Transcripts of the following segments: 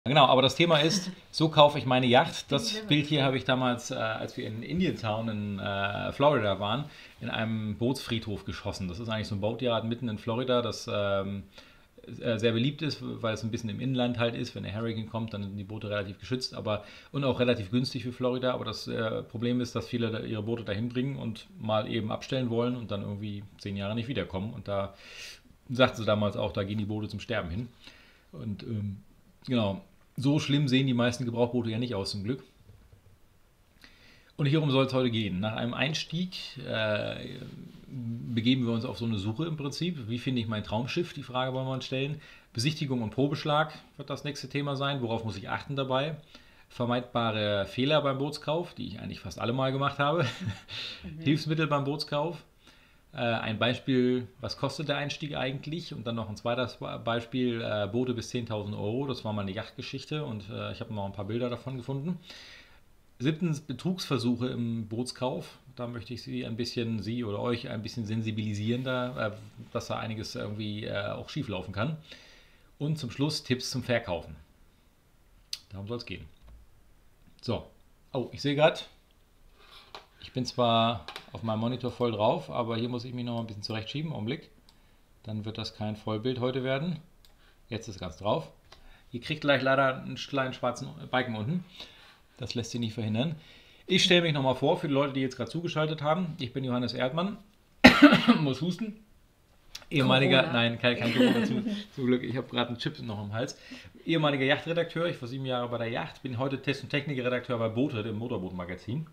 Genau, aber das Thema ist, so kaufe ich meine Yacht. Das Bild hier habe ich damals, als wir in Indiantown in Florida waren, in einem Bootsfriedhof geschossen. Das ist eigentlich so ein Boatyard mitten in Florida, das sehr beliebt ist, weil es ein bisschen im Inland halt ist. Wenn der Hurricane kommt, dann sind die Boote relativ geschützt, aber und auch relativ günstig für Florida. Aber das Problem ist, dass viele ihre Boote dahin bringen und mal eben abstellen wollen und dann irgendwie 10 Jahre nicht wiederkommen. Und da sagten sie damals auch, da gehen die Boote zum Sterben hin. Und genau, so schlimm sehen die meisten Gebrauchboote ja nicht aus, zum Glück. Und hierum soll es heute gehen. Nach einem Einstieg begeben wir uns auf so eine Suche im Prinzip. Wie finde ich mein Traumschiff? Die Frage wollen wir uns stellen. Besichtigung und Probeschlag wird das nächste Thema sein. Worauf muss ich achten dabei? Vermeidbare Fehler beim Bootskauf, die ich eigentlich fast alle mal gemacht habe. Hilfsmittel beim Bootskauf. Ein Beispiel, was kostet der Einstieg eigentlich? Und dann noch ein zweites Beispiel, Boote bis 10.000 Euro. Das war mal eine Yachtgeschichte und ich habe noch ein paar Bilder davon gefunden. Siebtens, Betrugsversuche im Bootskauf. Da möchte ich Sie oder euch ein bisschen sensibilisieren, dass da einiges irgendwie auch schief laufen kann. Und zum Schluss Tipps zum Verkaufen. Darum soll es gehen. So. Oh, ich sehe gerade, ich bin zwar auf meinem Monitor voll drauf, aber hier muss ich mich noch ein bisschen zurechtschieben. Augenblick. Dann wird das kein Vollbild heute werden. Jetzt ist ganz drauf. Ihr kriegt gleich leider einen kleinen schwarzen Balken unten. Das lässt sich nicht verhindern. Ich stelle mich nochmal vor für die Leute, die jetzt gerade zugeschaltet haben. Ich bin Johannes Erdmann, muss husten. Ehemaliger, Corona. nein, kein Corona zum Glück. Ich habe gerade einen Chip noch im Hals. Ehemaliger Yachtredakteur, ich war 7 Jahre bei der Yacht, bin heute Test- und Technikredakteur bei Bote, dem Motorbootmagazin.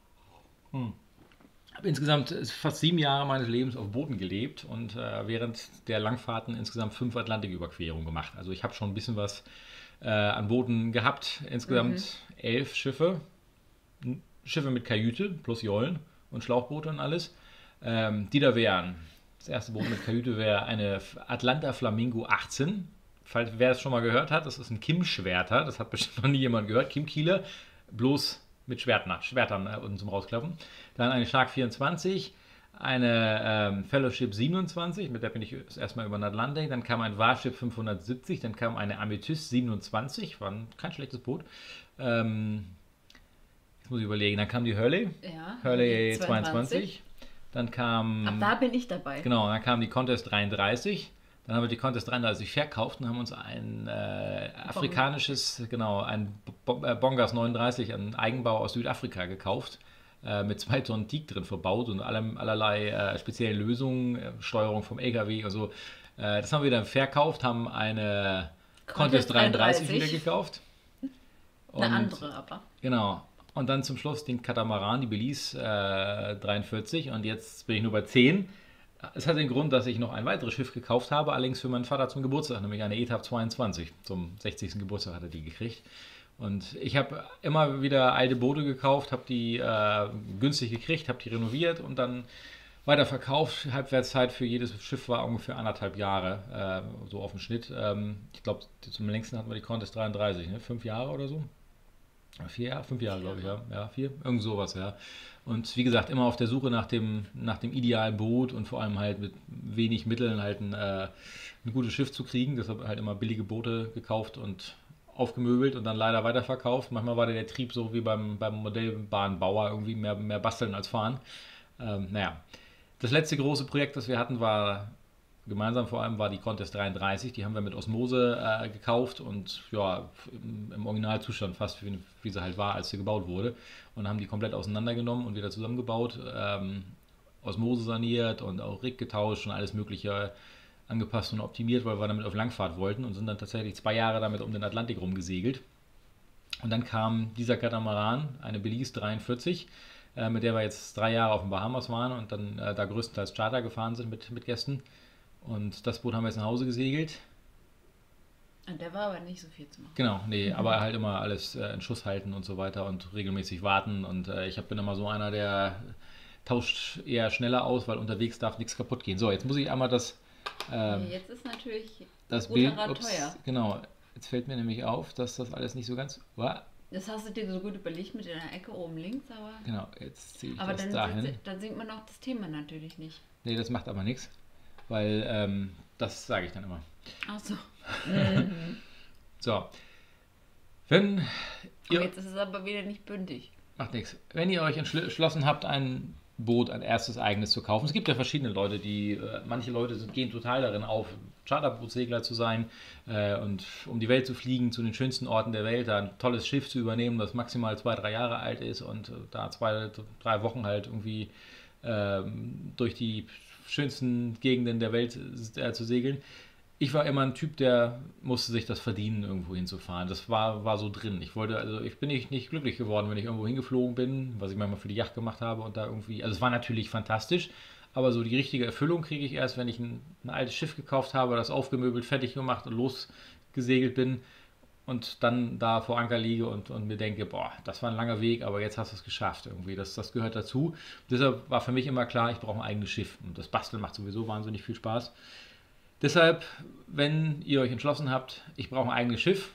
Habe insgesamt fast 7 Jahre meines Lebens auf Booten gelebt und während der Langfahrten insgesamt 5 Atlantiküberquerungen gemacht. Also ich habe schon ein bisschen was an Booten gehabt. Insgesamt 11 Schiffe. Schiffe mit Kajüte plus Jollen und Schlauchboote und alles. Die da wären. Das erste Boot mit Kajüte wäre eine Atlanta Flamingo 18. Falls wer es schon mal gehört hat, das ist ein Kim-Schwerter. Das hat bestimmt noch nie jemand gehört. Kim Kieler, bloß mit Schwertern unten zum Rausklappen. Dann eine Shark 24, eine Fellowship 27, mit der bin ich erstmal über den Atlantik. Dann kam ein Warship 570, dann kam eine Amethyst 27, war kein schlechtes Boot. Jetzt muss ich überlegen, dann kam die Hurley, Ja, Hurley 22. 22. Dann kam, Ab da bin ich dabei. genau, dann kam die Contest 33. Dann haben wir die Contest 33 verkauft und haben uns ein afrikanisches, genau, ein Bongas 39, ein Eigenbau aus Südafrika gekauft, mit 2 Tonnen Teak drin verbaut und allerlei speziellen Lösungen, Steuerung vom LKW und so. Das haben wir dann verkauft, haben eine Contest 33 wieder gekauft. Eine Und andere aber. genau. Und dann zum Schluss den Katamaran, die Belize 43. Und jetzt bin ich nur bei 10. Es hat den Grund, dass ich noch ein weiteres Schiff gekauft habe, allerdings für meinen Vater zum Geburtstag, nämlich eine ETAP 22. Zum 60. Geburtstag hat er die gekriegt. Und ich habe immer wieder alte Boote gekauft, habe die günstig gekriegt, habe die renoviert und dann weiter verkauft. Halbwertszeit für jedes Schiff war ungefähr 1,5 Jahre, so auf dem Schnitt. Ich glaube, zum längsten hatten wir die Contest 33, ne? 5 Jahre oder so. 4 Jahre, 5 Jahre, glaube ich, ja. Ja, 4, irgend sowas, ja. Und wie gesagt, immer auf der Suche nach dem idealen Boot und vor allem halt mit wenig Mitteln halt ein gutes Schiff zu kriegen. Deshalb halt immer billige Boote gekauft und aufgemöbelt und dann leider weiterverkauft. Manchmal war der Trieb so wie beim Modellbahnbauer, irgendwie mehr basteln als fahren. Naja, das letzte große Projekt, das wir hatten, war gemeinsam vor allem war die Contest 33, die haben wir mit Osmose gekauft und ja, im Originalzustand fast, wie sie halt war, als sie gebaut wurde. Und haben die komplett auseinandergenommen und wieder zusammengebaut, Osmose saniert und auch Rig getauscht und alles Mögliche angepasst und optimiert, weil wir damit auf Langfahrt wollten und sind dann tatsächlich 2 Jahre damit um den Atlantik rumgesegelt. Und dann kam dieser Katamaran, eine Belize 43, mit der wir jetzt 3 Jahre auf den Bahamas waren und dann da größtenteils Charter gefahren sind mit Gästen. Und das Boot haben wir jetzt nach Hause gesegelt. Und der war aber nicht so viel zu machen. Genau, nee, aber halt immer alles in Schuss halten und so weiter und regelmäßig warten. Und bin immer so einer, der tauscht eher schneller aus, weil unterwegs darf nichts kaputt gehen. So, jetzt muss ich einmal Jetzt ist natürlich das guter Bild, Rat teuer. genau, jetzt fällt mir nämlich auf, dass das alles nicht so ganz, Das hast du dir so gut überlegt mit in der Ecke oben links, aber. genau, jetzt ziehe ich Aber das dann, dahin. dann sieht man auch das Thema natürlich nicht. Nee, das macht aber nichts, weil das sage ich dann immer. Ach so. So, Wenn Oh, ihr, jetzt ist es aber wieder nicht bündig. macht nichts, wenn ihr euch entschlossen habt, ein Boot, ein erstes eigenes zu kaufen. Es gibt ja verschiedene Leute, manche Leute gehen total darin auf, Charterbootsegler zu sein und um die Welt zu fliegen, zu den schönsten Orten der Welt, da ein tolles Schiff zu übernehmen, das maximal 2, 3 Jahre alt ist und da 2, 3 Wochen halt irgendwie durch die schönsten Gegenden der Welt zu segeln. Ich war immer ein Typ, der musste sich das verdienen, irgendwo hinzufahren. Das war so drin. Ich bin nicht glücklich geworden, wenn ich irgendwo hingeflogen bin, was ich manchmal für die Yacht gemacht habe und da irgendwie, also es war natürlich fantastisch, aber so die richtige Erfüllung kriege ich erst, wenn ich ein altes Schiff gekauft habe, das aufgemöbelt, fertig gemacht und losgesegelt bin und dann da vor Anker liege und mir denke, boah, das war ein langer Weg, aber jetzt hast du es geschafft irgendwie. Das gehört dazu. Deshalb war für mich immer klar, ich brauche ein eigenes Schiff. Und das Basteln macht sowieso wahnsinnig viel Spaß. Deshalb, wenn ihr euch entschlossen habt, ich brauche ein eigenes Schiff,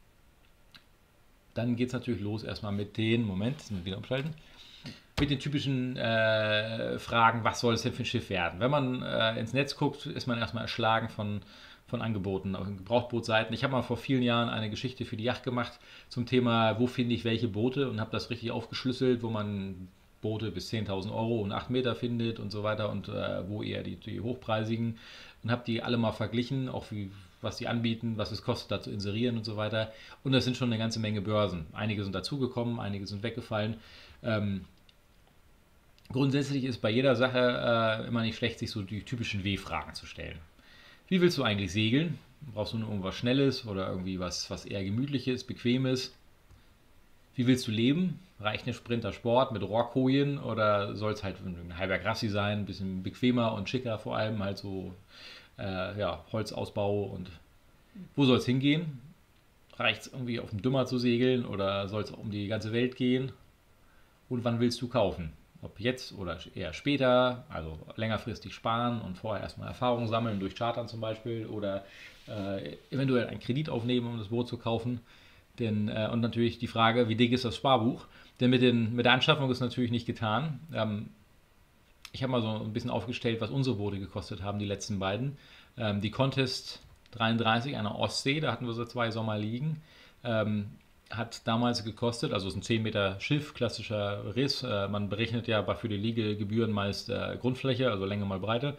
dann geht es natürlich los erstmal mit wieder umschalten, mit den typischen Fragen, was soll es denn für ein Schiff werden? Wenn man ins Netz guckt, ist man erstmal erschlagen von Angeboten auf den Gebrauchtbootseiten. Ich habe mal vor vielen Jahren eine Geschichte für die Yacht gemacht zum Thema, wo finde ich welche Boote und habe das richtig aufgeschlüsselt, wo man Boote bis 10.000 Euro und 8 Meter findet und so weiter und wo eher die hochpreisigen und habe die alle mal verglichen, was die anbieten, was es kostet, da zu inserieren und so weiter. Und das sind schon eine ganze Menge Börsen. Einige sind dazugekommen, einige sind weggefallen. Ähm, Grundsätzlich ist bei jeder Sache immer nicht schlecht, sich so die typischen W-Fragen zu stellen. Wie willst du eigentlich segeln? Brauchst du nur irgendwas Schnelles oder irgendwie was eher Gemütliches, Bequemes? Wie willst du leben? Reicht eine Sprinter-Sport mit Rohrkojen oder soll es halt ein halber Grassi sein, ein bisschen bequemer und schicker vor allem, halt so ja, Holzausbau und wo soll es hingehen? Reicht es irgendwie auf dem Dümmer zu segeln oder soll es um die ganze Welt gehen? Und wann willst du kaufen? Ob jetzt oder eher später, also längerfristig sparen und vorher erstmal Erfahrung sammeln durch Chartern zum Beispiel oder eventuell einen Kredit aufnehmen, um das Boot zu kaufen. Und natürlich die Frage, wie dick ist das Sparbuch? Denn mit der Anschaffung ist natürlich nicht getan. Ich habe mal so ein bisschen aufgestellt, was unsere Boote gekostet haben, die letzten beiden. Die Contest 33 einer Ostsee, da hatten wir so 2 Sommer liegen. Hat damals gekostet, also es ist ein 10 Meter Schiff, klassischer Riss. Man berechnet ja für die Liegegebühren meist Grundfläche, also Länge mal Breite.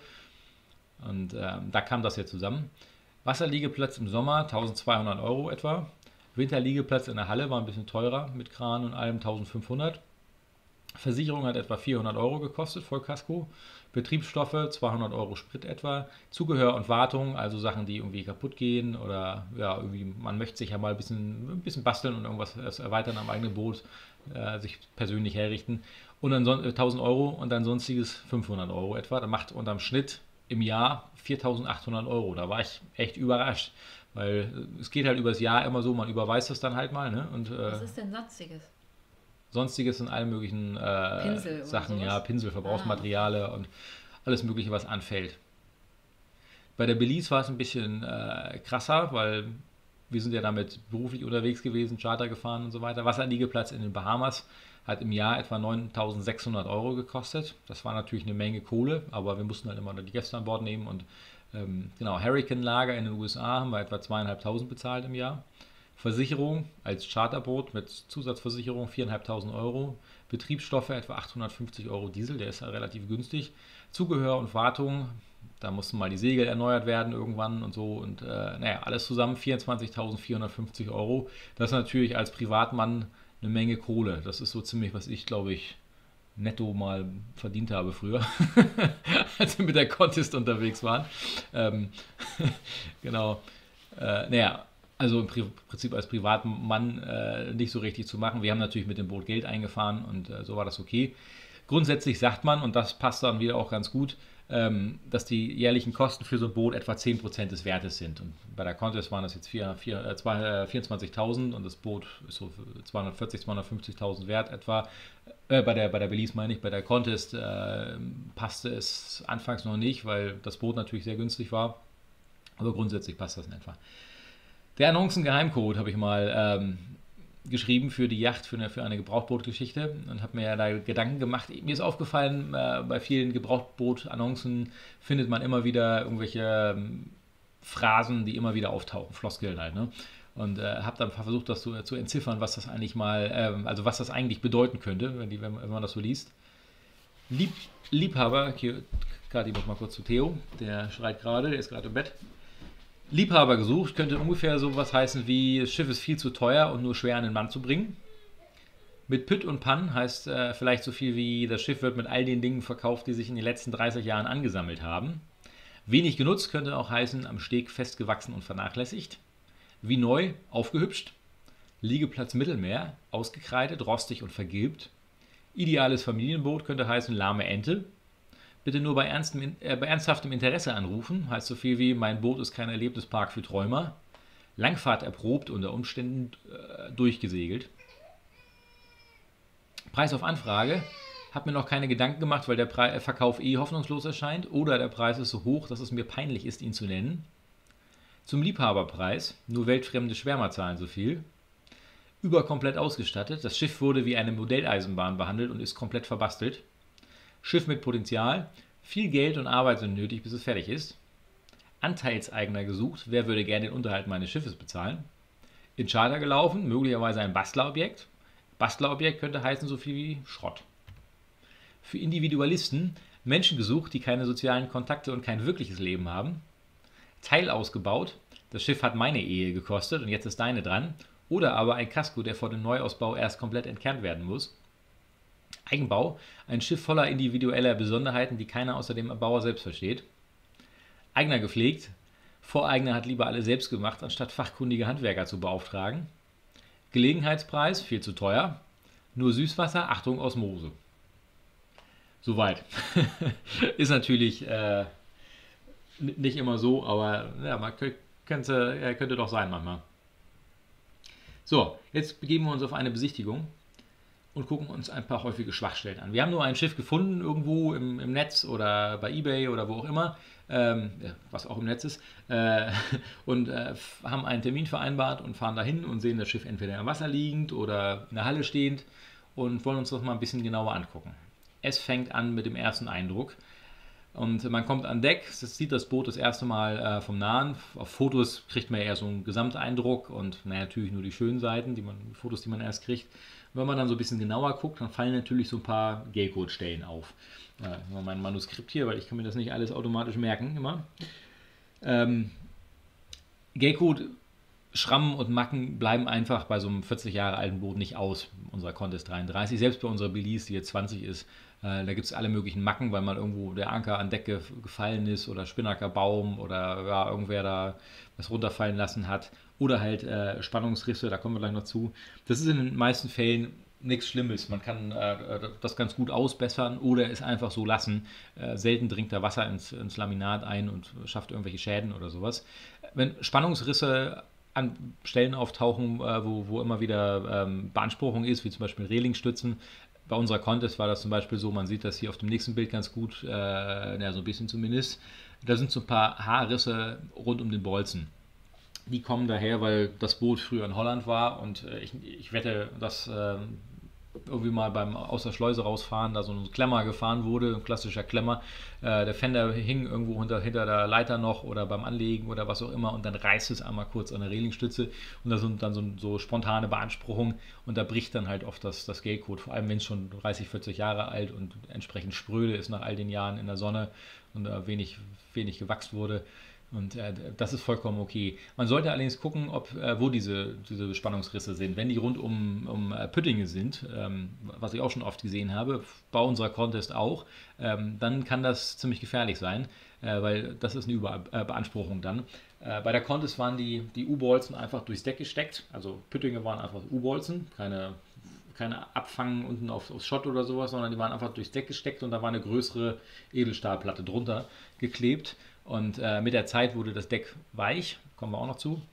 Und da kam das ja zusammen. Wasserliegeplatz im Sommer 1.200 Euro etwa. Winterliegeplatz in der Halle war ein bisschen teurer, mit Kran und allem 1.500. Versicherung hat etwa 400 Euro gekostet, Vollkasko. Betriebsstoffe 200 Euro Sprit etwa. Zubehör und Wartung, also Sachen, die irgendwie kaputt gehen oder ja, irgendwie, man möchte sich ja mal ein bisschen basteln und irgendwas erweitern am eigenen Boot, sich persönlich herrichten. Und dann 1.000 Euro und dann sonstiges 500 Euro etwa. Das macht unterm Schnitt im Jahr 4.800 Euro. Da war ich echt überrascht, weil es geht halt übers Jahr immer so, man überweist das dann halt mal. Ne? Und, Was ist denn Sonstiges? Sonstiges sind alle möglichen Pinsel Sachen, oder ja, sowas? Pinsel, Ah, Verbrauchsmaterialien und alles Mögliche, was anfällt. Bei der Belize war es ein bisschen krasser, weil wir sind ja damit beruflich unterwegs gewesen, Charter gefahren und so weiter. Wasserliegeplatz in den Bahamas hat im Jahr etwa 9.600 Euro gekostet. Das war natürlich eine Menge Kohle, aber wir mussten halt immer die Gäste an Bord nehmen und genau, Hurricane-Lager in den USA haben wir etwa 2.500 bezahlt im Jahr. Versicherung als Charterboot mit Zusatzversicherung 4.500 Euro. Betriebsstoffe etwa 850 Euro Diesel, der ist ja relativ günstig. Zubehör und Wartung, da mussten mal die Segel erneuert werden irgendwann und so. Und naja, alles zusammen 24.450 Euro. Das ist natürlich als Privatmann eine Menge Kohle. Das ist so ziemlich, was ich glaube ich netto mal verdient habe früher, als wir mit der Contest unterwegs waren. Ähm, genau. Naja, also im Prinzip als Privatmann nicht so richtig zu machen. Wir haben natürlich mit dem Boot Geld eingefahren und so war das okay. Grundsätzlich sagt man, und das passt dann wieder auch ganz gut, dass die jährlichen Kosten für so ein Boot etwa 10% des Wertes sind. Und bei der Contest waren das jetzt 24.000 und das Boot ist so 240.000, 250.000 wert etwa. Bei der Belize meine ich, bei der Contest passte es anfangs noch nicht, weil das Boot natürlich sehr günstig war. Aber grundsätzlich passt das in etwa. Der Annoncen-Geheimcode habe ich mal geschrieben für die Yacht, für eine Gebrauchtbootgeschichte und habe mir ja da Gedanken gemacht. Mir ist aufgefallen, bei vielen Gebrauchtboot-Annoncen findet man immer wieder irgendwelche Phrasen, die immer wieder auftauchen, Floskeln halt. Ne? und habe dann versucht, das zu entziffern, was das eigentlich mal, also was das eigentlich bedeuten könnte, wenn man das so liest. Liebhaber, okay, Kathi, muss mal kurz zu Theo, der schreit gerade, der ist gerade im Bett. Liebhaber gesucht könnte ungefähr sowas heißen wie, das Schiff ist viel zu teuer und nur schwer an den Mann zu bringen. Mit Pütt und Pann heißt vielleicht so viel wie, das Schiff wird mit all den Dingen verkauft, die sich in den letzten 30 Jahren angesammelt haben. Wenig genutzt könnte auch heißen, am Steg festgewachsen und vernachlässigt. Wie neu, aufgehübscht. Liegeplatz Mittelmeer, ausgekreidet, rostig und vergilbt. Ideales Familienboot könnte heißen, lahme Ente. Bitte nur bei ernsthaftem Interesse anrufen, heißt so viel wie, mein Boot ist kein Erlebnispark für Träumer. Langfahrt erprobt, unter Umständen durchgesegelt. Preis auf Anfrage. Hab mir noch keine Gedanken gemacht, weil der Verkauf hoffnungslos erscheint. Oder der Preis ist so hoch, dass es mir peinlich ist, ihn zu nennen. Zum Liebhaberpreis. Nur weltfremde Schwärmer zahlen so viel. Überkomplett ausgestattet. Das Schiff wurde wie eine Modelleisenbahn behandelt und ist komplett verbastelt. Schiff mit Potenzial. Viel Geld und Arbeit sind nötig, bis es fertig ist. Anteilseigner gesucht. Wer würde gerne den Unterhalt meines Schiffes bezahlen? In Charter gelaufen. Möglicherweise ein Bastlerobjekt. Bastlerobjekt könnte heißen so viel wie Schrott. Für Individualisten Menschen gesucht, die keine sozialen Kontakte und kein wirkliches Leben haben. Teil ausgebaut. Das Schiff hat meine Ehe gekostet und jetzt ist deine dran. Oder aber ein Kasko, der vor dem Neuausbau erst komplett entkernt werden muss. Eigenbau. Ein Schiff voller individueller Besonderheiten, die keiner außer dem Erbauer selbst versteht. Eigner gepflegt. Voreigner hat lieber alle selbst gemacht, anstatt fachkundige Handwerker zu beauftragen. Gelegenheitspreis, viel zu teuer. Nur Süßwasser, Achtung, Osmose. Soweit. Ist natürlich nicht immer so, aber ja, man könnte doch sein manchmal. So, jetzt begeben wir uns auf eine Besichtigung und gucken uns ein paar häufige Schwachstellen an. Wir haben nur ein Schiff gefunden, irgendwo im Netz oder bei eBay oder wo auch immer, was auch im Netz ist, und haben einen Termin vereinbart und fahren dahin und sehen das Schiff entweder im Wasser liegend oder in der Halle stehend und wollen uns das mal ein bisschen genauer angucken. Es fängt an mit dem ersten Eindruck. Und man kommt an Deck, sieht das Boot das erste Mal vom Nahen. Auf Fotos kriegt man eher so einen Gesamteindruck und natürlich nur die schönen Seiten, die Fotos, die man erst kriegt. Wenn man dann so ein bisschen genauer guckt, dann fallen natürlich so ein paar Gay-Code-Stellen auf. Mein Manuskript hier, weil ich kann mir das nicht alles automatisch merken immer. Gay-Code, Schrammen und Macken bleiben einfach bei so einem 40 Jahre alten Boot nicht aus. Unserer Contest 33, selbst bei unserer Belize, die jetzt 20 ist, da gibt es alle möglichen Macken, weil mal irgendwo der Anker an Deck gefallen ist oder Spinnakerbaum oder ja, irgendwer da was runterfallen lassen hat. Oder halt Spannungsrisse, da kommen wir gleich noch zu. Das ist in den meisten Fällen nichts Schlimmes. Man kann das ganz gut ausbessern oder es einfach so lassen. Selten dringt da Wasser ins Laminat ein und schafft irgendwelche Schäden oder sowas. Wenn Spannungsrisse an Stellen auftauchen, wo immer wieder Beanspruchung ist, wie zum Beispiel Relingstützen. Bei unserer Contest war das zum Beispiel so, man sieht das hier auf dem nächsten Bild ganz gut, so ein bisschen zumindest. Da sind so ein paar Haarrisse rund um den Bolzen. Die kommen daher, weil das Boot früher in Holland war und ich wette, dass irgendwie mal beim aus der Schleuse rausfahren, da so ein Klemmer gefahren wurde, ein klassischer Klemmer. Der Fender hing irgendwo hinter der Leiter noch oder beim Anlegen oder was auch immer und dann reißt es einmal kurz an der Relingstütze und da sind dann so spontane Beanspruchungen und da bricht dann halt oft das Gay-Code, vor allem wenn es schon 30, 40 Jahre alt und entsprechend spröde ist nach all den Jahren in der Sonne und wenig gewachst wurde. Und das ist vollkommen okay. Man sollte allerdings gucken, wo diese Spannungsrisse sind. Wenn die rund um Püttinge sind, was ich auch schon oft gesehen habe, bei unserer Contest auch, dann kann das ziemlich gefährlich sein, weil das ist eine Überbeanspruchung dann. Bei der Contest waren die U-Bolzen einfach durchs Deck gesteckt. Also Püttinge waren einfach U-Bolzen, keine Abfangen unten aufs Schott oder sowas, sondern die waren einfach durchs Deck gesteckt und da war eine größere Edelstahlplatte drunter geklebt. Und mit der Zeit wurde das Deck weich, kommen wir auch noch zu.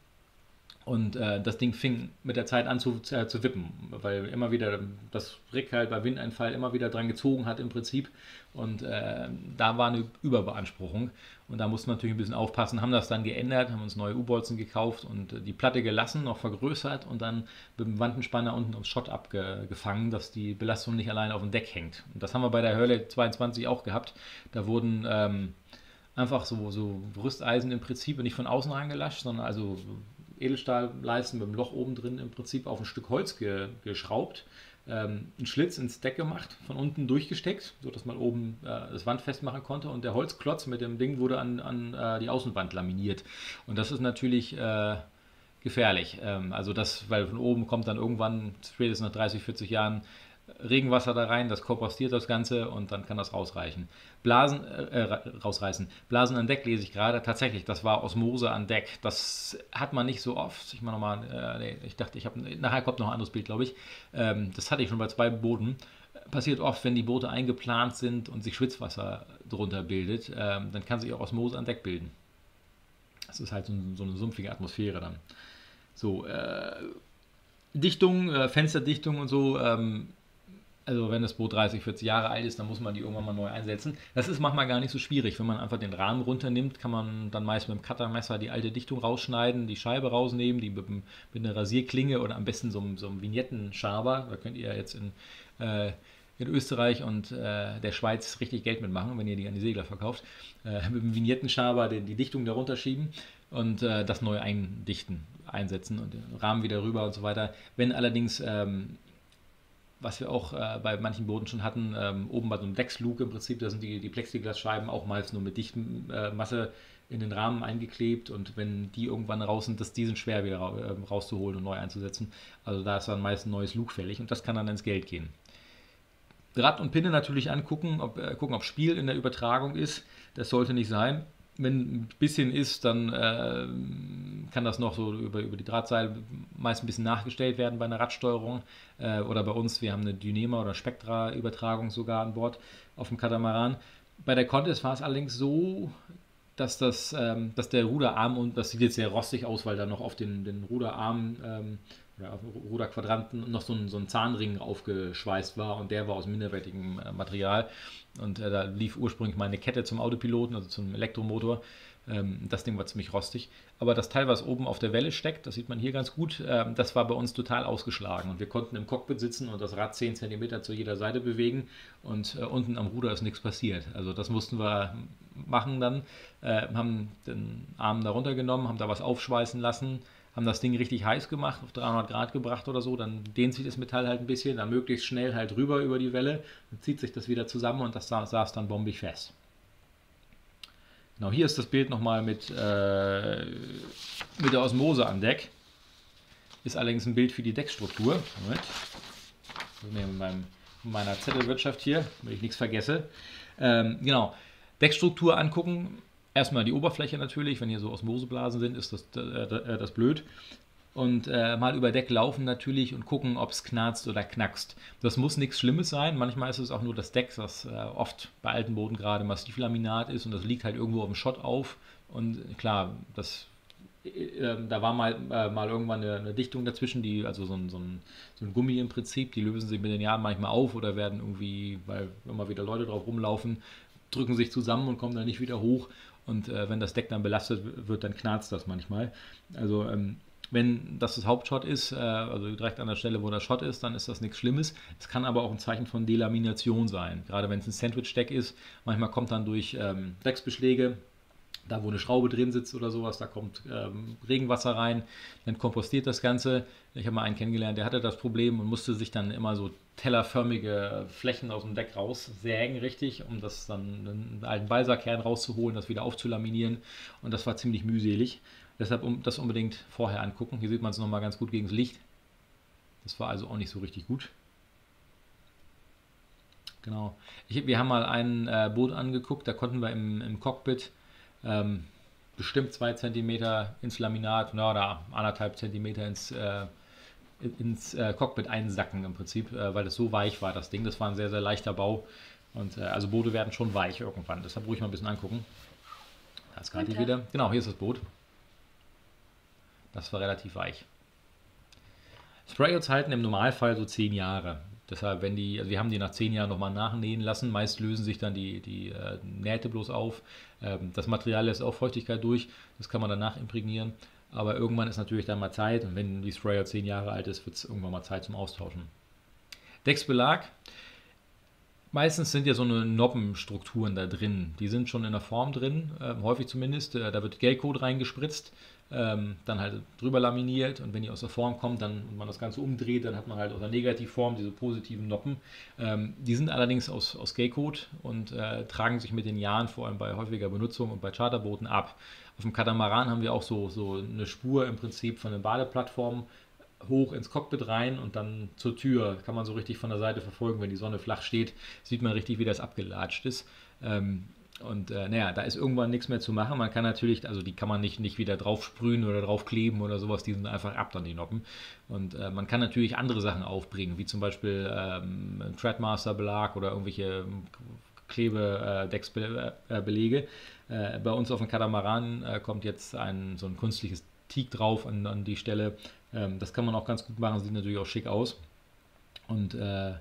Und das Ding fing mit der Zeit an zu wippen, weil immer wieder das Rig halt bei Windeinfall immer wieder dran gezogen hat im Prinzip. Und da war eine Überbeanspruchung. Und da mussten wir natürlich ein bisschen aufpassen, haben das dann geändert, haben uns neue U-Bolzen gekauft und die Platte gelassen, noch vergrößert und dann mit dem Wandspanner unten aufs Schott abgefangen, dass die Belastung nicht allein auf dem Deck hängt. Und das haben wir bei der Hurley 22 auch gehabt. Da wurden einfach so Rüsteisen im Prinzip nicht von außen rangelascht, sondern also Edelstahlleisten mit einem Loch oben drin im Prinzip auf ein Stück Holz geschraubt, einen Schlitz ins Deck gemacht, von unten durchgesteckt, sodass man oben das Wand festmachen konnte und der Holzklotz mit dem Ding wurde an die Außenwand laminiert. Und das ist natürlich gefährlich. Also das, weil von oben kommt dann irgendwann, spätestens nach 30, 40 Jahren, Regenwasser da rein, das kompostiert das Ganze und dann kann das rausreißen. Blasen an Deck lese ich gerade. Tatsächlich, das war Osmose an Deck. Das hat man nicht so oft. Ich mache nochmal, ich dachte, nachher kommt noch ein anderes Bild, glaube ich. Das hatte ich schon bei 2 Booten. Passiert oft, wenn die Boote eingeplant sind und sich Schwitzwasser drunter bildet, dann kann sich auch Osmose an Deck bilden. Das ist halt so eine sumpfige Atmosphäre dann. So, Dichtung, Fensterdichtung und so, also wenn das Boot 30, 40 Jahre alt ist, dann muss man die irgendwann mal neu einsetzen. Das ist manchmal gar nicht so schwierig. Wenn man einfach den Rahmen runternimmt, kann man dann meist mit dem Cuttermesser die alte Dichtung rausschneiden, die Scheibe rausnehmen, die mit einer Rasierklinge oder am besten so einem Vignettenschaber. Da könnt ihr jetzt in Österreich und der Schweiz richtig Geld mitmachen, wenn ihr die an die Segler verkauft. Mit dem Vignettenschaber die Dichtung darunter schieben und das neu einsetzen und den Rahmen wieder rüber und so weiter. Wenn allerdings was wir auch bei manchen Booten schon hatten, oben bei so einem Deckslug im Prinzip, da sind die Plexiglasscheiben auch meist nur mit dichten Masse in den Rahmen eingeklebt und wenn die irgendwann raus sind, die sind schwer wieder rauszuholen und neu einzusetzen. Also da ist dann meist ein neues Lug fällig und das kann dann ins Geld gehen. Rad und Pinne natürlich angucken, ob Spiel in der Übertragung ist. Das sollte nicht sein. Wenn ein bisschen ist, dann kann das noch so über die Drahtseile meist ein bisschen nachgestellt werden bei einer Radsteuerung. Oder bei uns, wir haben eine Dynema- oder Spektra-Übertragung sogar an Bord auf dem Katamaran. Bei der Contest war es allerdings so, dass der Ruderarm, und das sieht jetzt sehr rostig aus, weil da noch auf den Ruderarm oder auf dem Ruderquadranten noch so ein Zahnring aufgeschweißt war und der war aus minderwertigem Material. Und da lief ursprünglich mal eine Kette zum Autopiloten, also zum Elektromotor. Das Ding war ziemlich rostig. Aber das Teil, was oben auf der Welle steckt, das sieht man hier ganz gut, das war bei uns total ausgeschlagen. Und wir konnten im Cockpit sitzen und das Rad 10 cm zu jeder Seite bewegen und unten am Ruder ist nichts passiert. Also das mussten wir machen dann, haben den Arm da runtergenommen, haben da was aufschweißen lassen, haben das Ding richtig heiß gemacht, auf 300 Grad gebracht oder so, dann dehnt sich das Metall halt ein bisschen, dann möglichst schnell halt rüber über die Welle, dann zieht sich das wieder zusammen und das saß dann bombig fest. Genau, hier ist das Bild nochmal mit der Osmose an Deck. Ist allerdings ein Bild für die Deckstruktur. Moment. Ich nehme meiner Zettelwirtschaft hier, damit ich nichts vergesse. Genau, Deckstruktur angucken. Erstmal die Oberfläche natürlich, wenn hier so Osmoseblasen sind, ist das blöd. Und mal über Deck laufen natürlich und gucken, ob es knarzt oder knackst. Das muss nichts Schlimmes sein. Manchmal ist es auch nur das Deck, das oft bei alten Booten gerade Massivlaminat ist und das liegt halt irgendwo auf dem Schott auf. Und klar, da war mal irgendwann eine Dichtung dazwischen, also so ein Gummi im Prinzip, die lösen sich mit den Jahren manchmal auf oder werden irgendwie, weil immer wieder Leute drauf rumlaufen, drücken sich zusammen und kommen dann nicht wieder hoch. Und wenn das Deck dann belastet wird, dann knarzt das manchmal. Also wenn das Hauptschott ist, also direkt an der Stelle, wo der Schott ist, dann ist das nichts Schlimmes. Es kann aber auch ein Zeichen von Delamination sein. Gerade wenn es ein Sandwich-Deck ist, manchmal kommt dann durch Decksbeschläge, da wo eine Schraube drin sitzt oder sowas, da kommt Regenwasser rein, dann kompostiert das Ganze. Ich habe mal einen kennengelernt, der hatte das Problem und musste sich dann immer so tellerförmige Flächen aus dem Deck raussägen, richtig, um das dann einen alten Balsakern rauszuholen, das wieder aufzulaminieren und das war ziemlich mühselig. Deshalb das unbedingt vorher angucken. Hier sieht man es nochmal ganz gut gegen das Licht. Das war also auch nicht so richtig gut. Genau. Wir haben mal ein Boot angeguckt, da konnten wir im Cockpit bestimmt 2 cm ins Laminat oder 1,5 cm ins Cockpit einsacken im Prinzip, weil das so weich war, das Ding. Das war ein sehr, sehr leichter Bau. Und also Boote werden schon weich irgendwann. Deshalb ruhig mal ein bisschen angucken. Da ist gerade wieder. Genau, hier ist das Boot. Das war relativ weich. Sprayouts halten im Normalfall so 10 Jahre. Deshalb, also wir haben die nach 10 Jahren nochmal nachnähen lassen. Meist lösen sich dann die Nähte bloß auf. Das Material lässt auch Feuchtigkeit durch. Das kann man danach imprägnieren. Aber irgendwann ist natürlich dann mal Zeit. Und wenn die Sprayout 10 Jahre alt ist, wird es irgendwann mal Zeit zum Austauschen. Decksbelag. Meistens sind ja so eine Noppenstrukturen da drin. Die sind schon in der Form drin, häufig zumindest. Da wird Gelcoat reingespritzt. dann halt drüber laminiert und wenn die aus der Form kommt und man das Ganze umdreht, dann hat man halt aus der Negativform diese positiven Noppen. Die sind allerdings aus Gecko und tragen sich mit den Jahren, vor allem bei häufiger Benutzung und bei Charterbooten ab. Auf dem Katamaran haben wir auch so eine Spur im Prinzip von den Badeplattformen hoch ins Cockpit rein und dann zur Tür. Kann man so richtig von der Seite verfolgen, wenn die Sonne flach steht, sieht man richtig, wie das abgelatscht ist. Naja, da ist irgendwann nichts mehr zu machen. Man kann natürlich, also die kann man nicht wieder drauf sprühen oder drauf kleben oder sowas, die sind einfach ab dann die Noppen. Und man kann natürlich andere Sachen aufbringen, wie zum Beispiel Threadmaster-Belag oder irgendwelche Klebedecksbelege. Bei uns auf dem Katamaran kommt jetzt so ein künstliches Teak drauf an die Stelle. Das kann man auch ganz gut machen, sieht natürlich auch schick aus. Und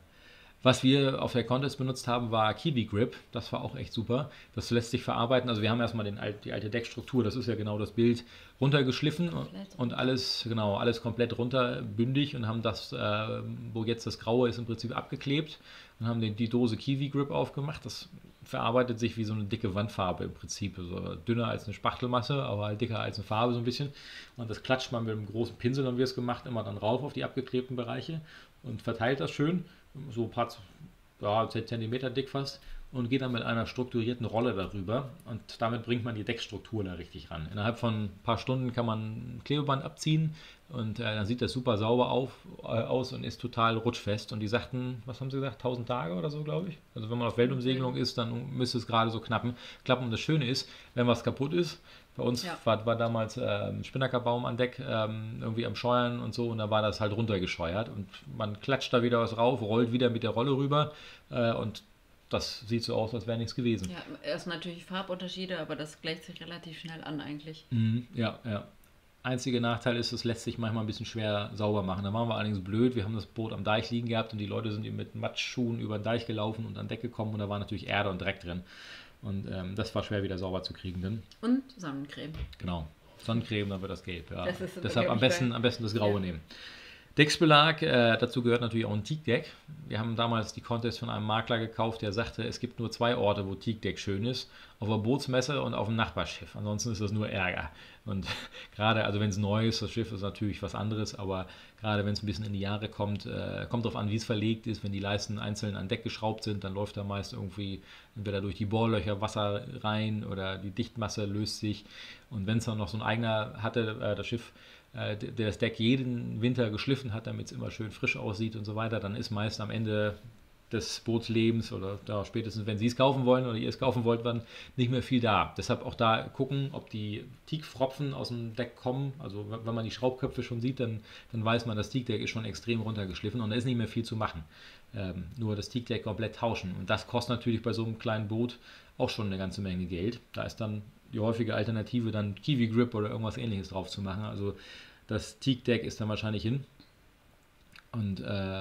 was wir auf der Contest benutzt haben, war Kiwi Grip. Das war auch echt super. Das lässt sich verarbeiten. Also wir haben erstmal die alte Deckstruktur, das ist ja genau das Bild, runtergeschliffen und alles komplett runterbündig und haben das, wo jetzt das Graue ist, im Prinzip abgeklebt und haben die Dose Kiwi Grip aufgemacht. Das verarbeitet sich wie so eine dicke Wandfarbe im Prinzip. Also dünner als eine Spachtelmasse, aber halt dicker als eine Farbe so ein bisschen. Und das klatscht man mit einem großen Pinsel, haben wir es gemacht, immer dann rauf auf die abgeklebten Bereiche und verteilt das schön. So ein paar Zentimeter dick fast und geht dann mit einer strukturierten Rolle darüber und damit bringt man die Deckstruktur da richtig ran. Innerhalb von ein paar Stunden kann man ein Klebeband abziehen und dann sieht das super sauber aus und ist total rutschfest und die sagten, was haben sie gesagt, 1000 Tage oder so, glaube ich. Also wenn man auf Weltumsegelung ist, dann müsste es gerade so klappen. Und das Schöne ist, wenn was kaputt ist, bei uns war damals ein Spinnakerbaum an Deck, irgendwie am Scheuern und so, und da war das halt runtergescheuert. Und man klatscht da wieder was rauf, rollt wieder mit der Rolle rüber und das sieht so aus, als wäre nichts gewesen. Ja, erst natürlich Farbunterschiede, aber das gleicht sich relativ schnell an eigentlich. Ja. Einziger Nachteil ist, es lässt sich manchmal ein bisschen schwer sauber machen. Da waren wir allerdings blöd. Wir haben das Boot am Deich liegen gehabt und die Leute sind eben mit Matschschuhen über den Deich gelaufen und an Deck gekommen und da war natürlich Erde und Dreck drin. Und das war schwer wieder sauber zu kriegen dann. Und Sonnencreme. Genau. Sonnencreme, dann wird das gelb. Ja. Das ist Deshalb am besten das Graue nehmen. Decksbelag, dazu gehört natürlich auch ein Teakdeck. Wir haben damals die Contest von einem Makler gekauft, der sagte, es gibt nur 2 Orte, wo Teakdeck schön ist. Auf der Bootsmesse und auf dem Nachbarschiff. Ansonsten ist das nur Ärger. Und gerade, also wenn es neu ist, das Schiff ist natürlich was anderes, aber gerade wenn es ein bisschen in die Jahre kommt, kommt darauf an, wie es verlegt ist. Wenn die Leisten einzeln an Deck geschraubt sind, dann läuft da meist irgendwie entweder durch die Bohrlöcher Wasser rein oder die Dichtmasse löst sich. Und wenn es dann noch so ein eigener hatte, das Schiff, der das Deck jeden Winter geschliffen hat, damit es immer schön frisch aussieht und so weiter, dann ist meist am Ende des Bootslebens oder spätestens, wenn Sie es kaufen wollen oder ihr es kaufen wollt, dann nicht mehr viel da. Deshalb auch da gucken, ob die Teakfropfen aus dem Deck kommen. Also wenn man die Schraubköpfe schon sieht, dann weiß man, das Teakdeck ist schon extrem runtergeschliffen und da ist nicht mehr viel zu machen. Nur das Teakdeck komplett tauschen. Und das kostet natürlich bei so einem kleinen Boot auch schon eine ganze Menge Geld. Da ist dann die häufige Alternative, dann Kiwi Grip oder irgendwas ähnliches drauf zu machen. Also das Teakdeck ist dann wahrscheinlich hin. Und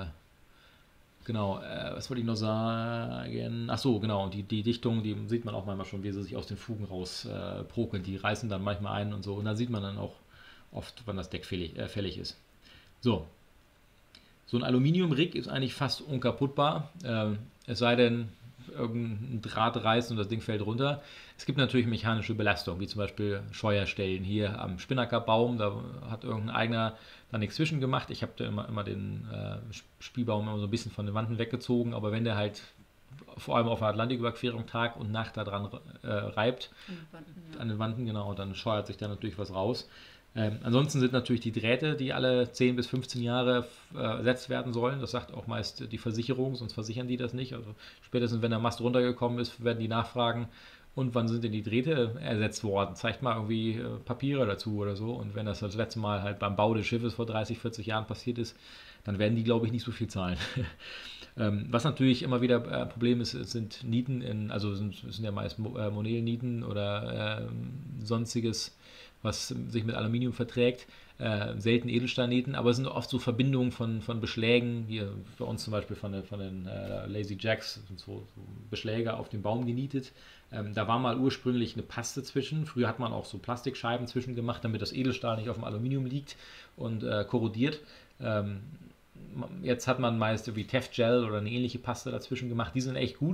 genau, was wollte ich noch sagen? Ach so, genau, die Dichtung, die sieht man auch manchmal schon, wie sie sich aus den Fugen raus prokeln. Die reißen dann manchmal ein und so. Und dann sieht man dann auch oft, wann das Deck fällig ist. So ein Aluminium-Rig ist eigentlich fast unkaputtbar. Es sei denn, irgendein Draht reißt und das Ding fällt runter. Es gibt natürlich mechanische Belastung, wie zum Beispiel Scheuerstellen. Hier am Spinnakerbaum, da hat irgendein Eigener da nichts zwischen gemacht. Ich habe da immer den Spielbaum immer so ein bisschen von den Wänden weggezogen, aber wenn der halt vor allem auf der Atlantiküberquerung Tag und Nacht daran reibt, an den Wänden, genau, dann scheuert sich da natürlich was raus. Ansonsten sind natürlich die Drähte, die alle 10 bis 15 Jahre ersetzt werden sollen. Das sagt auch meist die Versicherung, sonst versichern die das nicht. Also spätestens, wenn der Mast runtergekommen ist, werden die nachfragen, und wann sind denn die Drähte ersetzt worden? Zeigt mal irgendwie Papiere dazu oder so. Und wenn das letzte Mal halt beim Bau des Schiffes vor 30, 40 Jahren passiert ist, dann werden die, glaube ich, nicht so viel zahlen. Was natürlich immer wieder ein Problem ist, sind Nieten, also sind ja meist Monel-Nieten oder sonstiges, was sich mit Aluminium verträgt, selten Edelsteinnieten, aber es sind oft so Verbindungen von Beschlägen, hier bei uns zum Beispiel von den Lazy Jacks, sind so Beschläge auf den Baum genietet. Da war mal ursprünglich eine Paste zwischen. Früher hat man auch so Plastikscheiben zwischen gemacht, damit das Edelstahl nicht auf dem Aluminium liegt und korrodiert. Jetzt hat man meist wie Tefgel oder eine ähnliche Paste dazwischen gemacht. Die sind echt gut.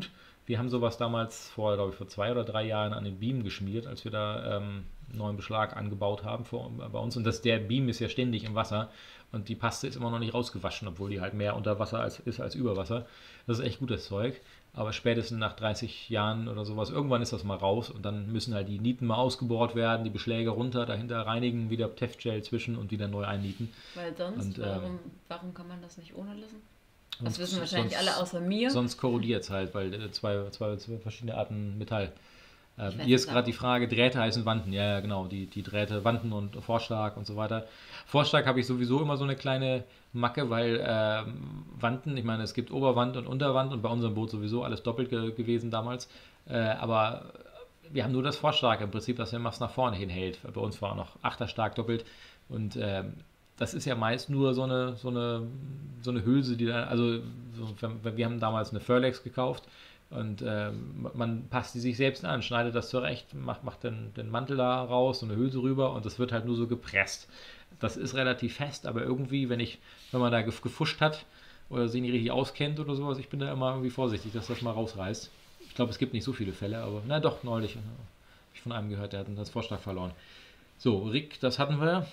Wir haben sowas damals vor, glaube ich, vor 2 oder 3 Jahren an den Beam geschmiert, als wir da einen neuen Beschlag angebaut haben bei uns. Und der Beam ist ja ständig im Wasser und die Paste ist immer noch nicht rausgewaschen, obwohl die halt mehr unter Wasser ist als über Wasser. Das ist echt gutes Zeug. Aber spätestens nach 30 Jahren oder sowas, irgendwann ist das mal raus und dann müssen halt die Nieten mal ausgebohrt werden, die Beschläge runter, dahinter reinigen, wieder Teftgel zwischen und wieder neu einnieten. Weil sonst, Und warum kann man das nicht ohne lassen? Das sonst, wissen wahrscheinlich alle außer mir. sonst korrodiert es halt, weil zwei verschiedene Arten Metall. Ich weiß Hier ist es gerade auch. die Frage, Drähte heißen Wanten. Ja, ja, genau, die Drähte, Wanten und Vorschlag und so weiter. Vorschlag habe ich sowieso immer so eine kleine Macke, weil Wanten, ich meine, es gibt Oberwand und Unterwand und bei unserem Boot sowieso alles doppelt gewesen damals. Aber wir haben nur das Vorschlag im Prinzip, dass der Mast nach vorne hinhält. Bei uns war noch Achterstark doppelt und das ist ja meist nur so eine Hülse, die dann, also wir haben damals eine Furlex gekauft und man passt die sich selbst an, schneidet das zurecht, macht den Mantel da raus, so eine Hülse rüber und das wird halt nur so gepresst. Das ist relativ fest, aber irgendwie, wenn man da gefuscht hat oder sich nicht richtig auskennt oder sowas, ich bin da immer irgendwie vorsichtig, dass das mal rausreißt. Ich glaube, es gibt nicht so viele Fälle, aber na doch, neulich habe ich von einem gehört, der hat das Vorschlag verloren. So, Rick, das hatten wir.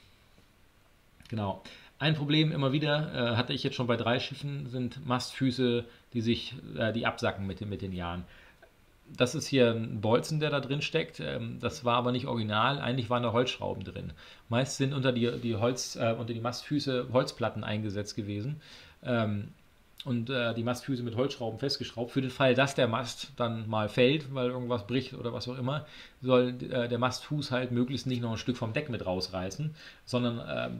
Genau. Ein Problem immer wieder, hatte ich jetzt schon bei 3 Schiffen, sind Mastfüße, die absacken mit den Jahren. Das ist hier ein Bolzen, der da drin steckt. Das war aber nicht original. Eigentlich waren da Holzschrauben drin. Meist sind unter die Mastfüße Holzplatten eingesetzt gewesen. Ähm, und die Mastfüße mit Holzschrauben festgeschraubt. Für den Fall, dass der Mast dann mal fällt, weil irgendwas bricht oder was auch immer, soll der Mastfuß halt möglichst nicht noch ein Stück vom Deck mit rausreißen, sondern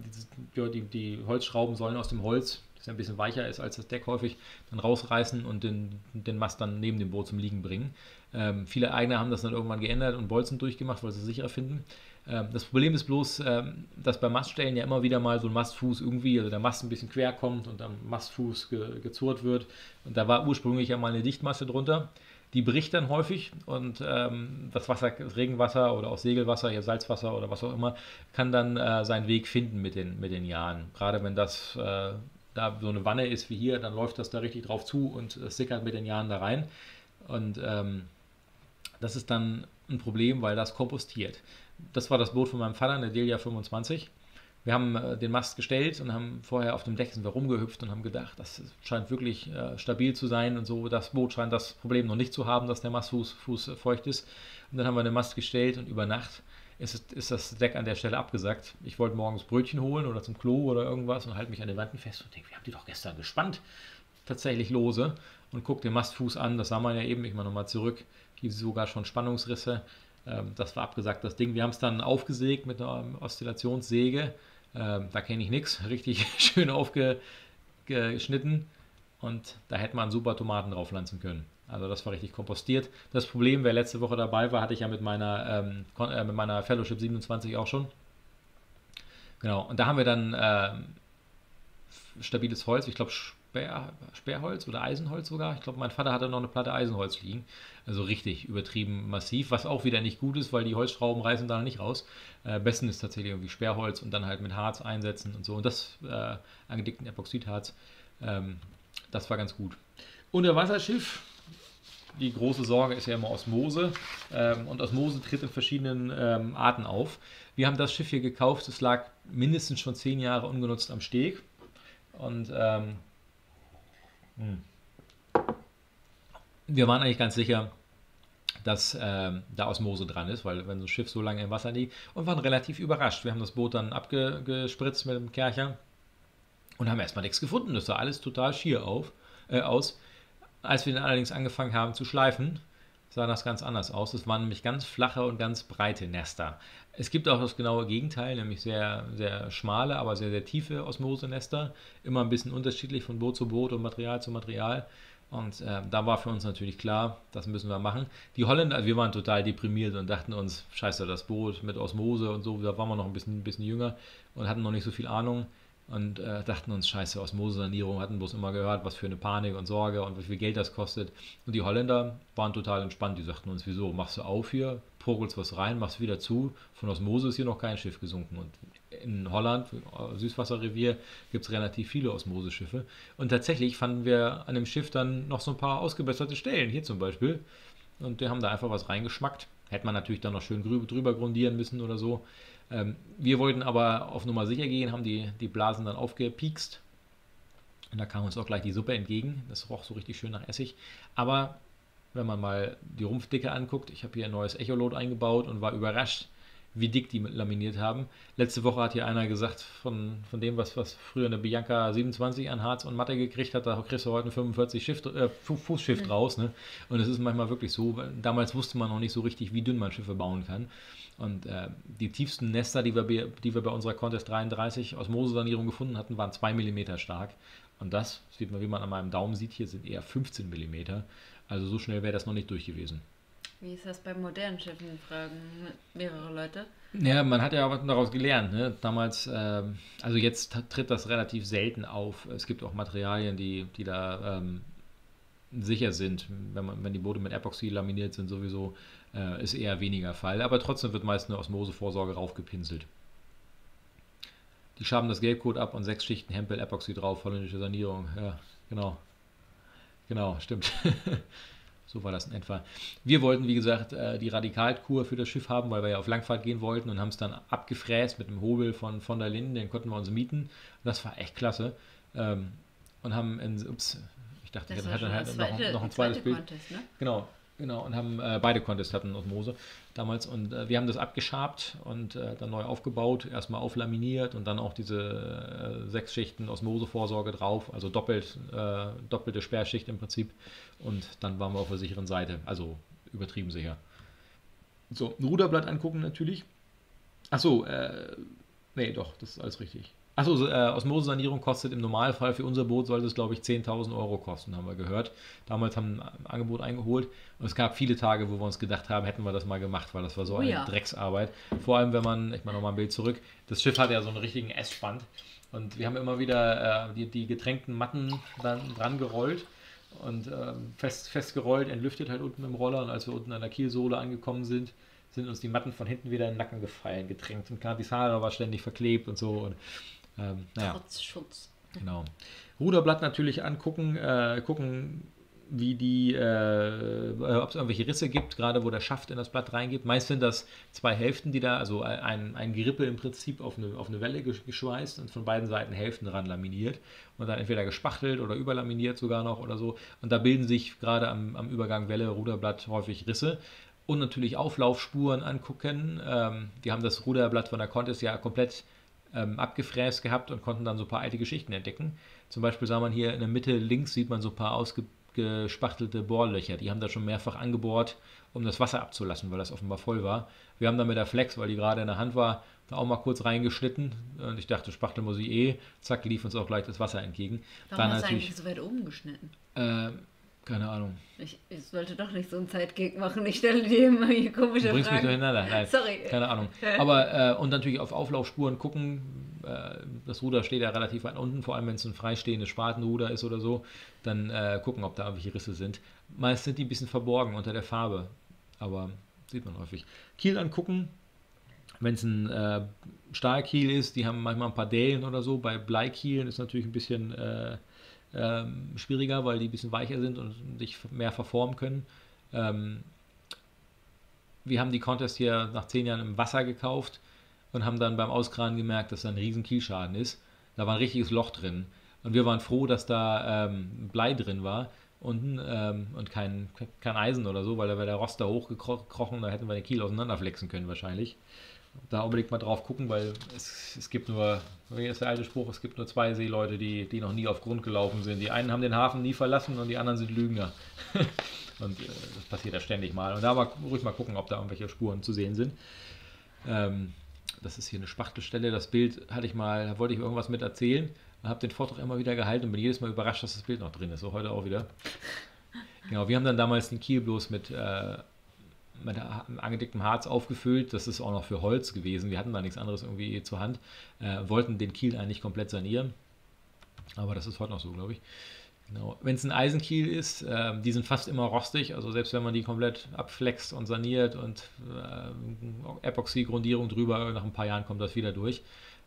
die Holzschrauben sollen aus dem Holz, das ja ein bisschen weicher ist als das Deck häufig, dann rausreißen und den Mast dann neben dem Boot zum Liegen bringen. Viele Eigner haben das dann irgendwann geändert und Bolzen durchgemacht, weil sie es sicherer finden. Das Problem ist bloß, dass bei Maststellen ja immer wieder mal so ein Mastfuß irgendwie, also der Mast ein bisschen quer kommt und am Mastfuß gezurrt wird. Und da war ursprünglich ja mal eine Dichtmasse drunter. Die bricht dann häufig und das Regenwasser oder auch Segelwasser, ja Salzwasser oder was auch immer, kann dann seinen Weg finden mit den Jahren. Gerade wenn das da so eine Wanne ist wie hier, dann läuft das da richtig drauf zu und es sickert mit den Jahren da rein. Und das ist dann ein Problem, weil das kompostiert. Das war das Boot von meinem Vater, eine Delia 25. Wir haben den Mast gestellt und haben vorher auf dem Deck sind wir rumgehüpft und haben gedacht, das scheint wirklich stabil zu sein und so. Das Boot scheint das Problem noch nicht zu haben, dass der Mastfuß feucht ist. Und dann haben wir den Mast gestellt und über Nacht ist das Deck an der Stelle abgesackt. Ich wollte morgens Brötchen holen oder zum Klo oder irgendwas und halte mich an den Wänden fest und denke, wir haben die doch gestern gespannt. Tatsächlich lose und gucke den Mastfuß an. Das sah man ja eben, ich mache nochmal zurück. Hier sogar schon Spannungsrisse. Das war abgesagt, das Ding. Wir haben es dann aufgesägt mit einer Oszillationssäge. Da kenne ich nichts. Richtig schön aufgeschnitten. Und da hätte man super Tomaten drauf pflanzen können. Also das war richtig kompostiert. Das Problem, wer letzte Woche dabei war, hatte ich ja mit meiner Fellowship 27 auch schon. Genau. Und da haben wir dann stabiles Holz. Ich glaube Sperrholz oder Eisenholz sogar. Ich glaube, mein Vater hatte noch eine Platte Eisenholz liegen. Also richtig übertrieben massiv, was auch wieder nicht gut ist, weil die Holzschrauben reißen da nicht raus. Besten ist tatsächlich irgendwie Sperrholz und dann halt mit Harz einsetzen und so. Und das angedickten Epoxidharz, das war ganz gut. Unterwasserschiff, die große Sorge ist ja immer Osmose. Und Osmose tritt in verschiedenen Arten auf. Wir haben das Schiff hier gekauft, es lag mindestens schon 10 Jahre ungenutzt am Steg. Und wir waren eigentlich ganz sicher, dass da Osmose dran ist, weil wenn so ein Schiff so lange im Wasser liegt und waren relativ überrascht. Wir haben das Boot dann abgespritzt mit dem Kercher und haben erstmal nichts gefunden. Das sah alles total schier aus. Als wir dann allerdings angefangen haben zu schleifen, sah das ganz anders aus. Es waren nämlich ganz flache und ganz breite Nester. Es gibt auch das genaue Gegenteil, nämlich sehr, sehr schmale, aber sehr, sehr tiefe Osmosenester. Immer ein bisschen unterschiedlich von Boot zu Boot und Material zu Material. Und da war für uns natürlich klar, das müssen wir machen. Die Holländer, also wir waren total deprimiert und dachten uns, scheiße, das Boot mit Osmose und so, da waren wir noch ein bisschen jünger und hatten noch nicht so viel Ahnung. Und dachten uns, scheiße, Osmosesanierung, hatten bloß immer gehört, was für eine Panik und Sorge und wie viel Geld das kostet. Und die Holländer waren total entspannt, die sagten uns, wieso, machst du auf hier, purgelst was rein, machst wieder zu, von Osmose ist hier noch kein Schiff gesunken. Und in Holland, Süßwasserrevier, gibt es relativ viele Osmoseschiffe. Und tatsächlich fanden wir an dem Schiff dann noch so ein paar ausgebesserte Stellen, hier zum Beispiel. Und wir haben da einfach was reingeschmackt. Hätte man natürlich dann noch schön drüber grundieren müssen oder so. Wir wollten aber auf Nummer sicher gehen, haben die Blasen dann aufgepiekst. Und da kam uns auch gleich die Suppe entgegen. Das roch so richtig schön nach Essig. Aber wenn man mal die Rumpfdicke anguckt, ich habe hier ein neues Echolot eingebaut und war überrascht, wie dick die laminiert haben. Letzte Woche hat hier einer gesagt, von dem, was früher eine Bianca 27 an Harz und Matte gekriegt hat, da kriegst du heute ein 45 Fußschiff raus. Ne? Und es ist manchmal wirklich so, weil damals wusste man noch nicht so richtig, wie dünn man Schiffe bauen kann. Und die tiefsten Nester, die wir bei unserer Contest 33 Osmosesanierung gefunden hatten, waren 2 mm stark. Und das sieht man, wie man an meinem Daumen sieht, hier sind eher 15 mm. Also so schnell wäre das noch nicht durch gewesen. Wie ist das bei modernen Schiffen, fragen mehrere Leute? Ja, man hat ja auch daraus gelernt. Ne? Damals, also jetzt tritt das relativ selten auf. Es gibt auch Materialien, die da sicher sind. Wenn die Boote mit Epoxy laminiert sind, sowieso ist eher weniger Fall. Aber trotzdem wird meist eine Osmosevorsorge raufgepinselt. Die schaben das Gelbcoat ab und 6 Schichten Hempel Epoxy drauf, holländische Sanierung. Ja, genau. Genau, stimmt. So war das in etwa. Wir wollten, wie gesagt, die Radikalkur für das Schiff haben, weil wir ja auf Langfahrt gehen wollten und haben es dann abgefräst mit einem Hobel von der Linden, den konnten wir uns mieten. Und das war echt klasse. Und haben, ich dachte, wir hätten halt noch ein zweites Bild. Contest, ne? Genau, und haben beide Contests hatten Osmose damals und wir haben das abgeschabt und dann neu aufgebaut, erstmal auflaminiert und dann auch diese 6 Schichten Osmosevorsorge drauf, also doppelte Sperrschicht im Prinzip und dann waren wir auf der sicheren Seite, also übertrieben sicher. So, ein Ruderblatt angucken natürlich. Achso, nee, doch, das ist alles richtig. Achso, Osmosesanierung kostet im Normalfall für unser Boot, sollte es glaube ich 10.000 Euro kosten, haben wir gehört. Damals haben wir ein Angebot eingeholt und es gab viele Tage, wo wir uns gedacht haben, hätten wir das mal gemacht, weil das war so eine Drecksarbeit. Vor allem, wenn man, ich mache nochmal ein Bild zurück, das Schiff hat ja so einen richtigen Essspand und wir haben immer wieder die getränkten Matten dann dran gerollt und festgerollt, entlüftet halt unten im Roller und als wir unten an der Kielsohle angekommen sind uns die Matten von hinten wieder in den Nacken gefallen, getränkt und gerade die Haare war ständig verklebt und so und naja. Trotz Schutz. Genau. Ruderblatt natürlich angucken, gucken, wie ob es irgendwelche Risse gibt, gerade wo der Schaft in das Blatt reingeht. Meist sind das 2 Hälften, die da, also ein Gerippe im Prinzip auf eine Welle geschweißt und von beiden Seiten Hälften ran laminiert und dann entweder gespachtelt oder überlaminiert sogar noch oder so. Und da bilden sich gerade am Übergang Welle, Ruderblatt häufig Risse. Und natürlich Auflaufspuren angucken. Die haben das Ruderblatt von der Contest ja komplett abgefräst gehabt und konnten dann so ein paar alte Geschichten entdecken. Zum Beispiel sah man hier in der Mitte links, sieht man so ein paar ausgespachtelte Bohrlöcher. Die haben da schon mehrfach angebohrt, um das Wasser abzulassen, weil das offenbar voll war. Wir haben dann mit der Flex, weil die gerade in der Hand war, da auch mal kurz reingeschnitten. Und ich dachte, Spachtel muss ich eh. Zack, lief uns auch gleich das Wasser entgegen. Warum hast du eigentlich so weit oben geschnitten? Keine Ahnung. Ich sollte doch nicht so einen Zeitgig machen. Ich stelle dir immer hier komische Fragen. Du bringst mich durcheinander. Nein, sorry. Keine Ahnung. Aber, und natürlich auf Auflaufspuren gucken. Das Ruder steht ja relativ weit unten, vor allem wenn es ein freistehendes Spatenruder ist oder so. Dann gucken, ob da irgendwelche Risse sind. Meist sind die ein bisschen verborgen unter der Farbe. Aber sieht man häufig. Kiel angucken. Wenn es ein Stahlkiel ist, die haben manchmal ein paar Dellen oder so. Bei Bleikielen ist natürlich ein bisschen schwieriger, weil die ein bisschen weicher sind und sich mehr verformen können. Wir haben die Contest hier nach 10 Jahren im Wasser gekauft und haben dann beim Auskranen gemerkt, dass da ein riesen Kielschaden ist. Da war ein richtiges Loch drin. Und wir waren froh, dass da Blei drin war unten und kein Eisen oder so, weil da wäre der Rost da hochgekrochen, da hätten wir den Kiel auseinanderflexen können wahrscheinlich. Da unbedingt mal drauf gucken, weil es gibt nur, wie ist der alte Spruch, es gibt nur 2 Seeleute, die noch nie auf Grund gelaufen sind. Die einen haben den Hafen nie verlassen und die anderen sind Lügner. Und das passiert ja ständig mal. Und da aber ruhig mal gucken, ob da irgendwelche Spuren zu sehen sind. Das ist hier eine Spachtelstelle. Das Bild da wollte ich irgendwas mit erzählen und habe den Vortrag immer wieder gehalten und bin jedes Mal überrascht, dass das Bild noch drin ist. So heute auch wieder. Genau, wir haben dann damals den Kiel bloß mit angedicktem Harz aufgefüllt. Das ist auch noch für Holz gewesen. Wir hatten da nichts anderes irgendwie zur Hand. Wollten den Kiel eigentlich komplett sanieren. Aber das ist heute noch so, glaube ich. Genau. Wenn es ein Eisenkiel ist, die sind fast immer rostig. Also selbst wenn man die komplett abflext und saniert und Epoxy-Grundierung drüber, nach ein paar Jahren kommt das wieder durch.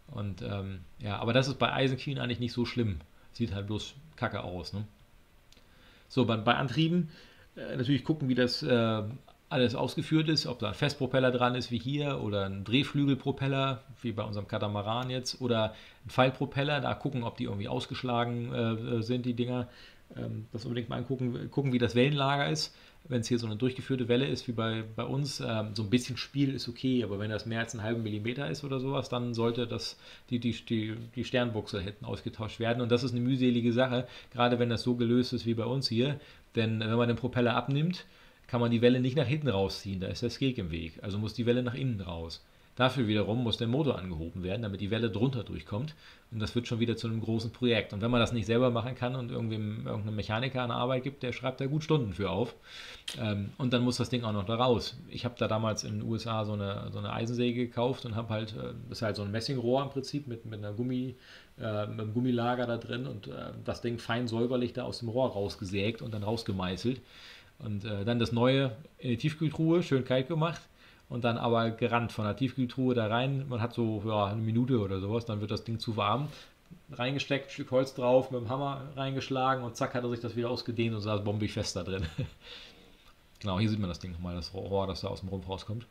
Und ja, aber das ist bei Eisenkien eigentlich nicht so schlimm. Sieht halt bloß kacke aus. Ne? So, bei Antrieben natürlich gucken, wie das alles ausgeführt ist, ob da ein Festpropeller dran ist wie hier oder ein Drehflügelpropeller wie bei unserem Katamaran jetzt oder ein Pfeilpropeller, da gucken, ob die irgendwie ausgeschlagen sind, die Dinger. Das unbedingt mal angucken, gucken, wie das Wellenlager ist. Wenn es hier so eine durchgeführte Welle ist wie bei uns, so ein bisschen Spiel ist okay, aber wenn das mehr als einen halben Millimeter ist oder sowas, dann sollte die Sternbuchse hinten ausgetauscht werden. Und das ist eine mühselige Sache, gerade wenn das so gelöst ist wie bei uns hier. Denn wenn man den Propeller abnimmt, kann man die Welle nicht nach hinten rausziehen, da ist der Skeg im Weg. Also muss die Welle nach innen raus. Dafür wiederum muss der Motor angehoben werden, damit die Welle drunter durchkommt. Und das wird schon wieder zu einem großen Projekt. Und wenn man das nicht selber machen kann und irgendeinem Mechaniker eine Arbeit gibt, der schreibt da gut Stunden für auf. Und dann muss das Ding auch noch da raus. Ich habe da damals in den USA so eine Eisensäge gekauft und habe halt, das ist halt so ein Messingrohr im Prinzip mit mit einem Gummilager da drin und das Ding fein säuberlich da aus dem Rohr rausgesägt und dann rausgemeißelt. Und dann das Neue in die Tiefkühltruhe, schön kalt gemacht und dann aber gerannt von der Tiefkühltruhe da rein. Man hat so ja, eine Minute oder sowas, dann wird das Ding zu warm. Reingesteckt, Stück Holz drauf, mit dem Hammer reingeschlagen und zack hat er sich das wieder ausgedehnt und saß bombig fest da drin. Genau, hier sieht man das Ding nochmal, das Rohr, das da aus dem Rumpf rauskommt.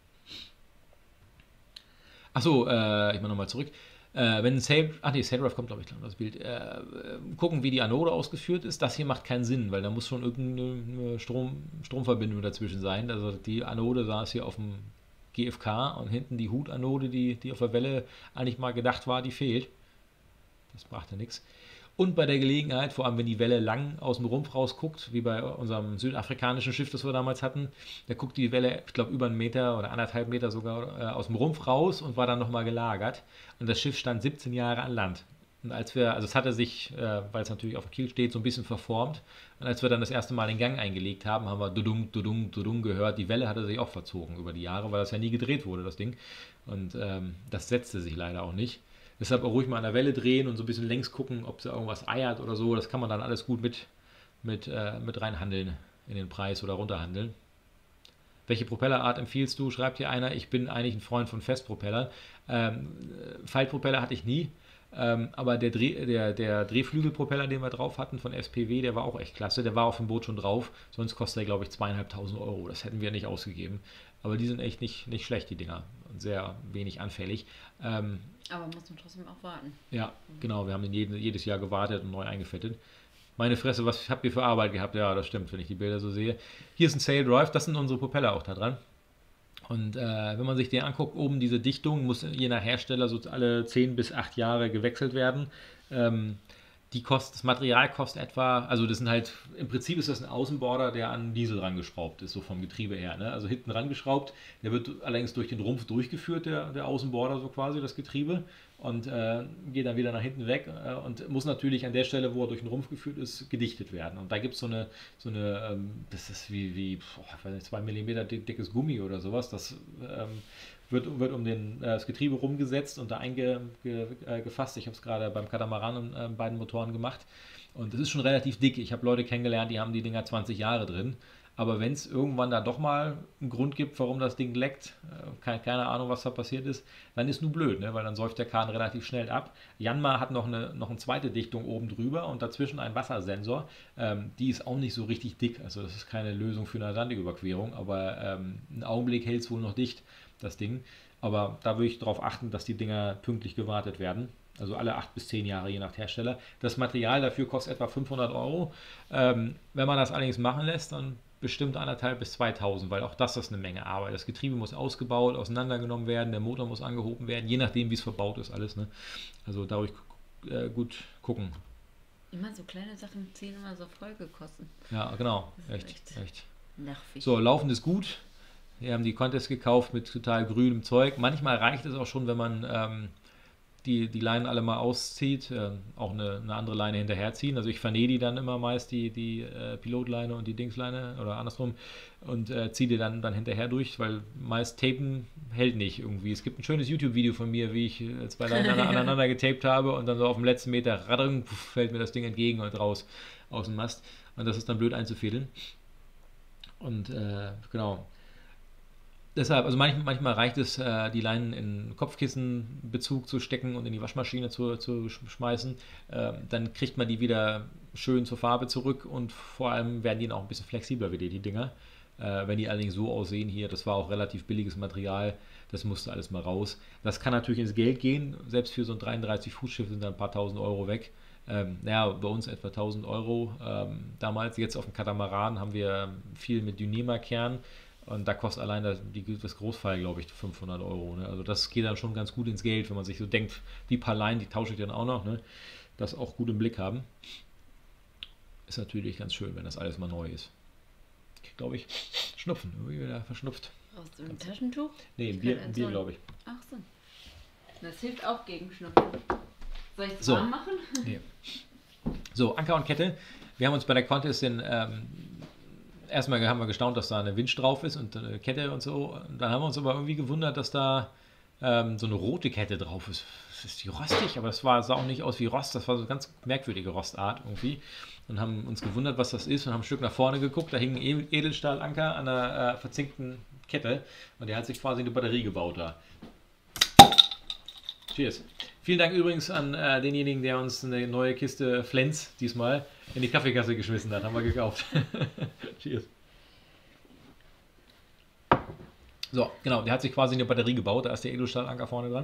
Achso, ich mache nochmal zurück. Wenn Saildrive kommt, glaube ich, das Bild. Gucken, wie die Anode ausgeführt ist. Das hier macht keinen Sinn, weil da muss schon irgendeine Stromverbindung dazwischen sein. Also die Anode saß hier auf dem GFK und hinten die Hutanode, die auf der Welle eigentlich mal gedacht war, die fehlt. Das brachte nichts. Und bei der Gelegenheit, vor allem wenn die Welle lang aus dem Rumpf rausguckt, wie bei unserem südafrikanischen Schiff, das wir damals hatten, da guckt die Welle, ich glaube, über einen Meter oder 1,5 Meter sogar aus dem Rumpf raus und war dann nochmal gelagert. Und das Schiff stand 17 Jahre an Land. Und also es hatte sich, weil es natürlich auf dem Kiel steht, so ein bisschen verformt. Und als wir dann das erste Mal den Gang eingelegt haben, haben wir dudung, dudung, dudung gehört. Die Welle hatte sich auch verzogen über die Jahre, weil das ja nie gedreht wurde, das Ding. Und das setzte sich leider auch nicht. Deshalb auch ruhig mal an der Welle drehen und so ein bisschen längs gucken, ob da irgendwas eiert oder so. Das kann man dann alles gut mit reinhandeln in den Preis oder runterhandeln. Welche Propellerart empfiehlst du? Schreibt hier einer. Ich bin eigentlich ein Freund von Festpropellern. Faltpropeller hatte ich nie. Aber der Drehflügelpropeller, den wir drauf hatten von SPW, der war auch echt klasse. Der war auf dem Boot schon drauf. Sonst kostet er, glaube ich, 2.500 Euro. Das hätten wir nicht ausgegeben. Aber die sind echt nicht schlecht, die Dinger. Und sehr wenig anfällig. Aber muss man trotzdem auch warten. Ja, genau. Wir haben den jedes Jahr gewartet und neu eingefettet. Meine Fresse, was habt ihr für Arbeit gehabt? Ja, das stimmt, wenn ich die Bilder so sehe. Hier ist ein Saildrive, das sind unsere Propeller auch da dran. Und wenn man sich den anguckt, oben diese Dichtung muss je nach Hersteller so alle 10 bis 8 Jahre gewechselt werden. Das Material kostet etwa, also das sind halt, im Prinzip ist das ein Außenborder, der an Diesel rangeschraubt ist, so vom Getriebe her. Ne? Also hinten rangeschraubt, der wird allerdings durch den Rumpf durchgeführt, der Außenborder so quasi, das Getriebe. Und geht dann wieder nach hinten weg und muss natürlich an der Stelle, wo er durch den Rumpf geführt ist, gedichtet werden. Und da gibt es das ist wie 2 mm dickes Gummi oder sowas, das wird um das Getriebe rumgesetzt und da eingefasst. Ich habe es gerade beim Katamaran und beiden Motoren gemacht. Und das ist schon relativ dick. Ich habe Leute kennengelernt, die haben die Dinger 20 Jahre drin. Aber wenn es irgendwann da doch mal einen Grund gibt, warum das Ding leckt, keine Ahnung, was da passiert ist, dann ist nur blöd, ne? Weil dann säuft der Kahn relativ schnell ab. Janmar hat noch eine zweite Dichtung oben drüber und dazwischen einen Wassersensor. Die ist auch nicht so richtig dick. Also das ist keine Lösung für eine Atlantiküberquerung, aber einen Augenblick hält es wohl noch dicht, das Ding. Aber da würde ich darauf achten, dass die Dinger pünktlich gewartet werden. Also alle 8 bis 10 Jahre, je nach Hersteller. Das Material dafür kostet etwa 500 Euro. Wenn man das allerdings machen lässt, dann bestimmt 1.500 bis 2.000, weil auch das ist eine Menge Arbeit. Das Getriebe muss ausgebaut, auseinandergenommen werden, der Motor muss angehoben werden, je nachdem, wie es verbaut ist, alles. Ne? Also da ruhig gut gucken. Immer so kleine Sachen 10 immer so Folgekosten. Ja, genau. Das ist Echt. Nervig. So, laufen ist gut. Wir haben die Contest gekauft mit total grünem Zeug. Manchmal reicht es auch schon, wenn man die Leinen alle mal auszieht, auch eine andere Leine hinterherziehen. Also ich vernähe die dann immer meist, die Pilotleine und die Dingsleine oder andersrum und ziehe die dann hinterher durch, weil meist Tapen hält nicht irgendwie. Es gibt ein schönes YouTube-Video von mir, wie ich 2 Leinen aneinander getaped habe und dann so auf dem letzten Meter fällt mir das Ding entgegen und raus aus dem Mast. Und das ist dann blöd einzufädeln. Und genau. Deshalb, also manchmal reicht es, die Leinen in Kopfkissenbezug zu stecken und in die Waschmaschine zu schmeißen. Dann kriegt man die wieder schön zur Farbe zurück und vor allem werden die dann auch ein bisschen flexibler wieder, die Dinger. Wenn die allerdings so aussehen hier, das war auch relativ billiges Material, das musste alles mal raus. Das kann natürlich ins Geld gehen, selbst für so ein 33-Fuß-Schiff sind dann ein paar tausend Euro weg. Naja, bei uns etwa 1000 Euro. Damals, jetzt auf dem Katamaran haben wir viel mit Dyneema-Kern und da kostet allein das Großteil, glaube ich, 500 Euro. Ne? Also das geht dann schon ganz gut ins Geld, wenn man sich so denkt, die paar Leinen, die tausche ich dann auch noch, ne? Das auch gut im Blick haben. Ist natürlich ganz schön, wenn das alles mal neu ist. Ich glaube, ich Schnupfen, irgendwie wieder verschnupft. Aus dem Taschentuch? Nee, ein Bier, glaube ich. Ach so. Das hilft auch gegen Schnupfen. Soll ich das warm machen? Nee. So, Anker und Kette. Wir haben uns bei der Contest erstmal haben wir gestaunt, dass da eine Winch drauf ist und eine Kette und so. Dann haben wir uns aber irgendwie gewundert, dass da so eine rote Kette drauf ist. Ist die rostig? Aber sah auch nicht aus wie Rost. Das war so eine ganz merkwürdige Rostart irgendwie. Und haben uns gewundert, was das ist und haben ein Stück nach vorne geguckt. Da hing ein Edelstahlanker an einer verzinkten Kette und der hat sich quasi eine Batterie gebaut da. Cheers. Vielen Dank übrigens an denjenigen, der uns eine neue Kiste Flens diesmal in die Kaffeekasse geschmissen hat. Haben wir gekauft. Cheers. So, genau, der hat sich quasi eine Batterie gebaut. Da ist der Edelstahlanker vorne dran.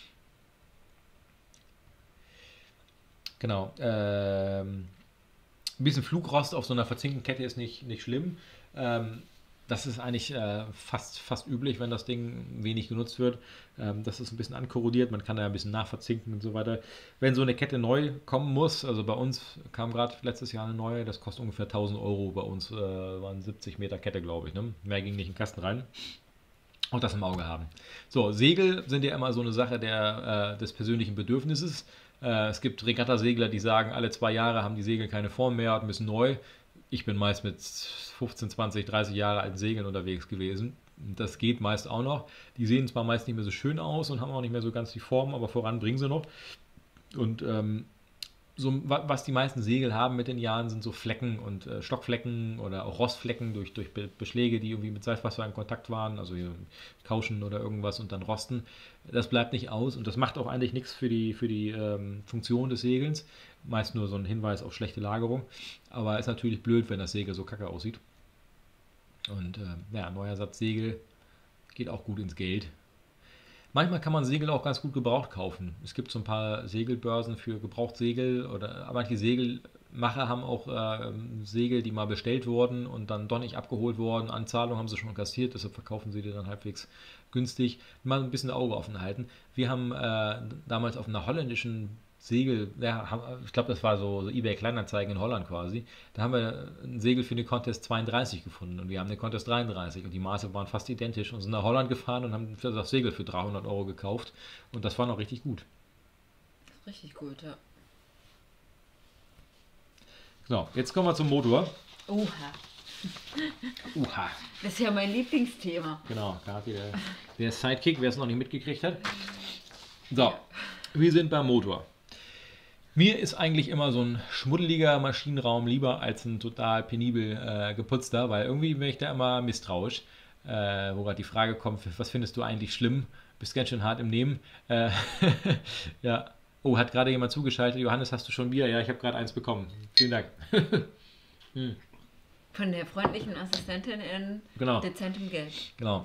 Genau. Ein bisschen Flugrost auf so einer verzinkten Kette ist nicht schlimm. Das ist eigentlich fast üblich, wenn das Ding wenig genutzt wird. Das ist ein bisschen ankorrodiert, man kann da ein bisschen nachverzinken und so weiter. Wenn so eine Kette neu kommen muss, also bei uns kam gerade letztes Jahr eine neue, das kostet ungefähr 1000 Euro. Bei uns waren 70 Meter Kette, glaube ich. Ne? Mehr ging nicht in den Kasten rein. Auch das im Auge haben. So, Segel sind ja immer so eine Sache des persönlichen Bedürfnisses. Es gibt Regattasegler, die sagen, alle 2 Jahre haben die Segel keine Form mehr und müssen neu. Ich bin meist mit 15, 20, 30 Jahre alten Segeln unterwegs gewesen. Das geht meist auch noch. Die sehen zwar meist nicht mehr so schön aus und haben auch nicht mehr so ganz die Form, aber voran bringen sie noch. Und so, was die meisten Segel haben mit den Jahren, sind so Flecken und Stockflecken oder auch Rostflecken durch Beschläge, die irgendwie mit Salzwasser in Kontakt waren, also hier Kauschen oder irgendwas und dann rosten. Das bleibt nicht aus und das macht auch eigentlich nichts für die Funktion des Segelns. Meist nur so ein Hinweis auf schlechte Lagerung. Aber ist natürlich blöd, wenn das Segel so kacke aussieht. Und ja, neuer Satz Segel geht auch gut ins Geld. Manchmal kann man Segel auch ganz gut gebraucht kaufen. Es gibt so ein paar Segelbörsen für Gebrauchtsegel oder manche Segelmacher haben auch Segel, die mal bestellt wurden und dann doch nicht abgeholt worden. Anzahlung haben sie schon kassiert, deshalb verkaufen sie die dann halbwegs günstig. Mal ein bisschen Auge offen halten. Wir haben damals auf einer holländischen Segel, ja, ich glaube, das war so eBay Kleinanzeigen in Holland quasi. Da haben wir ein Segel für eine Contest 32 gefunden und wir haben eine Contest 33 und die Maße waren fast identisch und sind nach Holland gefahren und haben das Segel für 300 Euro gekauft und das war noch richtig gut. Das ist richtig gut, ja. So, jetzt kommen wir zum Motor. Oha. Uha. Das ist ja mein Lieblingsthema. Genau, da hat der Sidekick, wer es noch nicht mitgekriegt hat. So, wir sind beim Motor. Mir ist eigentlich immer so ein schmuddeliger Maschinenraum lieber als ein total penibel geputzter, weil irgendwie bin ich da immer misstrauisch. Wo gerade die Frage kommt, was findest du eigentlich schlimm? Bist ganz schön hart im Nehmen. Ja. Oh, hat gerade jemand zugeschaltet. Johannes, hast du schon Bier? Ja, ich habe gerade eins bekommen. Vielen Dank. Von der freundlichen Assistentin in dezentem Geld. Genau.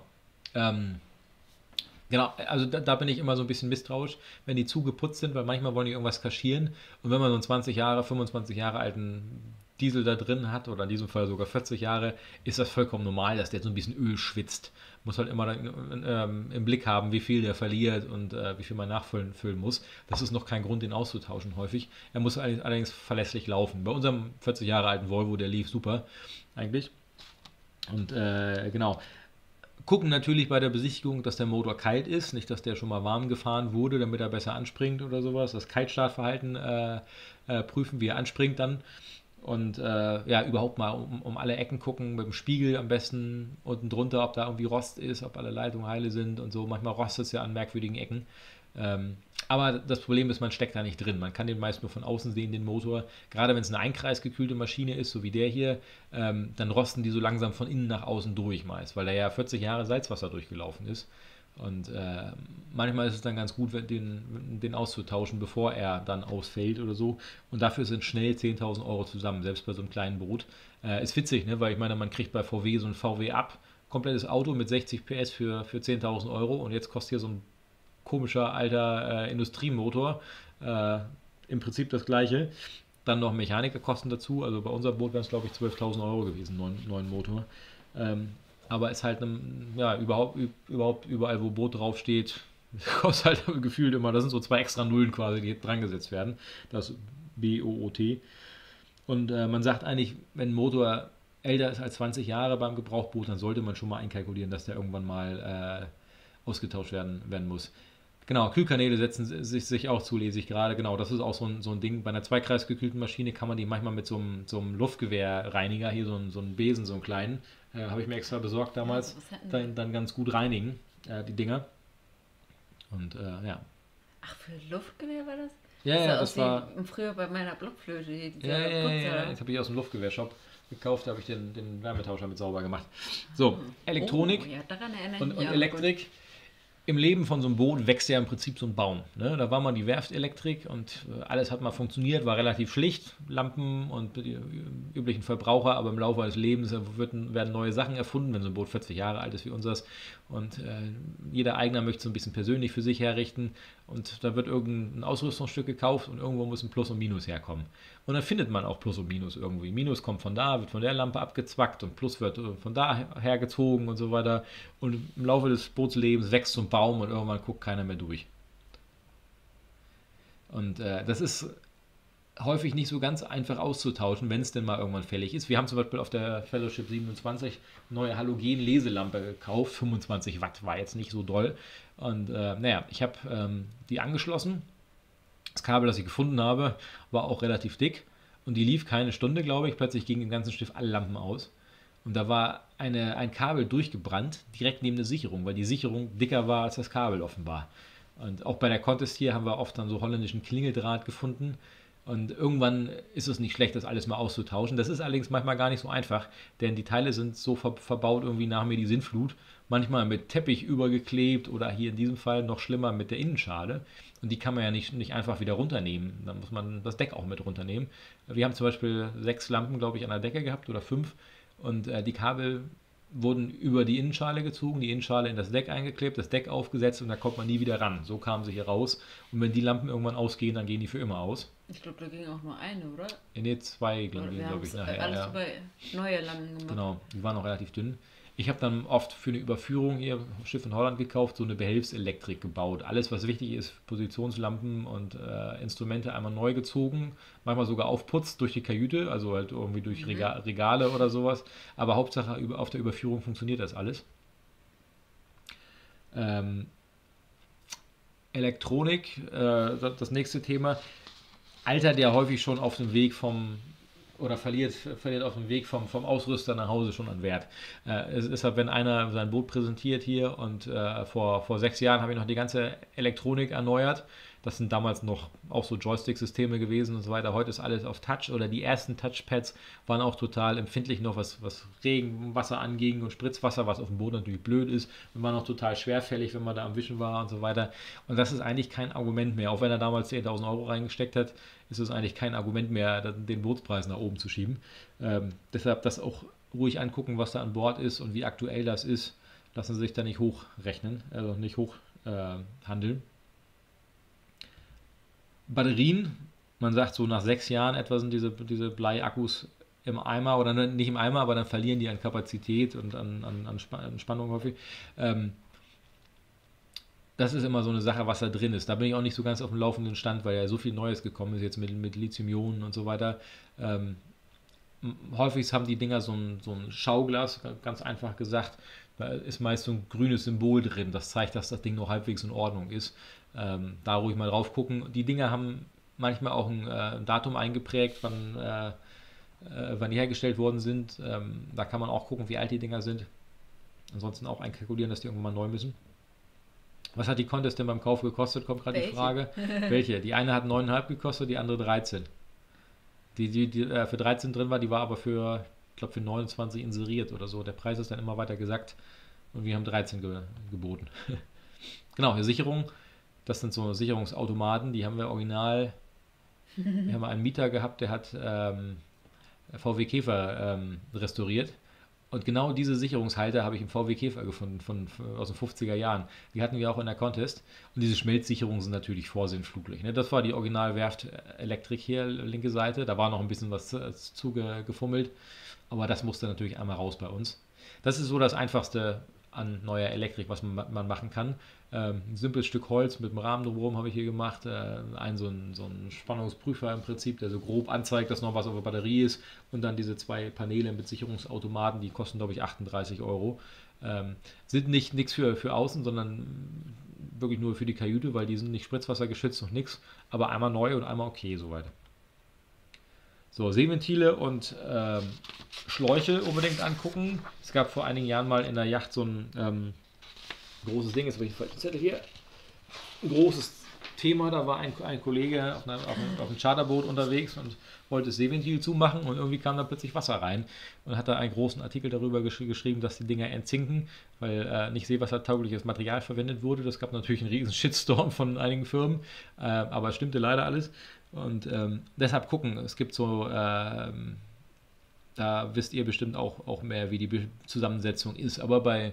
Genau, also da bin ich immer so ein bisschen misstrauisch, wenn die zu geputzt sind, weil manchmal wollen die irgendwas kaschieren. Und wenn man so einen 20 Jahre, 25 Jahre alten Diesel da drin hat, oder in diesem Fall sogar 40 Jahre, ist das vollkommen normal, dass der so ein bisschen Öl schwitzt. Muss halt immer im Blick haben, wie viel der verliert und wie viel man nachfüllen muss. Das ist noch kein Grund, den auszutauschen häufig. Er muss allerdings verlässlich laufen. Bei unserem 40 Jahre alten Volvo, der lief super eigentlich. Und genau. Gucken natürlich bei der Besichtigung, dass der Motor kalt ist, nicht, dass der schon mal warm gefahren wurde, damit er besser anspringt oder sowas. Das Kaltstartverhalten prüfen, wie er anspringt dann. Und ja, überhaupt mal um alle Ecken gucken, mit dem Spiegel am besten unten drunter, ob da irgendwie Rost ist, ob alle Leitungen heile sind und so. Manchmal rostet es ja an merkwürdigen Ecken. Aber das Problem ist, man steckt da nicht drin. Man kann den meist nur von außen sehen, den Motor. Gerade wenn es eine einkreisgekühlte Maschine ist, so wie der hier, dann rosten die so langsam von innen nach außen durch meist, weil da ja 40 Jahre Salzwasser durchgelaufen ist. Und manchmal ist es dann ganz gut, den auszutauschen, bevor er dann ausfällt oder so. Und dafür sind schnell 10.000 Euro zusammen, selbst bei so einem kleinen Boot. Ist witzig, ne? Weil ich meine, man kriegt bei VW so ein VW ab, komplettes Auto mit 60 PS für 10.000 Euro und jetzt kostet hier so ein komischer alter Industriemotor im Prinzip das gleiche. Dann noch Mechanikerkosten dazu, also bei unserem Boot wären es glaube ich 12.000 Euro gewesen, neuen Motor. Aber ist halt ja, überhaupt überall, wo Boot draufsteht, kostet halt gefühlt immer, das sind so 2 extra Nullen quasi, die dran gesetzt werden. Das BOOT. Und man sagt eigentlich, wenn ein Motor älter ist als 20 Jahre beim Gebrauchtboot, dann sollte man schon mal einkalkulieren, dass der irgendwann mal ausgetauscht werden muss. Genau, Kühlkanäle setzen sich auch zu, lese ich gerade. Genau, das ist auch so ein Ding. Bei einer zweikreisgekühlten Maschine kann man die manchmal mit so einem Luftgewehrreiniger, hier so einen Besen, so einen kleinen, habe ich mir extra besorgt damals, dann ganz gut reinigen, die Dinger. Und ja. Ach, für Luftgewehr war das? Ja, das war früher bei meiner Blockflöte. Ja, das habe ich aus dem Luftgewehrshop gekauft, da habe ich den Wärmetauscher mit sauber gemacht. So, Elektronik ja, daran erinnere und ich mich auch Elektrik. gut. Im Leben von so einem Boot wächst ja im Prinzip so ein Baum. Ne? Da war mal die Werftelektrik und alles hat mal funktioniert, war relativ schlicht, Lampen und die üblichen Verbraucher, aber im Laufe des Lebens werden neue Sachen erfunden, wenn so ein Boot 40 Jahre alt ist wie unseres. Und jeder Eigner möchte so ein bisschen persönlich für sich herrichten und da wird irgendein Ausrüstungsstück gekauft und irgendwo muss ein Plus und Minus herkommen. Und dann findet man auch Plus und Minus irgendwie. Minus kommt von da, wird von der Lampe abgezwackt und Plus wird von da hergezogen und so weiter. Und im Laufe des Bootslebens wächst so ein Baum und irgendwann guckt keiner mehr durch. Und das ist häufig nicht so ganz einfach auszutauschen, wenn es denn mal irgendwann fällig ist. Wir haben zum Beispiel auf der Fellowship 27 neue Halogen-Leselampe gekauft. 25 Watt war jetzt nicht so doll. Und naja, ich habe die angeschlossen. Das Kabel, das ich gefunden habe, war auch relativ dick. Und die lief keine Stunde, glaube ich. Plötzlich gingen im ganzen Stift alle Lampen aus. Und da war ein Kabel durchgebrannt, direkt neben der Sicherung, weil die Sicherung dicker war als das Kabel offenbar. Und auch bei der Contest hier haben wir oft dann so holländischen Klingeldraht gefunden. Und irgendwann ist es nicht schlecht, das alles mal auszutauschen. Das ist allerdings manchmal gar nicht so einfach, denn die Teile sind so verbaut irgendwie nach mir die Sintflut. Manchmal mit Teppich übergeklebt oder hier in diesem Fall noch schlimmer mit der Innenschale. Und die kann man ja nicht einfach wieder runternehmen. Dann muss man das Deck auch mit runternehmen. Wir haben zum Beispiel 6 Lampen, glaube ich, an der Decke gehabt oder 5. Und die Kabel wurden über die Innenschale gezogen, die Innenschale in das Deck eingeklebt, das Deck aufgesetzt und da kommt man nie wieder ran. So kamen sie hier raus. Und wenn die Lampen irgendwann ausgehen, dann gehen die für immer aus. Ich glaube, da ging auch nur eine, oder? Ne, 2 glaube ich nachher. Alles ja. über neue Lampen gemacht. Genau, die waren auch relativ dünn. Ich habe dann oft für eine Überführung hier Schiff in Holland gekauft, so eine Behelfselektrik gebaut. Alles, was wichtig ist, Positionslampen und Instrumente einmal neu gezogen, manchmal sogar aufputzt durch die Kajüte, also halt irgendwie durch Regale oder sowas. Aber Hauptsache auf der Überführung funktioniert das alles. Elektronik, das nächste Thema, altert ja häufig schon auf dem Weg verliert auf dem Weg vom Ausrüster nach Hause schon an Wert. Es ist halt, wenn einer sein Boot präsentiert hier und vor 6 Jahren habe ich noch die ganze Elektronik erneuert. Das sind damals noch auch so Joystick-Systeme gewesen und so weiter. Heute ist alles auf Touch oder die ersten Touchpads waren auch total empfindlich noch, was Regenwasser anging und Spritzwasser, was auf dem Boot natürlich blöd ist. Und war noch total schwerfällig, wenn man da am Wischen war und so weiter. Und das ist eigentlich kein Argument mehr. Auch wenn er damals 10.000 Euro reingesteckt hat, ist es eigentlich kein Argument mehr, den Bootspreis nach oben zu schieben. Deshalb das auch ruhig angucken, was da an Bord ist und wie aktuell das ist. Lassen Sie sich da nicht hochrechnen, also nicht hochhandeln. Batterien, man sagt so nach 6 Jahren etwa sind diese Bleiakkus im Eimer oder nicht im Eimer, aber dann verlieren die an Kapazität und an Spannung häufig. Das ist immer so eine Sache, was da drin ist. Da bin ich auch nicht so ganz auf dem laufenden Stand, weil ja so viel Neues gekommen ist jetzt mit Lithium-Ionen und so weiter. Häufig haben die Dinger so ein Schauglas, ganz einfach gesagt. Da ist meist so ein grünes Symbol drin. Das zeigt, dass das Ding noch halbwegs in Ordnung ist. Da ruhig mal drauf gucken. Die Dinger haben manchmal auch ein Datum eingeprägt, wann die hergestellt worden sind. Da kann man auch gucken, wie alt die Dinger sind. Ansonsten auch einkalkulieren, dass die irgendwann mal neu müssen. Was hat die Contest denn beim Kauf gekostet, kommt gerade die Welche? Frage. Welche? Die eine hat 9,5 gekostet, die andere 13. Die für 13 drin war, die war aber ich glaube für 29 inseriert oder so. Der Preis ist dann immer weiter gesackt und wir haben 13 geboten. Genau, die Sicherung, das sind so Sicherungsautomaten, die haben wir original. Wir haben einen Mieter gehabt, der hat VW Käfer restauriert. Und genau diese Sicherungshalter habe ich im VW Käfer gefunden, aus den 50er Jahren. Die hatten wir auch in der Contest. Und diese Schmelzsicherungen sind natürlich vorsinnflutlich. Ne? Das war die Original-Werft Elektrik hier, linke Seite. Da war noch ein bisschen was zugefummelt. Aber das musste natürlich einmal raus bei uns. Das ist so das Einfachste an neuer Elektrik, was man machen kann. Ein simples Stück Holz mit einem Rahmen drumherum habe ich hier gemacht. So ein Spannungsprüfer im Prinzip, der so grob anzeigt, dass noch was auf der Batterie ist. Und dann diese 2 Paneele mit Sicherungsautomaten, die kosten, glaube ich, 38 Euro. Sind nichts für außen, sondern wirklich nur für die Kajüte, weil die sind nicht spritzwassergeschützt und nichts. Aber einmal neu und einmal okay soweit. So, Seeventile und Schläuche unbedingt angucken. Es gab vor einigen Jahren mal in der Yacht so ein großes Ding, jetzt habe ich den falschen Zettel hier, ein großes Thema, da war ein Kollege auf einem Charterboot unterwegs und wollte das Seeventil zumachen und irgendwie kam da plötzlich Wasser rein und hat da einen großen Artikel darüber geschrieben, dass die Dinger entzinken, weil nicht seewassertaugliches Material verwendet wurde. Das gab natürlich einen riesen Shitstorm von einigen Firmen, aber es stimmte leider alles. Und deshalb gucken, es gibt so, da wisst ihr bestimmt auch mehr, wie die Zusammensetzung ist, aber bei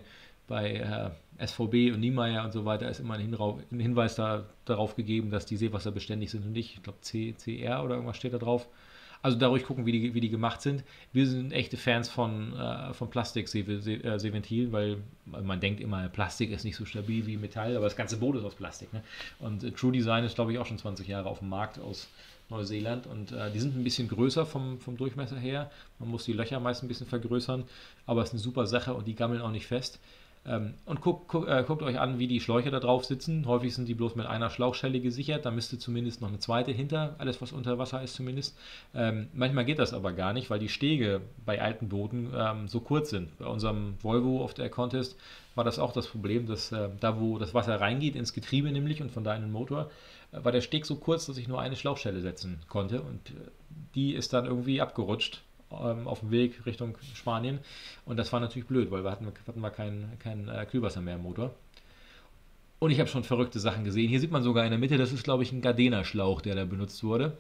SVB und Niemeyer und so weiter ist immer ein Hinweis darauf gegeben, dass die seewasserbeständig sind und nicht. Ich glaube CR oder irgendwas steht da drauf. Also da ruhig gucken, wie die gemacht sind. Wir sind echte Fans von Plastik-Seeventilen, weil man denkt immer, Plastik ist nicht so stabil wie Metall, aber das ganze Boot ist aus Plastik. Ne? Und True Design ist, glaube ich, auch schon 20 Jahre auf dem Markt aus Neuseeland und die sind ein bisschen größer vom Durchmesser her. Man muss die Löcher meist ein bisschen vergrößern, aber es ist eine super Sache und die gammeln auch nicht fest. Und guckt euch an, wie die Schläuche da drauf sitzen. Häufig sind die bloß mit einer Schlauchschelle gesichert. Da müsste zumindest noch eine zweite hinter, alles was unter Wasser ist zumindest. Manchmal geht das aber gar nicht, weil die Stege bei alten Booten so kurz sind. Bei unserem Volvo auf der Contest war das auch das Problem, dass da wo das Wasser reingeht, ins Getriebe nämlich und von da in den Motor, war der Steg so kurz, dass ich nur eine Schlauchschelle setzen konnte. Und die ist dann irgendwie abgerutscht auf dem Weg Richtung Spanien. Und das war natürlich blöd, weil wir hatten kein Kühlwasser mehr im Motor. Und ich habe schon verrückte Sachen gesehen. Hier sieht man sogar in der Mitte, das ist, glaube ich, ein Gardena-Schlauch, der da benutzt wurde.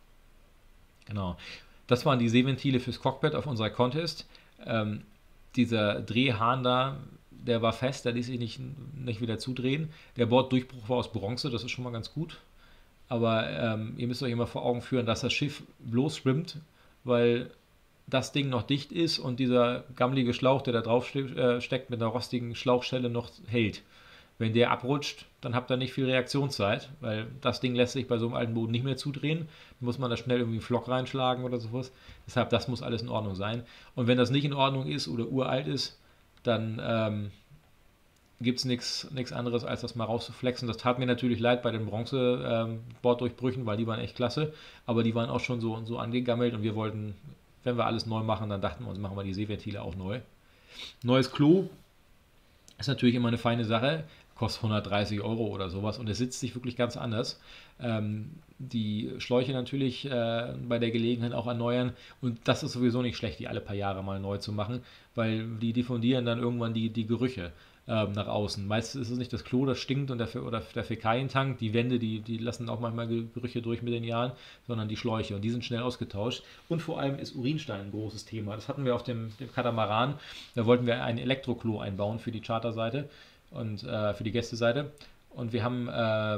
Genau. Das waren die Seeventile fürs Cockpit auf unserer Contest. Dieser Drehhahn da, der war fest, der ließ sich nicht wieder zudrehen. Der Borddurchbruch war aus Bronze, das ist schon mal ganz gut. Aber ihr müsst euch immer vor Augen führen, dass das Schiff bloß schwimmt, weil das Ding noch dicht ist und dieser gammelige Schlauch, der da drauf steckt, mit einer rostigen Schlauchstelle noch hält. Wenn der abrutscht, dann habt ihr nicht viel Reaktionszeit, weil das Ding lässt sich bei so einem alten Boden nicht mehr zudrehen. Dann muss man da schnell irgendwie einen Flock reinschlagen oder sowas. Deshalb, das muss alles in Ordnung sein. Und wenn das nicht in Ordnung ist oder uralt ist, dann gibt es nichts anderes, als das mal rauszuflexen. Das tat mir natürlich leid bei den Bronze-Borddurchbrüchen, weil die waren echt klasse. Aber die waren auch schon so angegammelt und wir wollten, wenn wir alles neu machen, dann dachten wir uns, machen wir die Seeventile auch neu. Neues Klo ist natürlich immer eine feine Sache, kostet 130 Euro oder sowas und es sitzt sich wirklich ganz anders. Die Schläuche natürlich bei der Gelegenheit auch erneuern und das ist sowieso nicht schlecht, die alle paar Jahre mal neu zu machen, weil die diffundieren dann irgendwann die Gerüche nach außen. Meistens ist es nicht das Klo, das stinkt oder der Fäkalientank, die Wände, die lassen auch manchmal Gerüche durch mit den Jahren, sondern die Schläuche und die sind schnell ausgetauscht. Und vor allem ist Urinstein ein großes Thema. Das hatten wir auf dem Katamaran, da wollten wir ein Elektroklo einbauen für die Charterseite und für die Gästeseite und wir haben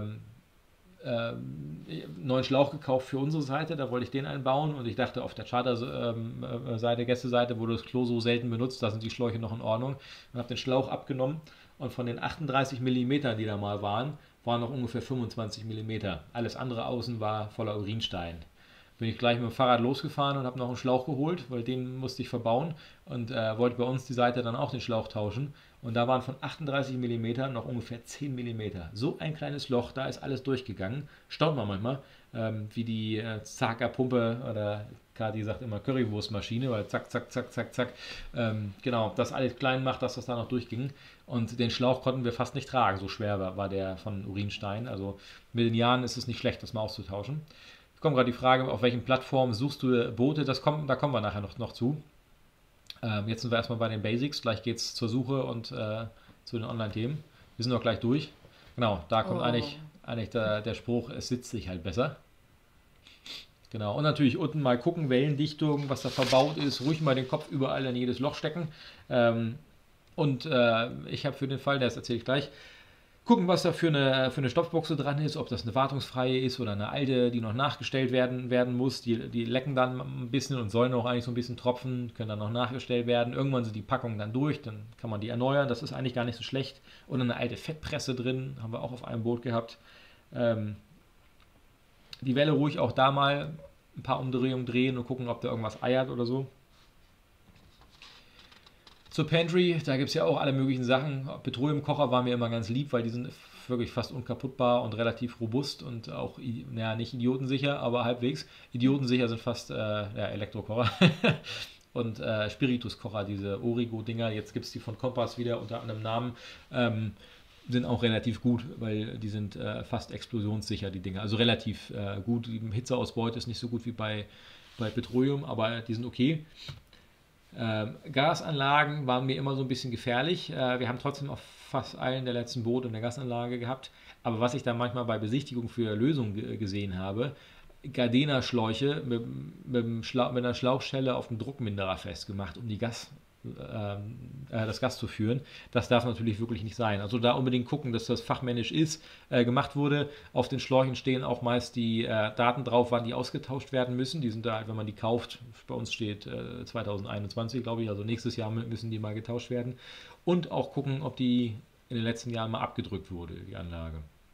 neuen Schlauch gekauft für unsere Seite, da wollte ich den einbauen und ich dachte auf der Charter-Seite, Gästeseite, wurde das Klo so selten benutzt, da sind die Schläuche noch in Ordnung und habe den Schlauch abgenommen und von den 38 mm, die da mal waren noch ungefähr 25 mm. Alles andere außen war voller Urinstein. bin ich gleich mit dem Fahrrad losgefahren und habe noch einen Schlauch geholt, weil den musste ich verbauen und wollte bei uns die Seite dann auch den Schlauch tauschen. Und da waren von 38 Millimeter noch ungefähr 10 Millimeter. So ein kleines Loch, da ist alles durchgegangen. Staunt man manchmal, wie die Zacker-Pumpe oder Kati sagt immer Currywurstmaschine, weil zack, zack, zack, zack, zack. Genau, das alles klein macht, dass das da noch durchging. Und den Schlauch konnten wir fast nicht tragen, so schwer war der von Urinstein. Also mit den Jahren ist es nicht schlecht, das mal auszutauschen. Es kommt gerade die Frage, auf welchen Plattformen suchst du Boote? Da kommen wir nachher noch zu. Jetzt sind wir erstmal bei den Basics. Gleich geht es zur Suche und zu den Online-Themen. Wir sind auch gleich durch. Genau, da kommt eigentlich der Spruch, es sitzt sich halt besser. Genau, und natürlich unten mal gucken, Wellendichtung, was da verbaut ist. Ruhig mal den Kopf überall in jedes Loch stecken. Ich habe für den Fall, das erzähle ich gleich, gucken, was da für eine Stopfbuchse dran ist, ob das eine wartungsfreie ist oder eine alte, die noch nachgestellt werden muss. Die lecken dann ein bisschen und sollen auch eigentlich so ein bisschen tropfen, können dann noch nachgestellt werden. Irgendwann sind die Packungen dann durch, dann kann man die erneuern. Das ist eigentlich gar nicht so schlecht. Und eine alte Fettpresse drin, haben wir auch auf einem Boot gehabt. Die Welle ruhig auch da mal ein paar Umdrehungen drehen und gucken, ob da irgendwas eiert oder so. Zur Pantry, da gibt es ja auch alle möglichen Sachen. Petroleumkocher waren mir immer ganz lieb, weil die sind wirklich fast unkaputtbar und relativ robust und auch, nicht idiotensicher, aber halbwegs. Idiotensicher sind fast Elektrokocher und Spirituskocher, diese Origo-Dinger. Jetzt gibt es die von Kompass wieder unter anderem Namen. Sind auch relativ gut, weil die sind fast explosionssicher, die Dinger. Also relativ gut. Die Hitzeausbeute ist nicht so gut wie bei Petroleum, aber die sind okay. Gasanlagen waren mir immer so ein bisschen gefährlich. Wir haben trotzdem auf fast allen der letzten Boote eine Gasanlage gehabt. Aber was ich dann manchmal bei Besichtigung für Lösungen gesehen habe, Gardena-Schläuche mit einer Schlauchschelle auf dem Druckminderer festgemacht, um das Gas zu führen. Das darf natürlich wirklich nicht sein. Also da unbedingt gucken, dass das fachmännisch gemacht wurde. Auf den Schläuchen stehen auch meist die Daten drauf, wann die ausgetauscht werden müssen. Die sind da, wenn man die kauft, bei uns steht 2021, glaube ich, also nächstes Jahr müssen die mal getauscht werden. Und auch gucken, ob die in den letzten Jahren mal abgedrückt wurde, die Anlage.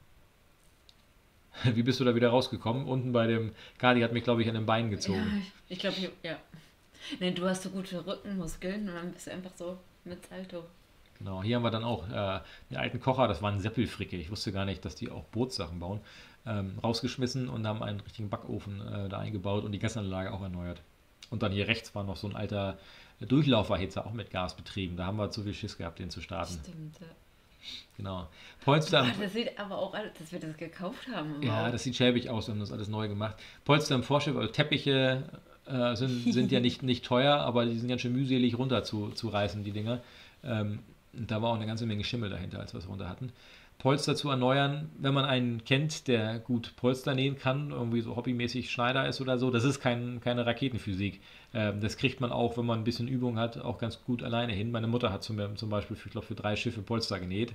Wie bist du da wieder rausgekommen? Unten bei dem Kadi hat mich, glaube ich, an den Beinen gezogen. Ja, ich glaube, ja. Nee, du hast so gute Rückenmuskeln und dann bist du einfach so mit Salto. Genau, hier haben wir dann auch den alten Kocher, das war ein Seppelfricke. Ich wusste gar nicht, dass die auch Bootssachen bauen. Rausgeschmissen und haben einen richtigen Backofen da eingebaut und die Gasanlage auch erneuert. Und dann hier rechts war noch so ein alter Durchlauferhitzer, auch mit Gas betrieben. Da haben wir zu viel Schiss gehabt, den zu starten. Stimmt, ja. Genau. Polster. Das sieht aber auch, dass wir das gekauft haben. Ja, das sieht schäbig aus, wir haben das alles neu gemacht. Polster im Vorschiff, also Teppiche sind ja nicht teuer, aber die sind ganz schön mühselig runter zu reißen, die Dinger. Da war auch eine ganze Menge Schimmel dahinter, als wir es runter hatten. Polster zu erneuern, wenn man einen kennt, der gut Polster nähen kann, irgendwie so hobbymäßig Schneider ist oder so, das ist keine Raketenphysik. Das kriegt man auch, wenn man ein bisschen Übung hat, auch ganz gut alleine hin. Meine Mutter hat zum Beispiel, ich glaube, für 3 Schiffe Polster genäht.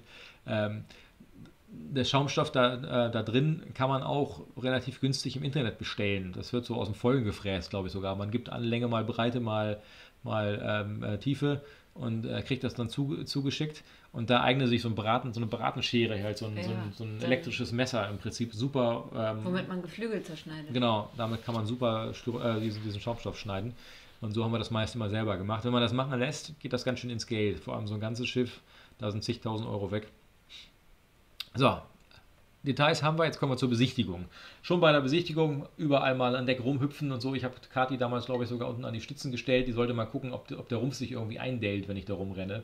Der Schaumstoff da drin kann man auch relativ günstig im Internet bestellen. Das wird so aus dem Vollen gefräst, glaube ich sogar. Man gibt an Länge mal Breite, mal Tiefe und kriegt das dann zugeschickt. Und da eignet sich so eine Bratenschere, halt so ein elektrisches Messer im Prinzip super. Womit man Geflügel zerschneidet. Genau, damit kann man super diesen Schaumstoff schneiden. Und so haben wir das meiste mal selber gemacht. Wenn man das machen lässt, geht das ganz schön ins Geld. Vor allem so ein ganzes Schiff, da sind zigtausend Euro weg. So, Details haben wir, jetzt kommen wir zur Besichtigung. Schon bei der Besichtigung überall mal an Deck rumhüpfen und so. Ich habe Kathi damals, glaube ich, sogar unten an die Stützen gestellt. Die sollte mal gucken, ob der Rumpf sich irgendwie eindellt, wenn ich da rumrenne.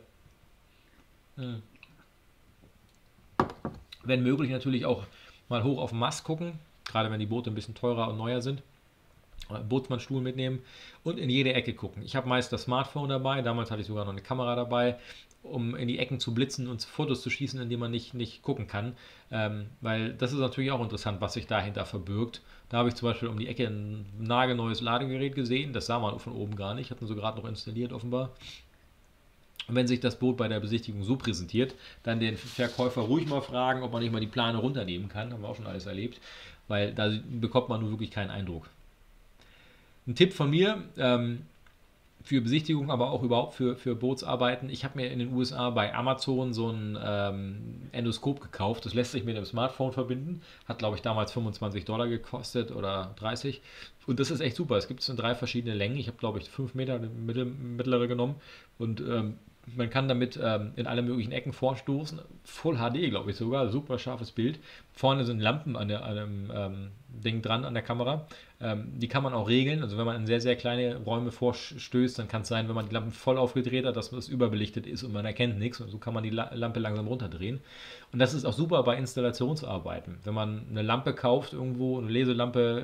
Wenn möglich natürlich auch mal hoch auf den Mast gucken, gerade wenn die Boote ein bisschen teurer und neuer sind. Bootsmannstuhl mitnehmen und in jede Ecke gucken. Ich habe meist das Smartphone dabei, damals hatte ich sogar noch eine Kamera dabei, um in die Ecken zu blitzen und Fotos zu schießen, in denen man nicht gucken kann. Weil das ist natürlich auch interessant, was sich dahinter verbirgt. Da habe ich zum Beispiel um die Ecke ein nagelneues Ladegerät gesehen, das sah man von oben gar nicht, hatten sie gerade noch installiert offenbar. Und wenn sich das Boot bei der Besichtigung so präsentiert, dann den Verkäufer ruhig mal fragen, ob man nicht mal die Plane runternehmen kann, haben wir auch schon alles erlebt, weil da bekommt man nur wirklich keinen Eindruck. Ein Tipp von mir, für Besichtigung, aber auch überhaupt für Bootsarbeiten. Ich habe mir in den USA bei Amazon so ein Endoskop gekauft. Das lässt sich mit dem Smartphone verbinden. Hat, glaube ich, damals $25 gekostet oder 30. Und das ist echt super. Es gibt es in 3 verschiedene Längen. Ich habe, glaube ich, 5 Meter, eine mittlere genommen. Und man kann damit in alle möglichen Ecken vorstoßen. Full HD, glaube ich sogar. Super scharfes Bild. Vorne sind Lampen an dem Ding dran an der Kamera. Die kann man auch regeln. Also wenn man in sehr, sehr kleine Räume vorstößt, dann kann es sein, wenn man die Lampen voll aufgedreht hat, dass das überbelichtet ist und man erkennt nichts. Und so kann man die Lampe langsam runterdrehen. Und das ist auch super bei Installationsarbeiten. Wenn man eine Lampe kauft irgendwo, eine Leselampe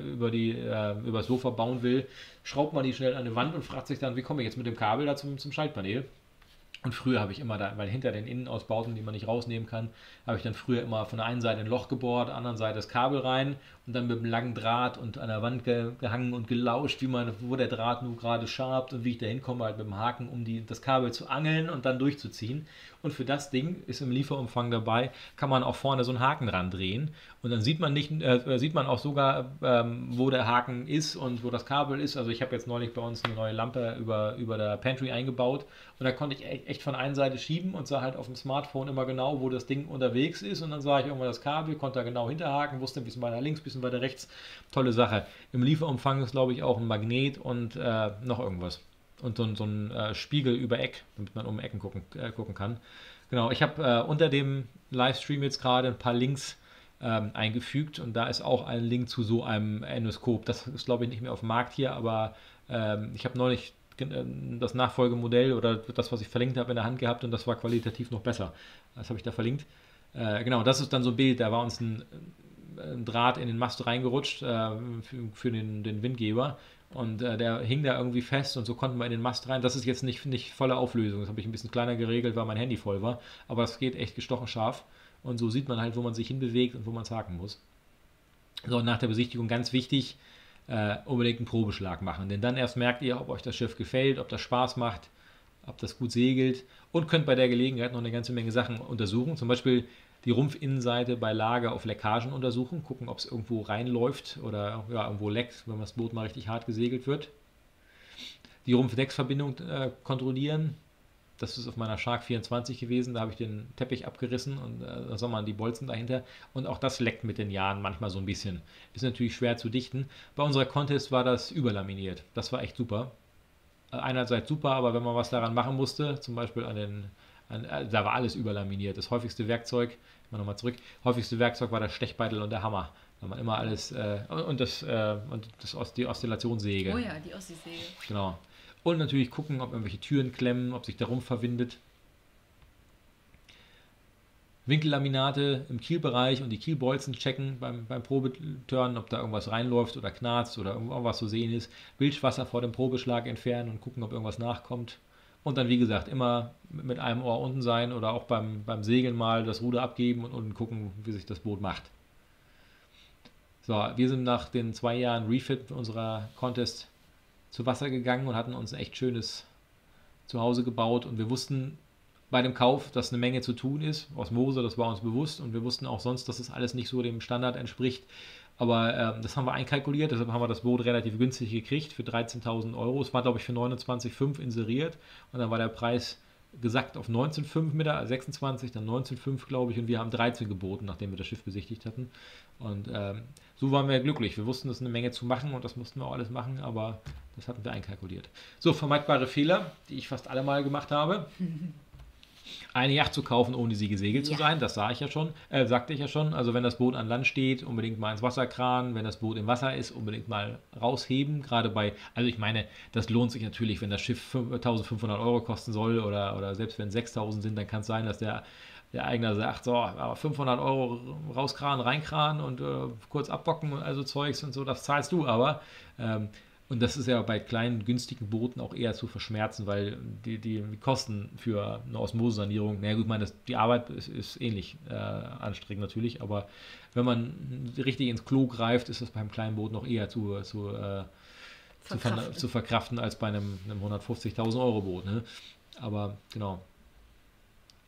übers Sofa bauen will, schraubt man die schnell an die Wand und fragt sich dann, wie komme ich jetzt mit dem Kabel da zum Schaltpanel? Und früher habe ich immer da, weil hinter den Innenausbauten, die man nicht rausnehmen kann, habe ich dann früher immer von der einen Seite ein Loch gebohrt, der anderen Seite das Kabel rein und dann mit einem langen Draht und an der Wand gehangen und gelauscht, wo der Draht nur gerade schabt und wie ich da hinkomme, halt mit dem Haken, um das Kabel zu angeln und dann durchzuziehen. Und für das Ding ist im Lieferumfang dabei, kann man auch vorne so einen Haken dran drehen und dann sieht man auch sogar, wo der Haken ist und wo das Kabel ist. Also ich habe jetzt neulich bei uns eine neue Lampe über der Pantry eingebaut und da konnte ich echt von einer Seite schieben und sah halt auf dem Smartphone immer genau, wo das Ding unterwegs ist und dann sah ich irgendwann das Kabel, konnte da genau hinterhaken, wusste ein bisschen weiter links, ein bisschen weiter rechts. Tolle Sache. Im Lieferumfang ist, glaube ich, auch ein Magnet und noch irgendwas. Und so ein Spiegel über Eck, damit man um Ecken gucken kann. Genau, ich habe unter dem Livestream jetzt gerade ein paar Links eingefügt und da ist auch ein Link zu so einem Endoskop. Das ist, glaube ich, nicht mehr auf dem Markt hier, aber ich habe neulich das Nachfolgemodell oder das, was ich verlinkt habe, in der Hand gehabt und das war qualitativ noch besser. Das habe ich da verlinkt. Genau, das ist dann so ein Bild, da war uns ein Draht in den Mast reingerutscht für den Windgeber und der hing da irgendwie fest und so konnten wir in den Mast rein. Das ist jetzt nicht volle Auflösung, das habe ich ein bisschen kleiner geregelt, weil mein Handy voll war, aber es geht echt gestochen scharf und so sieht man halt, wo man sich hinbewegt und wo man es haken muss. So, und nach der Besichtigung ganz wichtig, unbedingt einen Probeschlag machen, denn dann erst merkt ihr, ob euch das Schiff gefällt, ob das Spaß macht, ob das gut segelt und könnt bei der Gelegenheit noch eine ganze Menge Sachen untersuchen, zum Beispiel die Rumpfinnenseite bei Lage auf Leckagen untersuchen, gucken, ob es irgendwo reinläuft oder ja, irgendwo leckt, wenn das Boot mal richtig hart gesegelt wird. Die Rumpfdecksverbindung kontrollieren. Das ist auf meiner Shark 24 gewesen, da habe ich den Teppich abgerissen und da sah man die Bolzen dahinter. Und auch das leckt mit den Jahren manchmal so ein bisschen. Ist natürlich schwer zu dichten. Bei unserer Contest war das überlaminiert. Das war echt super. Einerseits super, aber wenn man was daran machen musste, zum Beispiel da war alles überlaminiert. Das häufigste Werkzeug, mal nochmal zurück, häufigste Werkzeug war der Stechbeitel und der Hammer. Da man immer alles, die Oszillationssäge. Oh ja, die Ossi-Säge. Genau. Und natürlich gucken, ob irgendwelche Türen klemmen, ob sich der Rumpf verwindet. Winkellaminate im Kielbereich und die Kielbolzen checken beim Probeturnen, ob da irgendwas reinläuft oder knarzt oder irgendwas zu sehen ist. Bildwasser vor dem Probeschlag entfernen und gucken, ob irgendwas nachkommt. Und dann, wie gesagt, immer mit einem Ohr unten sein oder auch beim Segeln mal das Ruder abgeben und unten gucken, wie sich das Boot macht. So, wir sind nach den 2 Jahren Refit unserer Contest zu Wasser gegangen und hatten uns ein echt schönes Zuhause gebaut und wir wussten bei dem Kauf, dass eine Menge zu tun ist. Osmose, das war uns bewusst und wir wussten auch sonst, dass es alles nicht so dem Standard entspricht. Aber das haben wir einkalkuliert, deshalb haben wir das Boot relativ günstig gekriegt für 13.000 Euro. Es war, glaube ich, für 29,5 inseriert und dann war der Preis gesackt auf 19,5 mit der 26, dann 19,5, glaube ich, und wir haben 13 geboten, nachdem wir das Schiff besichtigt hatten. Und so waren wir glücklich. Wir wussten, das ist eine Menge zu machen und das mussten wir auch alles machen, aber das hatten wir einkalkuliert. So, vermeidbare Fehler, die ich fast alle mal gemacht habe. Eine Yacht zu kaufen, ohne sie gesegelt zu sein, das sagte ich ja schon. Also wenn das Boot an Land steht, unbedingt mal ins Wasser kranen. Wenn das Boot im Wasser ist, unbedingt mal rausheben. Also ich meine, das lohnt sich natürlich, wenn das Schiff 1.500 Euro kosten soll oder selbst wenn 6.000 sind, dann kann es sein, dass der Eigner sagt, so, aber 500 Euro rauskranen, reinkranen und kurz abbocken und also Zeugs und so, das zahlst du aber. Und das ist ja bei kleinen, günstigen Booten auch eher zu verschmerzen, weil die Kosten für eine Osmosesanierung, naja gut, ich meine, die Arbeit ist ähnlich anstrengend natürlich, aber wenn man richtig ins Klo greift, ist das beim kleinen Boot noch eher zu verkraften als bei einem 150.000 Euro Boot. Ne? Aber genau.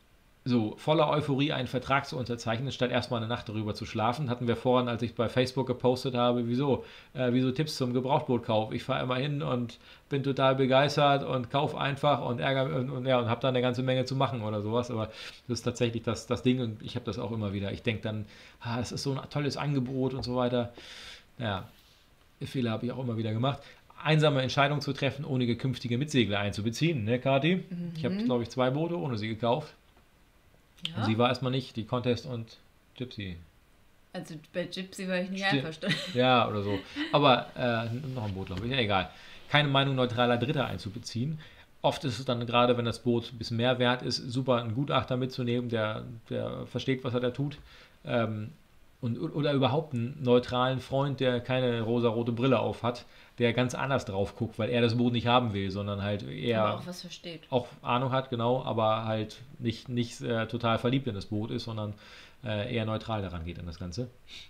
so voller Euphorie einen Vertrag zu unterzeichnen, statt erstmal eine Nacht darüber zu schlafen. Hatten wir vorhin, als ich bei Facebook gepostet habe, wieso Tipps zum Gebrauchtbootkauf. Ich fahre immer hin und bin total begeistert und kaufe einfach und ärgere und ja, und habe da eine ganze Menge zu machen oder sowas. Aber das ist tatsächlich das Ding und ich habe das auch immer wieder. Ich denke dann, das ist so ein tolles Angebot und so weiter. Ja, Fehler habe ich auch immer wieder gemacht. Einsame Entscheidungen zu treffen, ohne künftige Mitsegler einzubeziehen, ne, Kathi? Ich habe, glaube ich, 2 Boote ohne sie gekauft. Und Ja. sie war erstmal nicht, die Contest und Gypsy. Also bei Gypsy war ich nicht Sti- einverstanden. Ja, oder so. Aber noch ein Boot, glaube ich. Ja, egal. Keine Meinung neutraler Dritter einzubeziehen. Oft ist es dann gerade, wenn das Boot ein bisschen mehr wert ist, super, einen Gutachter mitzunehmen, der versteht, was er da tut. Ähm, oder überhaupt einen neutralen Freund, der keine rosarote Brille auf hat, der ganz anders drauf guckt, weil er das Boot nicht haben will, sondern halt Aber eher auch was versteht. auch Ahnung hat, genau, aber halt nicht total verliebt in das Boot ist, sondern eher neutral daran geht an das Ganze.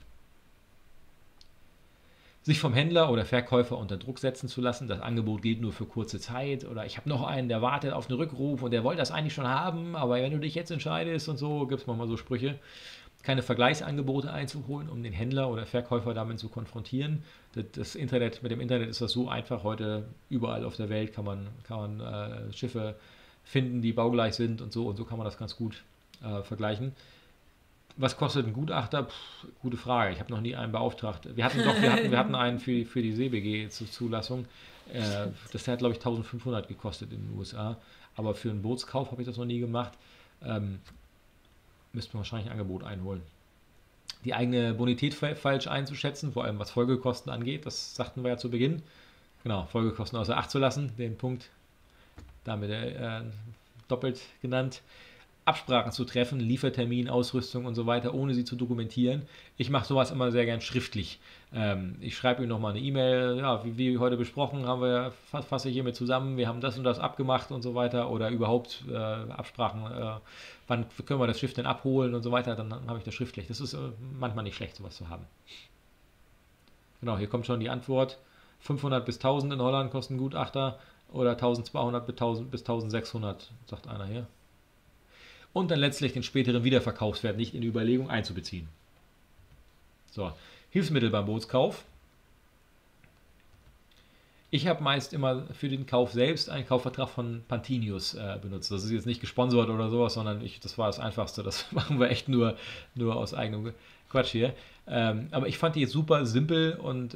Sich vom Händler oder Verkäufer unter Druck setzen zu lassen, das Angebot gilt nur für kurze Zeit oder ich habe noch einen, der wartet auf einen Rückruf und der wollte das eigentlich schon haben, aber wenn du dich jetzt entscheidest und so, gibt es manchmal so Sprüche. Keine Vergleichsangebote einzuholen, um den Händler oder Verkäufer damit zu konfrontieren. Das Internet, mit dem Internet ist das so einfach. Heute überall auf der Welt kann man Schiffe finden, die baugleich sind und so kann man das ganz gut vergleichen. Was kostet ein Gutachter? Gute Frage. Ich habe noch nie einen beauftragt. Wir hatten einen für die CBG-Zulassung. Das hat, glaube ich, 1500 gekostet in den USA. Aber für einen Bootskauf habe ich das noch nie gemacht. Ähm, Müsste man wahrscheinlich ein Angebot einholen. Die eigene Bonität falsch einzuschätzen, vor allem was Folgekosten angeht, das sagten wir ja zu Beginn. Genau, Folgekosten außer Acht zu lassen, den Punkt damit doppelt genannt. Absprachen zu treffen, Liefertermin, Ausrüstung und so weiter, ohne sie zu dokumentieren. Ich mache sowas immer sehr gern schriftlich. Ich schreibe ihm nochmal eine E-Mail, ja, wie heute besprochen, fasse ich hiermit zusammen, wir haben das und das abgemacht und so weiter oder überhaupt Absprachen, wann können wir das Schiff denn abholen und so weiter, dann habe ich das schriftlich. Das ist manchmal nicht schlecht, sowas zu haben. Genau, hier kommt schon die Antwort. 500 bis 1000 in Holland kosten ein Gutachter oder 1200 bis 1600, sagt einer hier. Und dann letztlich den späteren Wiederverkaufswert nicht in die Überlegung einzubeziehen. So, Hilfsmittel beim Bootskauf. Ich habe meist immer für den Kauf selbst einen Kaufvertrag von Pantinius benutzt. Das ist jetzt nicht gesponsert oder sowas, sondern das war das Einfachste. Das machen wir echt nur aus eigenem Quatsch hier. Aber ich fand die jetzt super simpel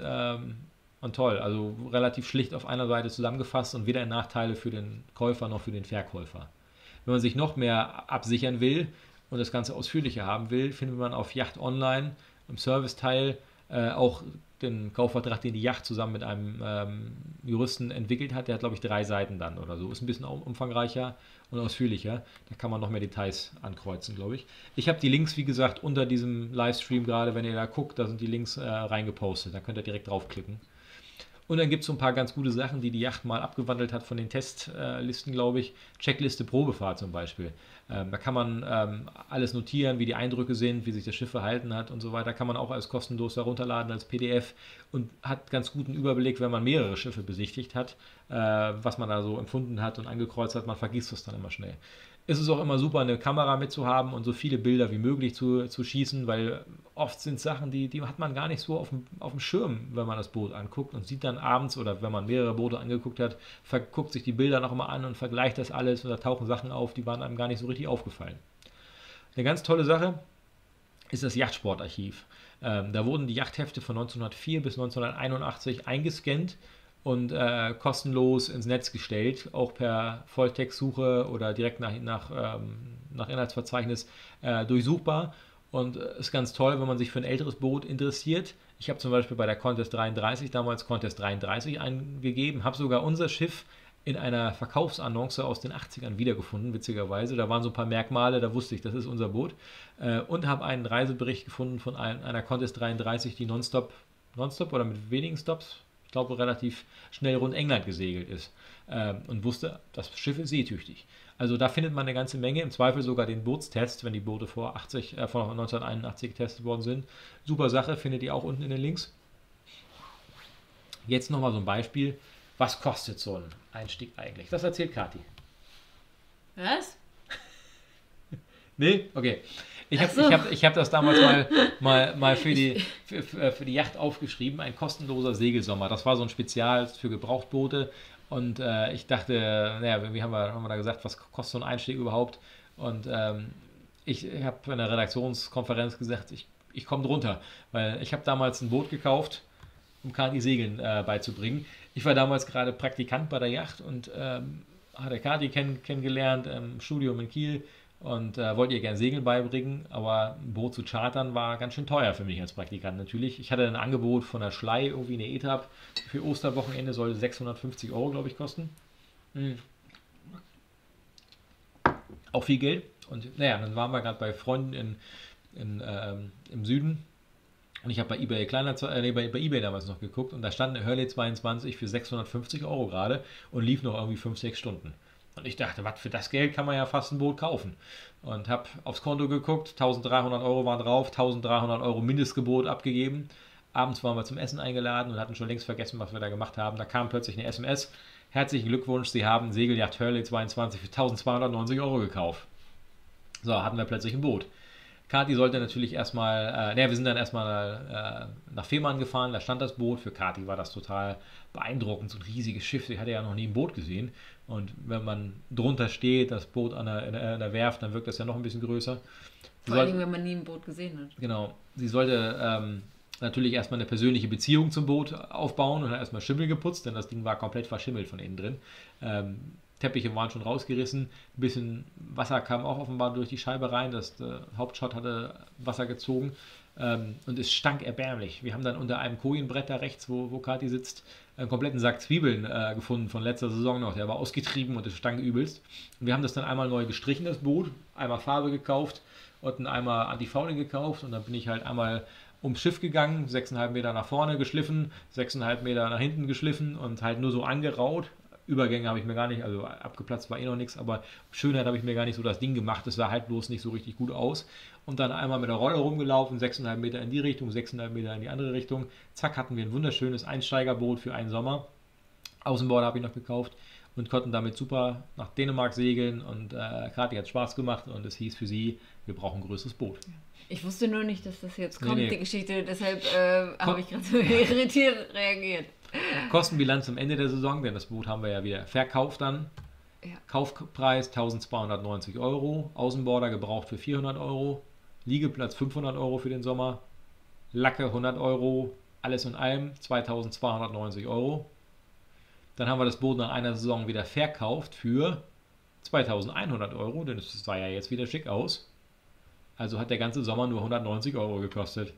und toll. Also relativ schlicht auf einer Seite zusammengefasst und weder Nachteile für den Käufer noch für den Verkäufer. Wenn man sich noch mehr absichern will und das Ganze ausführlicher haben will, findet man auf Yacht Online im Serviceteil auch den Kaufvertrag, den die Yacht zusammen mit einem Juristen entwickelt hat. Der hat, glaube ich, 3 Seiten dann oder so. Ist ein bisschen umfangreicher und ausführlicher. Da kann man noch mehr Details ankreuzen, glaube ich. Ich habe die Links, wie gesagt, unter diesem Livestream gerade, wenn ihr da guckt, da sind die Links reingepostet. Da könnt ihr direkt draufklicken. Und dann gibt es so ein paar ganz gute Sachen, die Yacht mal abgewandelt hat von den Testlisten, glaube ich. Checkliste Probefahrt zum Beispiel. Da kann man alles notieren, wie die Eindrücke sind, wie sich das Schiff verhalten hat und so weiter. Kann man auch als kostenlos herunterladen als PDF und hat ganz guten Überblick, wenn man mehrere Schiffe besichtigt hat, was man da so empfunden hat und angekreuzt hat. Man vergisst es dann immer schnell. Es ist auch immer super, eine Kamera mitzuhaben und so viele Bilder wie möglich zu schießen, weil oft sind Sachen, die hat man gar nicht so auf dem Schirm, wenn man das Boot anguckt und sieht dann abends oder wenn man mehrere Boote angeguckt hat, guckt sich die Bilder noch mal an und vergleicht das alles und da tauchen Sachen auf, die waren einem gar nicht so richtig aufgefallen. Eine ganz tolle Sache ist das Yachtsportarchiv. Da wurden die Yachthefte von 1904 bis 1981 eingescannt und kostenlos ins Netz gestellt, auch per Volltextsuche oder direkt nach Inhaltsverzeichnis durchsuchbar. Und ist ganz toll, wenn man sich für ein älteres Boot interessiert. Ich habe zum Beispiel bei der Contest 33 damals Contest 33 eingegeben, habe sogar unser Schiff in einer Verkaufsannonce aus den 80ern wiedergefunden, witzigerweise. Da waren so ein paar Merkmale, da wusste ich, das ist unser Boot. Und habe einen Reisebericht gefunden von einer Contest 33, die nonstop oder mit wenigen Stops, ich glaube, relativ schnell rund England gesegelt ist und wusste, das Schiff ist seetüchtig. Also da findet man eine ganze Menge, im Zweifel sogar den Bootstest, wenn die Boote vor 1981 getestet worden sind. Super Sache, findet ihr auch unten in den Links. Jetzt nochmal so ein Beispiel. Was kostet so ein Einstieg eigentlich? Das erzählt Kathi. Was? Nee? Okay. Ich Ach habe so. ich hab das damals mal für die Yacht aufgeschrieben, ein kostenloser Segelsommer. Das war so ein Spezial für Gebrauchtboote. Und ich dachte, naja, wie haben wir da gesagt, was kostet so ein Einstieg überhaupt? Und ich habe in der Redaktionskonferenz gesagt, ich komme drunter. Weil ich habe damals ein Boot gekauft, um Kati Segeln beizubringen. Ich war damals gerade Praktikant bei der Yacht und hatte Kati kennengelernt im Studium in Kiel und wollte ihr gerne Segeln beibringen, aber ein Boot zu chartern war ganz schön teuer für mich als Praktikant natürlich. Ich hatte ein Angebot von der Schlei, irgendwie eine ETAP für Osterwochenende, sollte 650 Euro, glaube ich, kosten. Mhm. Auch viel Geld. Und naja, dann waren wir gerade bei Freunden im Süden und ich habe bei eBay bei eBay damals noch geguckt und da stand eine Hurley 22 für 650 Euro gerade und lief noch irgendwie 5 6 Stunden. Und ich dachte, was für das Geld kann man ja fast ein Boot kaufen. Und habe aufs Konto geguckt, 1300 Euro waren drauf, 1300 Euro Mindestgebot abgegeben. Abends waren wir zum Essen eingeladen und hatten schon längst vergessen, was wir da gemacht haben. Da kam plötzlich eine SMS. Herzlichen Glückwunsch, Sie haben Segelyacht Hurley 22 für 1290 Euro gekauft. So, hatten wir plötzlich ein Boot. Kati sollte natürlich erstmal, wir sind dann erstmal nach Fehmarn gefahren, da stand das Boot. Für Kati war das total beeindruckend, so ein riesiges Schiff, die hatte ja noch nie ein Boot gesehen. Und wenn man drunter steht, das Boot in der Werft, dann wirkt das ja noch ein bisschen größer. Vor allem, wenn man nie ein Boot gesehen hat. Genau, sie sollte natürlich erstmal eine persönliche Beziehung zum Boot aufbauen und hat erstmal Schimmel geputzt, denn das Ding war komplett verschimmelt von innen drin. Teppiche waren schon rausgerissen, ein bisschen Wasser kam auch offenbar durch die Scheibe rein, das Hauptschott hatte Wasser gezogen und es stank erbärmlich. Wir haben dann unter einem Kojenbrett da rechts, wo Kathi sitzt, einen kompletten Sack Zwiebeln gefunden von letzter Saison noch. Der war ausgetrieben und es stank übelst. Und wir haben das dann einmal neu gestrichen, das Boot, einmal Farbe gekauft und einen Eimer Antifouling gekauft und dann bin ich halt einmal ums Schiff gegangen, 6,5 Meter nach vorne geschliffen, 6,5 Meter nach hinten geschliffen und halt nur so angeraut. Übergänge habe ich mir gar nicht, also abgeplatzt war eh noch nichts, aber Schönheit habe ich mir gar nicht so das Ding gemacht. Es sah halt bloß nicht so richtig gut aus. Und dann einmal mit der Rolle rumgelaufen, 6,5 Meter in die Richtung, 6,5 Meter in die andere Richtung. Zack, hatten wir ein wunderschönes Einsteigerboot für einen Sommer. Außenborder habe ich noch gekauft und konnten damit super nach Dänemark segeln. Und Kathi hat Spaß gemacht und es hieß für sie, wir brauchen ein größeres Boot. Ich wusste nur nicht, dass das jetzt kommt, Nee. die Geschichte, deshalb habe ich gerade so irritiert reagiert. Kostenbilanz am Ende der Saison, denn das Boot haben wir ja wieder verkauft dann. Ja. Kaufpreis 1290 Euro, Außenborder gebraucht für 400 Euro, Liegeplatz 500 Euro für den Sommer, Lacke 100 Euro, alles in allem 2290 Euro. Dann haben wir das Boot nach einer Saison wieder verkauft für 2100 Euro, denn es sah ja jetzt wieder schick aus. Also hat der ganze Sommer nur 190 Euro gekostet.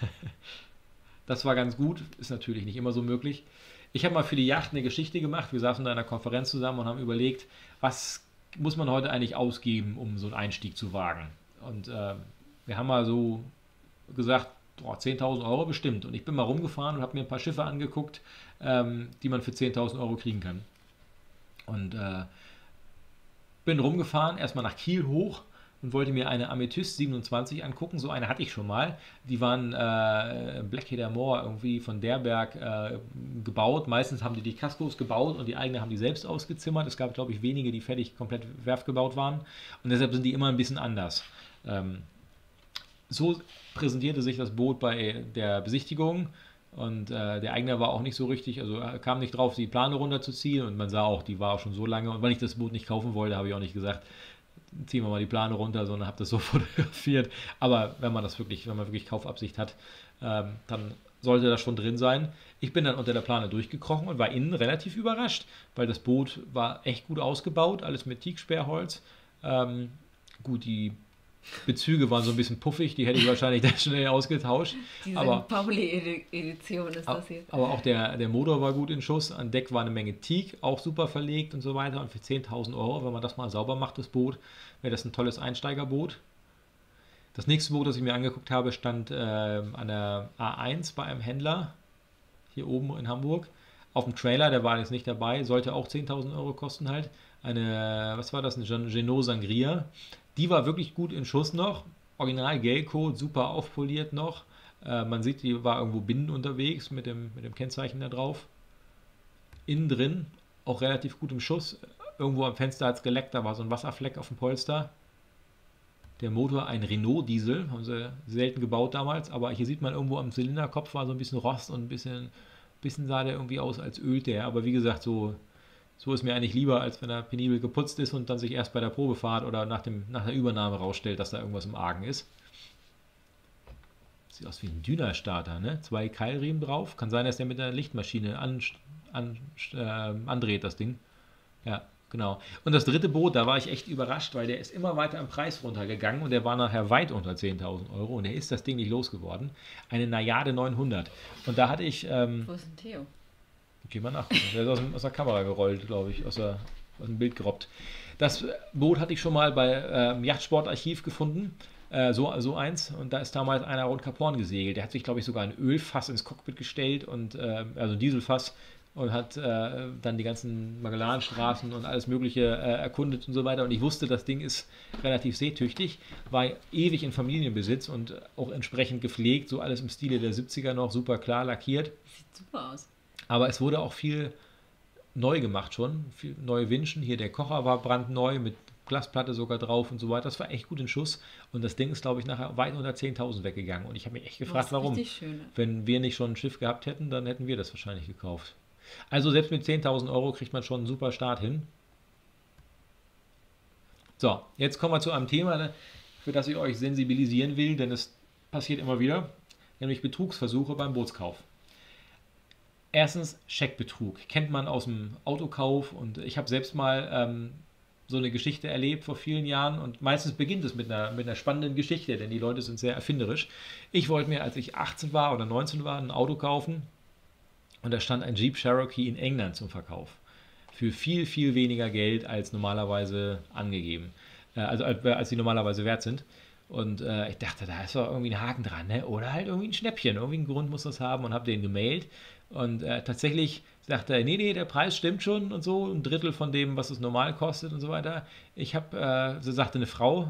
Das war ganz gut, ist natürlich nicht immer so möglich. Ich habe mal für die Yacht eine Geschichte gemacht. Wir saßen da in einer Konferenz zusammen und haben überlegt, was muss man heute eigentlich ausgeben, um so einen Einstieg zu wagen. Und wir haben mal so gesagt, 10.000 Euro bestimmt. Und ich bin mal rumgefahren und habe mir ein paar Schiffe angeguckt, die man für 10.000 Euro kriegen kann. Und bin rumgefahren, erstmal nach Kiel hoch und wollte mir eine Amethyst 27 angucken. So eine hatte ich schon mal. Die waren Blackheader Moor irgendwie von Derberg gebaut. Meistens haben die Kaskos gebaut und die eigene haben die selbst ausgezimmert. Es gab, glaube ich, wenige, die fertig komplett werftgebaut waren. Und deshalb sind die immer ein bisschen anders. So präsentierte sich das Boot bei der Besichtigung. Und der Eigner war auch nicht so richtig, also er kam nicht drauf, die Plane runterzuziehen. Und man sah auch, die war auch schon so lange. Und weil ich das Boot nicht kaufen wollte, habe ich auch nicht gesagt, ziehen wir mal die Plane runter, sondern habe das so fotografiert. Aber wenn man wirklich Kaufabsicht hat, dann sollte das schon drin sein. Ich bin dann unter der Plane durchgekrochen und war innen relativ überrascht, weil das Boot war echt gut ausgebaut, alles mit Teaksperrholz. Gut, die Bezüge waren so ein bisschen puffig, die hätte ich wahrscheinlich dann schnell ausgetauscht. Diese Aber Pauli-Edition ist das hier. Aber auch der Motor war gut in Schuss. An Deck war eine Menge Teak, auch super verlegt und so weiter. Und für 10.000 Euro, wenn man das mal sauber macht, das Boot, wäre das ein tolles Einsteigerboot. Das nächste Boot, das ich mir angeguckt habe, stand an der A1 bei einem Händler, hier oben in Hamburg. Auf dem Trailer, der war jetzt nicht dabei, sollte auch 10.000 Euro kosten halt. Was war das? Eine Genot Sangria. Die war wirklich gut in Schuss noch. Original Gelcoat, super aufpoliert noch. Man sieht, die war irgendwo binnen unterwegs mit dem Kennzeichen da drauf. Innen drin auch relativ gut im Schuss. Irgendwo am Fenster hat es geleckt, da war so ein Wasserfleck auf dem Polster. Der Motor ein Renault-Diesel, haben sie selten gebaut damals, aber hier sieht man irgendwo am Zylinderkopf war so ein bisschen Rost und bisschen sah der irgendwie aus, als ölt der. Aber wie gesagt, so ist mir eigentlich lieber, als wenn er penibel geputzt ist und dann sich erst bei der Probefahrt oder nach der Übernahme rausstellt, dass da irgendwas im Argen ist. Sieht aus wie ein Dyna-Starter, ne? 2 Keilriemen drauf. Kann sein, dass der mit der Lichtmaschine andreht, das Ding. Ja, genau. Und das dritte Boot, da war ich echt überrascht, weil der ist immer weiter im Preis runtergegangen und der war nachher weit unter 10.000 Euro und der ist das Ding nicht losgeworden. Eine Najade 900. Und da hatte ich, Wo ist denn Theo? geh mal nach, der ist aus der Kamera gerollt, glaube ich, aus dem Bild gerobbt. Das Boot hatte ich schon mal bei Yachtsportarchiv gefunden, so eins, und da ist damals einer rund Cap Horn gesegelt. Der hat sich, glaube ich, sogar ein Ölfass ins Cockpit gestellt, also ein Dieselfass, und hat dann die ganzen Magellanstraßen und alles Mögliche erkundet und so weiter. Und ich wusste, das Ding ist relativ seetüchtig, war ewig in Familienbesitz und auch entsprechend gepflegt, so alles im Stile der 70er noch, super klar lackiert. Sieht super aus. Aber es wurde auch viel neu gemacht schon, viel neue Winschen. Hier der Kocher war brandneu mit Glasplatte sogar drauf und so weiter. Das war echt gut in Schuss. Und das Ding ist, glaube ich, nachher weit unter 10.000 weggegangen. Und ich habe mich echt gefragt, warum. Richtig schön. Wenn wir nicht schon ein Schiff gehabt hätten, dann hätten wir das wahrscheinlich gekauft. Also selbst mit 10.000 Euro kriegt man schon einen super Start hin. So, jetzt kommen wir zu einem Thema, ne, für das ich euch sensibilisieren will, denn es passiert immer wieder, nämlich Betrugsversuche beim Bootskauf. Erstens Scheckbetrug. Kennt man aus dem Autokauf und ich habe selbst mal so eine Geschichte erlebt vor vielen Jahren und meistens beginnt es mit einer spannenden Geschichte, denn die Leute sind sehr erfinderisch. Ich wollte mir, als ich 18 war oder 19 war, ein Auto kaufen und da stand ein Jeep Cherokee in England zum Verkauf. Für viel, viel weniger Geld als normalerweise angegeben. Als sie normalerweise wert sind. Und ich dachte, da ist doch irgendwie ein Haken dran, ne? Oder halt irgendwie ein Schnäppchen. Irgendwie einen Grund muss das haben und habe den gemailt. Und tatsächlich sagte er, nee, der Preis stimmt schon und so, ein Drittel von dem, was es normal kostet und so weiter. So sagte eine Frau,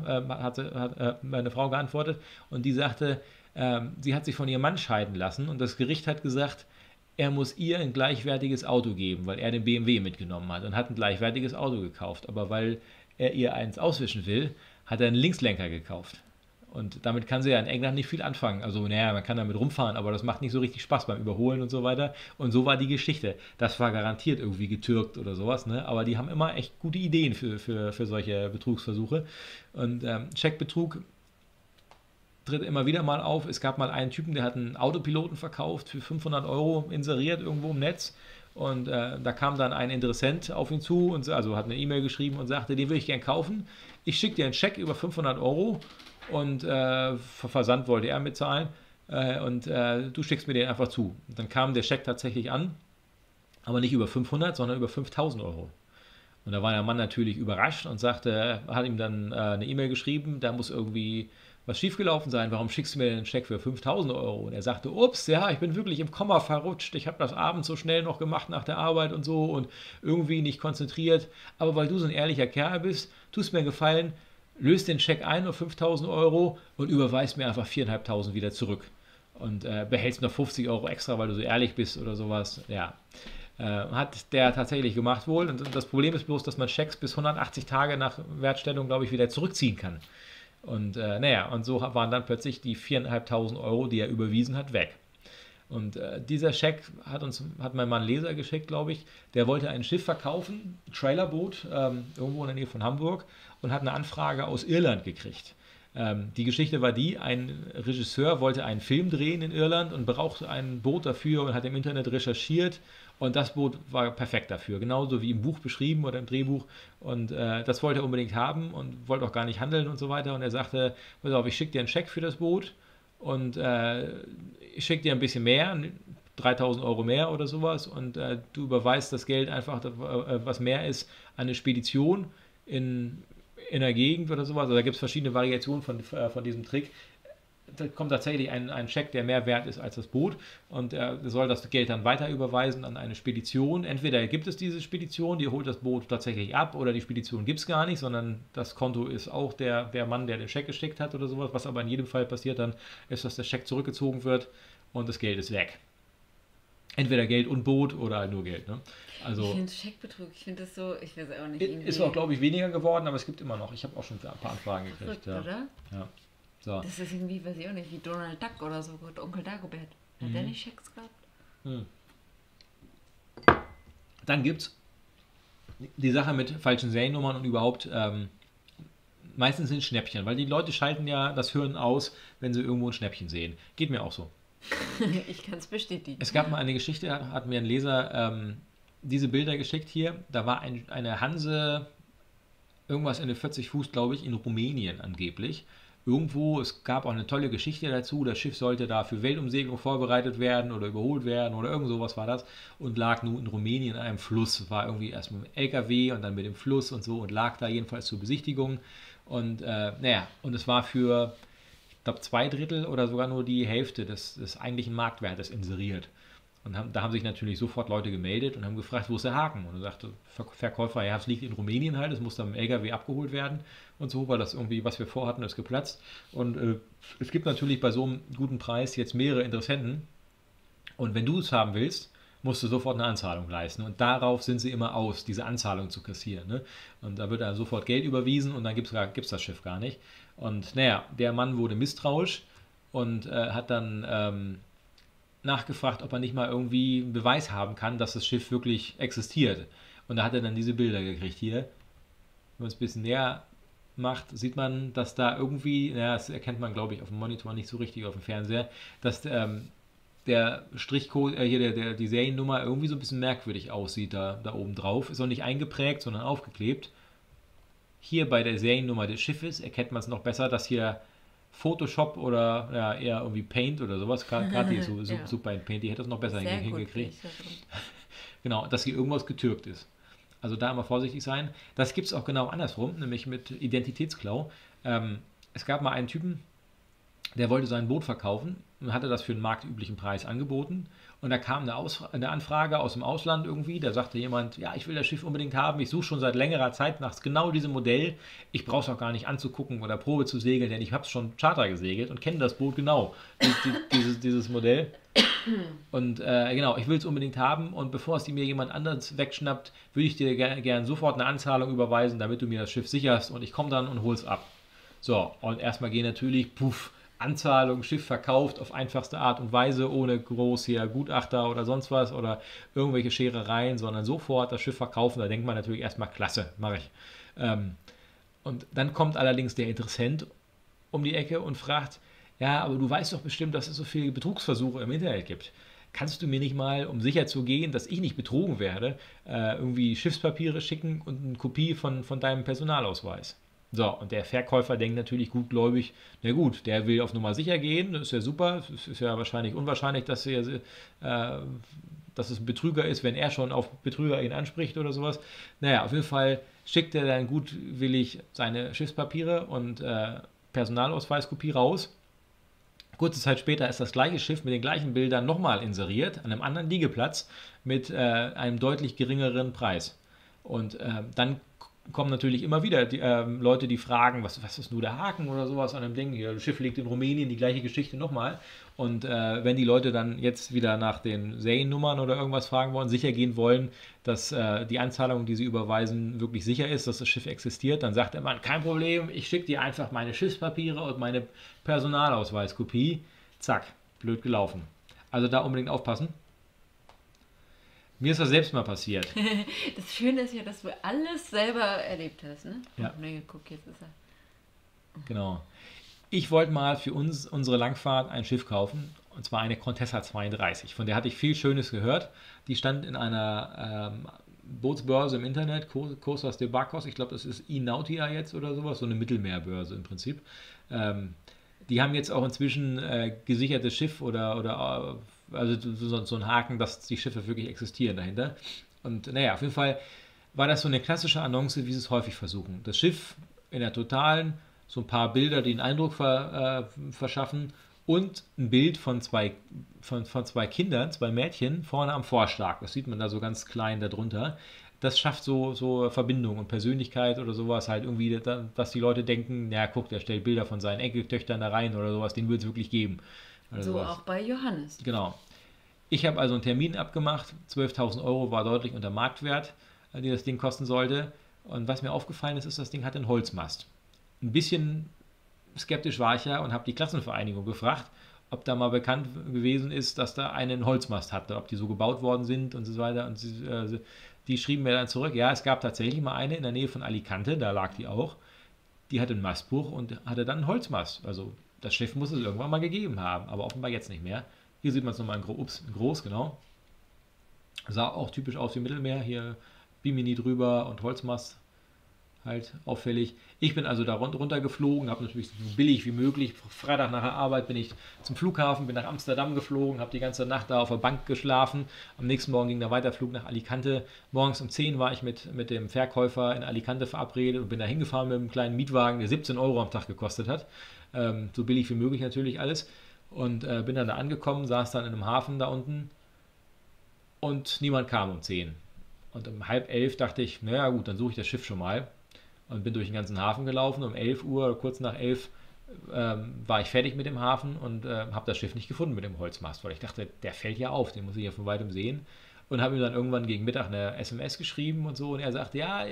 hat meine Frau geantwortet und die sagte, sie hat sich von ihrem Mann scheiden lassen und das Gericht hat gesagt, er muss ihr ein gleichwertiges Auto geben, weil er den BMW mitgenommen hat und hat ein gleichwertiges Auto gekauft. Aber weil er ihr eins auswischen will, hat er einen Linkslenker gekauft. Und damit kann sie ja in England nicht viel anfangen. Also, naja, man kann damit rumfahren, aber das macht nicht so richtig Spaß beim Überholen und so weiter. Und so war die Geschichte. Das war garantiert irgendwie getürkt oder sowas, ne? Aber die haben immer echt gute Ideen für solche Betrugsversuche. Und Scheckbetrug tritt immer wieder mal auf. Es gab mal einen Typen, der hat einen Autopiloten verkauft für 500 Euro inseriert irgendwo im Netz. Und da kam dann ein Interessent auf ihn zu und also hat eine E-Mail geschrieben und sagte, den will ich gern kaufen. Ich schicke dir einen Scheck über 500 Euro und Versand wollte er mitzahlen und du schickst mir den einfach zu. Und dann kam der Scheck tatsächlich an, aber nicht über 500, sondern über 5.000 Euro. Und da war der Mann natürlich überrascht und hat ihm dann eine E-Mail geschrieben, da muss irgendwie was schiefgelaufen sein, warum schickst du mir denn einen Scheck für 5.000 Euro? Und er sagte, ups, ja, ich bin wirklich im Komma verrutscht, ich habe das abends so schnell noch gemacht nach der Arbeit und so und irgendwie nicht konzentriert, aber weil du so ein ehrlicher Kerl bist, tust mir einen Gefallen, löst den Scheck ein auf 5.000 Euro und überweist mir einfach 4.500 wieder zurück und behältst noch 50 Euro extra, weil du so ehrlich bist oder sowas, ja. Hat der tatsächlich gemacht wohl und das Problem ist bloß, dass man Schecks bis 180 Tage nach Wertstellung, glaube ich, wieder zurückziehen kann. Und und so waren dann plötzlich die 4.500 Euro, die er überwiesen hat, weg. Und dieser Scheck hat mein Mann Leser geschickt, glaube ich. Der wollte ein Schiff verkaufen, ein Trailerboot, irgendwo in der Nähe von Hamburg und hat eine Anfrage aus Irland gekriegt. Die Geschichte war die, ein Regisseur wollte einen Film drehen in Irland und brauchte ein Boot dafür und hat im Internet recherchiert und das Boot war perfekt dafür, genauso wie im Buch beschrieben oder im Drehbuch und das wollte er unbedingt haben und wollte auch gar nicht handeln und so weiter und er sagte, pass auf, ich schicke dir einen Scheck für das Boot und ich schicke dir ein bisschen mehr, 3.000 Euro mehr oder sowas und du überweist das Geld einfach, was mehr ist, an eine Spedition in der Gegend oder sowas. Also da gibt es verschiedene Variationen von diesem Trick. Da kommt tatsächlich ein Scheck, der mehr wert ist als das Boot und er soll das Geld dann weiter überweisen an eine Spedition. Entweder gibt es diese Spedition, die holt das Boot tatsächlich ab oder die Spedition gibt es gar nicht, sondern das Konto ist auch der Mann, der den Scheck geschickt hat oder sowas. Was aber in jedem Fall passiert dann, ist, dass der Scheck zurückgezogen wird und das Geld ist weg. Entweder Geld und Boot oder halt nur Geld. Ne? Ich Also finde Scheckbetrug, ich finde das so, ich weiß auch nicht, ist irgendwie auch, glaube ich, weniger geworden, aber es gibt immer noch. Ich habe auch schon ein paar Anfragen gekriegt. verrückt, Ja. oder? Ja. So. Das ist irgendwie, weiß ich auch nicht, wie Donald Duck oder so, Gott, Onkel Dagobert. Hat der nicht Schecks gehabt? Hm. Dann gibt es die Sache mit falschen Seriennummern und überhaupt, meistens sind Schnäppchen, weil die Leute schalten ja das Hirn aus, wenn sie irgendwo ein Schnäppchen sehen. Geht mir auch so. Ich kann es bestätigen. Es gab mal eine Geschichte, hat mir ein Leser diese Bilder geschickt hier. Da war eine Hanse, irgendwas in 40 Fuß, glaube ich, in Rumänien angeblich. Irgendwo, es gab auch eine tolle Geschichte dazu, das Schiff sollte da für Weltumsegelung vorbereitet werden oder überholt werden oder irgend sowas war das und lag nun in Rumänien in einem Fluss. War irgendwie erst mit dem LKW und dann mit dem Fluss und so und lag da jedenfalls zur Besichtigung. Und naja, und es war für, ich glaube, 2/3 oder sogar nur die Hälfte des eigentlichen Marktwertes inseriert. Und da haben sich natürlich sofort Leute gemeldet und haben gefragt, wo ist der Haken? Und dann sagte Verkäufer, ja, es liegt in Rumänien halt, es muss dann im LKW abgeholt werden und so, weil das irgendwie, was wir vorhatten, ist geplatzt. Und es gibt natürlich bei so einem guten Preis jetzt mehrere Interessenten. Und wenn du es haben willst, musst du sofort eine Anzahlung leisten. Und darauf sind sie immer aus, diese Anzahlung zu kassieren. Ne? Und da wird dann sofort Geld überwiesen und dann gibt's das Schiff gar nicht. Und naja, der Mann wurde misstrauisch und hat dann nachgefragt, ob er nicht mal irgendwie einen Beweis haben kann, dass das Schiff wirklich existiert. Und da hat er dann diese Bilder gekriegt hier. Wenn man es ein bisschen näher macht, sieht man, dass da irgendwie, naja, das erkennt man, glaube ich, auf dem Monitor nicht so richtig auf dem Fernseher, dass der Strichcode, die Seriennummer irgendwie so ein bisschen merkwürdig aussieht da oben drauf. Ist auch nicht eingeprägt, sondern aufgeklebt. Hier bei der Seriennummer des Schiffes erkennt man es noch besser, dass hier Photoshop oder ja, eher irgendwie Paint oder sowas, gerade die Ja. Super in Paint, die hätte das noch besser Sehr gut, hingekriegt. bin ich da drin. Genau, dass hier irgendwas getürkt ist. Also da immer vorsichtig sein. Das gibt es auch genau andersrum, nämlich mit Identitätsklau. Es gab mal einen Typen, der wollte sein Boot verkaufen und hatte das für einen marktüblichen Preis angeboten. Und da kam eine Anfrage aus dem Ausland irgendwie. Da sagte jemand, ja, ich will das Schiff unbedingt haben. Ich suche schon seit längerer Zeit nach genau diesem Modell. Ich brauche es auch gar nicht anzugucken oder Probe zu segeln, denn ich habe es schon Charter gesegelt und kenne das Boot genau. Dieses Modell. Und genau, ich will es unbedingt haben. Und bevor es mir jemand anderes wegschnappt, würde ich dir gern sofort eine Anzahlung überweisen, damit du mir das Schiff sicherst. Und ich komme dann und hole es ab. So, und erstmal gehen natürlich, puff, Anzahlung, Schiff verkauft auf einfachste Art und Weise, ohne groß hier Gutachter oder sonst was oder irgendwelche Scherereien, sondern sofort das Schiff verkaufen. Da denkt man natürlich erstmal, klasse, mache ich. Und dann kommt allerdings der Interessent um die Ecke und fragt, ja, aber du weißt doch bestimmt, dass es so viele Betrugsversuche im Internet gibt. Kannst du mir nicht mal, um sicher zu gehen, dass ich nicht betrogen werde, irgendwie Schiffspapiere schicken und eine Kopie von deinem Personalausweis? So, und der Verkäufer denkt natürlich gutgläubig, na gut, der will auf Nummer sicher gehen, das ist ja super, es ist ja wahrscheinlich unwahrscheinlich, dass es ein Betrüger ist, wenn er schon auf Betrüger ihn anspricht oder sowas. Naja, auf jeden Fall schickt er dann gutwillig seine Schiffspapiere und Personalausweiskopie raus. Kurze Zeit später ist das gleiche Schiff mit den gleichen Bildern nochmal inseriert, an einem anderen Liegeplatz mit einem deutlich geringeren Preis. Und dann kommen natürlich immer wieder Leute, die fragen, was ist nur der Haken oder sowas an dem Ding. Hier, das Schiff liegt in Rumänien, die gleiche Geschichte nochmal. Und wenn die Leute dann jetzt wieder nach den Seriennummern oder irgendwas fragen wollen, sicher gehen wollen, dass die Anzahlung, die sie überweisen, wirklich sicher ist, dass das Schiff existiert, dann sagt der Mann, kein Problem, ich schicke dir einfach meine Schiffspapiere und meine Personalausweiskopie. Zack, blöd gelaufen. Also da unbedingt aufpassen. Mir ist das selbst mal passiert. Das Schöne ist ja, dass du alles selber erlebt hast, ne? Ja. Nee, guck, jetzt ist er. Genau. Ich wollte mal für unsere Langfahrt ein Schiff kaufen, und zwar eine Contessa 32. Von der hatte ich viel Schönes gehört. Die stand in einer Bootsbörse im Internet, Costas de Barcos. Ich glaube, das ist Inautia jetzt oder sowas, so eine Mittelmeerbörse im Prinzip. Die haben jetzt auch inzwischen gesichertes Schiff oder also so ein Haken, dass die Schiffe wirklich existieren dahinter. Und naja, auf jeden Fall war das so eine klassische Annonce, wie sie es häufig versuchen. Das Schiff in der Totalen, so ein paar Bilder, die einen Eindruck verschaffen und ein Bild von zwei Kindern, zwei Mädchen vorne am Vorschlag. Das sieht man da so ganz klein darunter. Das schafft so Verbindung und Persönlichkeit oder sowas halt irgendwie, dass die Leute denken, ja guck, der stellt Bilder von seinen Enkeltöchtern da rein oder sowas, den würde es wirklich geben. Oder So sowas. auch bei Johannes. Genau. Ich habe also einen Termin abgemacht, 12.000 Euro war deutlich unter Marktwert, die das Ding kosten sollte. Und was mir aufgefallen ist, das Ding hat einen Holzmast. Ein bisschen skeptisch war ich ja und habe die Klassenvereinigung gefragt, ob da mal bekannt gewesen ist, dass da einen Holzmast hatte, ob die so gebaut worden sind und so weiter. Und die schrieben mir dann zurück, ja, es gab tatsächlich mal eine in der Nähe von Alicante, da lag die auch. Die hatte einen Mastbruch und hatte dann einen Holzmast. Also das Schiff muss es irgendwann mal gegeben haben, aber offenbar jetzt nicht mehr. Hier sieht man es nochmal in groß, genau. Sah auch typisch aus wie Mittelmeer, hier Bimini drüber und Holzmast halt auffällig. Ich bin also da runter geflogen, habe natürlich so billig wie möglich. Freitag nach der Arbeit bin ich zum Flughafen, bin nach Amsterdam geflogen, habe die ganze Nacht da auf der Bank geschlafen. Am nächsten Morgen ging der Weiterflug nach Alicante. Morgens um 10 war ich mit dem Verkäufer in Alicante verabredet und bin da hingefahren mit einem kleinen Mietwagen, der 17 Euro am Tag gekostet hat. So billig wie möglich natürlich alles. Und bin dann da angekommen, saß dann in einem Hafen da unten und niemand kam um 10. Und um halb 11 dachte ich, naja gut, dann suche ich das Schiff schon mal. Und bin durch den ganzen Hafen gelaufen. Um 11 Uhr oder kurz nach 11 war ich fertig mit dem Hafen und habe das Schiff nicht gefunden mit dem Holzmast, weil ich dachte, der fällt ja auf, den muss ich ja von weitem sehen. Und habe ihm dann irgendwann gegen Mittag eine SMS geschrieben und so. Und er sagte, ja,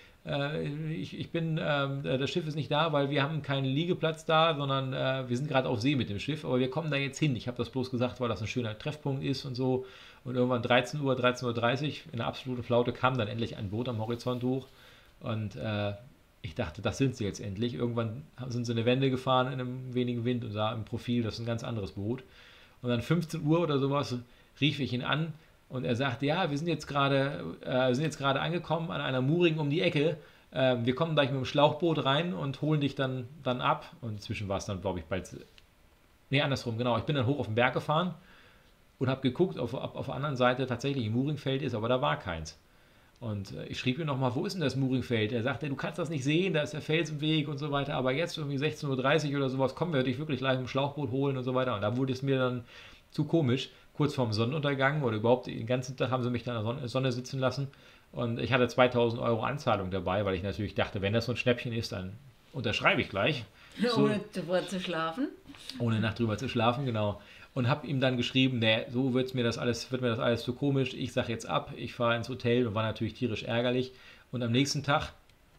das Schiff ist nicht da, weil wir haben keinen Liegeplatz da, sondern wir sind gerade auf See mit dem Schiff, aber wir kommen da jetzt hin. Ich habe das bloß gesagt, weil das ein schöner Treffpunkt ist und so. Und irgendwann 13 Uhr, 13:30 Uhr in der absoluten Flaute kam dann endlich ein Boot am Horizont hoch. Und ich dachte, das sind sie jetzt endlich. Irgendwann sind sie eine Wende gefahren in einem wenigen Wind und sah im Profil, das ist ein ganz anderes Boot. Und dann 15 Uhr oder sowas rief ich ihn an und er sagte, ja, wir sind jetzt gerade angekommen an einer Mooring um die Ecke. Wir kommen gleich mit dem Schlauchboot rein und holen dich dann ab. Und inzwischen war es dann, glaube ich, bald. Nee, andersrum, genau. Ich bin dann hoch auf den Berg gefahren und habe geguckt, ob auf der anderen Seite tatsächlich ein Mooringfeld ist, aber da war keins. Und ich schrieb ihm nochmal, wo ist denn das Mooringfeld? Er sagte, du kannst das nicht sehen, da ist der Fels im Weg und so weiter, aber jetzt irgendwie 16:30 Uhr oder sowas, kommen wir dich wirklich gleich im Schlauchboot holen und so weiter. Und da wurde es mir dann zu komisch, kurz vorm Sonnenuntergang oder überhaupt den ganzen Tag haben sie mich dann in der Sonne sitzen lassen. Und ich hatte 2.000 Euro Anzahlung dabei, weil ich natürlich dachte, wenn das so ein Schnäppchen ist, dann unterschreibe ich gleich. So, Ohne drüber zu schlafen. ohne Nacht drüber zu schlafen, genau. Und habe ihm dann geschrieben, nee, so wird mir das alles zu komisch, ich sage jetzt ab, ich fahre ins Hotel und war natürlich tierisch ärgerlich. Und am nächsten Tag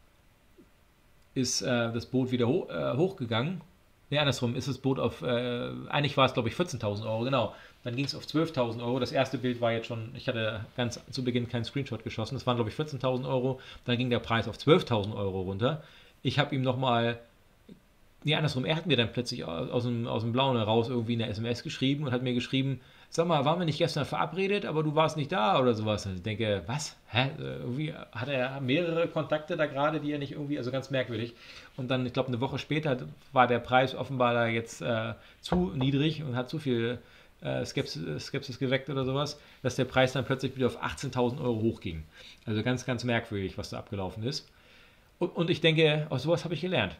ist das Boot wieder hochgegangen. Nee, andersrum ist das Boot eigentlich war es glaube ich 14.000 Euro, genau. Dann ging es auf 12.000 Euro. Das erste Bild war jetzt schon, ich hatte ganz zu Beginn keinen Screenshot geschossen, das waren glaube ich 14.000 Euro. Dann ging der Preis auf 12.000 Euro runter. Ich habe ihm nochmal. Nee, andersrum, er hat mir dann plötzlich aus dem Blauen heraus irgendwie eine SMS geschrieben und hat mir geschrieben, sag mal, waren wir nicht gestern verabredet, aber du warst nicht da oder sowas. Und ich denke, was? Hä? Irgendwie hat er mehrere Kontakte da gerade, die er nicht irgendwie, also ganz merkwürdig. Und dann, ich glaube, eine Woche später war der Preis offenbar da jetzt zu niedrig und hat zu viel Skepsis geweckt oder sowas, dass der Preis dann plötzlich wieder auf 18.000 Euro hochging. Also ganz, ganz merkwürdig, was da abgelaufen ist. Und ich denke, aus sowas habe ich gelernt.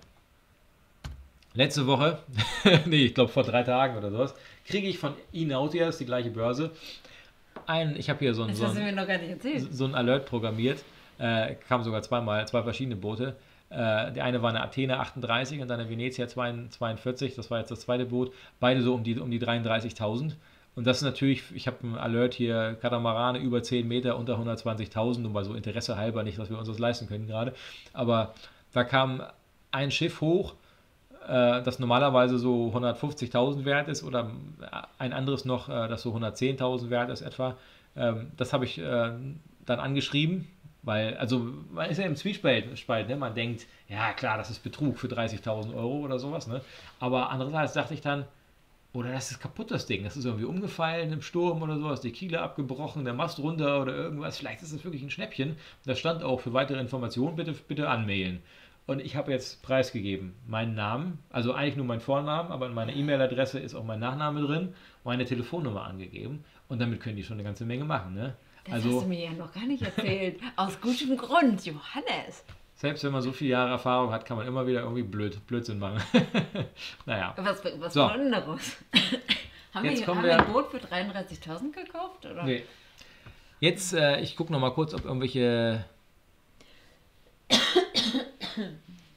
Letzte Woche, nee, ich glaube vor 3 Tagen oder sowas, kriege ich von eNautia, das ist die gleiche Börse, ich habe hier Das hast du mir noch gar nicht erzählt. so ein Alert programmiert, kam sogar zweimal, 2 verschiedene Boote. Die eine war eine Athena 38 und dann eine Venezia 42, das war jetzt das zweite Boot, beide so um die 33.000. Und das ist natürlich, ich habe einen Alert hier, Katamarane über 10 Meter unter 120.000, nur mal so Interesse halber, nicht, dass wir uns das leisten können gerade. Aber da kam ein Schiff hoch, das normalerweise so 150.000 wert ist oder ein anderes noch, das so 110.000 wert ist etwa. Das habe ich dann angeschrieben, weil, also man ist ja im Zwiespalt, ne? Man denkt, ja klar, das ist Betrug für 30.000 Euro oder sowas, ne? Aber andererseits dachte ich dann, oder das ist kaputt, das Ding, das ist irgendwie umgefallen im Sturm oder sowas, die Kiele abgebrochen, der Mast runter oder irgendwas, vielleicht ist das wirklich ein Schnäppchen. Da stand auch für weitere Informationen, bitte anmailen. Und ich habe jetzt preisgegeben, meinen Namen, also eigentlich nur meinen Vornamen, aber in meiner E-Mail-Adresse ist auch mein Nachname drin, meine Telefonnummer angegeben und damit können die schon eine ganze Menge machen. Ne? Das hast du mir ja noch gar nicht erzählt. Aus gutem Grund, Johannes. Selbst wenn man so viele Jahre Erfahrung hat, kann man immer wieder irgendwie Blödsinn machen. Naja. Was So. Besonderes. Haben Jetzt kommen wir wir- ein Boot für 33.000 gekauft? Oder? Nee. Jetzt, ich gucke noch mal kurz, ob irgendwelche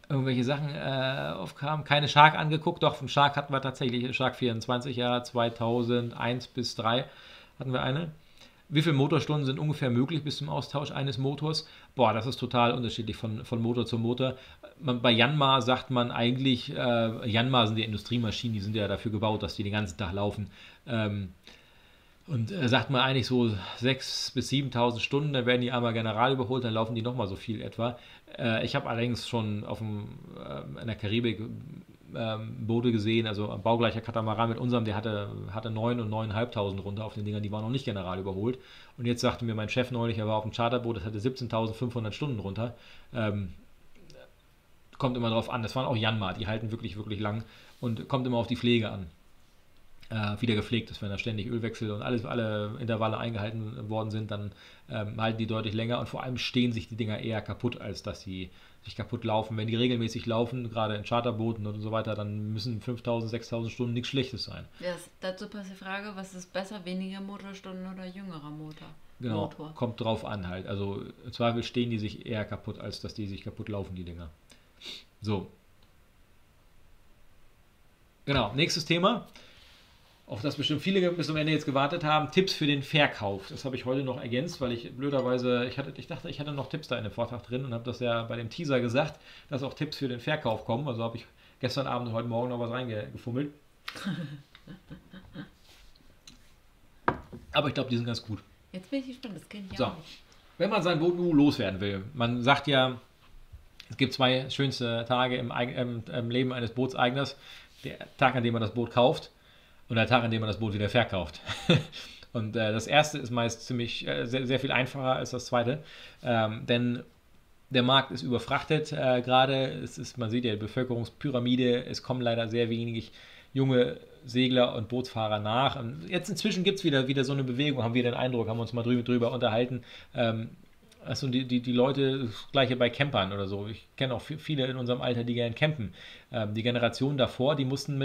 irgendwelche Sachen aufkamen. Keine Shark angeguckt, doch vom Shark hatten wir tatsächlich, Shark 24, ja, 2001 bis 3 hatten wir eine. Wie viele Motorstunden sind ungefähr möglich bis zum Austausch eines Motors? Boah, das ist total unterschiedlich von Motor zu Motor. Bei Yanmar sagt man eigentlich, Yanmar sind die Industriemaschinen, die sind ja dafür gebaut, dass die den ganzen Tag laufen. Und sagt man eigentlich so 6.000 bis 7.000 Stunden, dann werden die einmal general überholt, dann laufen die nochmal so viel etwa. Ich habe allerdings schon in der Karibik Boote gesehen, also ein baugleicher Katamaran mit unserem, der hatte 9.000 und 9.500 runter auf den Dingern, die waren noch nicht general überholt. Und jetzt sagte mir mein Chef neulich, er war auf dem Charterboot, das hatte 17.500 Stunden runter. Ähm, Kommt immer drauf an, das waren auch Yanmar, die halten wirklich, wirklich lang und kommt immer auf die Pflege an. Wieder gepflegt ist, wenn da ständig Ölwechsel und alle Intervalle eingehalten worden sind, dann halten die deutlich länger und vor allem stehen sich die Dinger eher kaputt, als dass sie sich kaputt laufen. Wenn die regelmäßig laufen, gerade in Charterbooten und so weiter, dann müssen 5.000, 6.000 Stunden nichts Schlechtes sein. Ja, dazu passt die Frage, was ist besser, weniger Motorstunden oder jüngerer Genau, Motor? kommt drauf an halt. Also im Zweifel stehen die sich eher kaputt, als dass die sich kaputt laufen, die Dinger. So, genau, nächstes Thema, auf das bestimmt viele bis zum Ende jetzt gewartet haben. Tipps für den Verkauf. Das habe ich heute noch ergänzt, weil ich blöderweise, ich dachte, ich hatte noch Tipps da in dem Vortrag drin und habe das ja bei dem Teaser gesagt, dass auch Tipps für den Verkauf kommen. Also habe ich gestern Abend und heute Morgen noch was reingefummelt. Aber ich glaube, die sind ganz gut. Jetzt bin ich gespannt, das kenne ich So, auch nicht. wenn man sein Boot nur loswerden will, man sagt ja, es gibt zwei schönste Tage im Leben eines Bootseigners. Der Tag, an dem man das Boot kauft und der Tag, an dem man das Boot wieder verkauft. Und das erste ist meist sehr, sehr viel einfacher als das zweite, denn der Markt ist überfrachtet gerade. Man sieht ja die Bevölkerungspyramide, es kommen leider sehr wenig junge Segler und Bootsfahrer nach. Und jetzt inzwischen gibt es wieder so eine Bewegung, haben wir den Eindruck, haben uns mal drüber unterhalten. Also die Leute, das gleiche bei Campern oder so. Ich kenne auch viele in unserem Alter, die gern campen. Die Generation davor, die mussten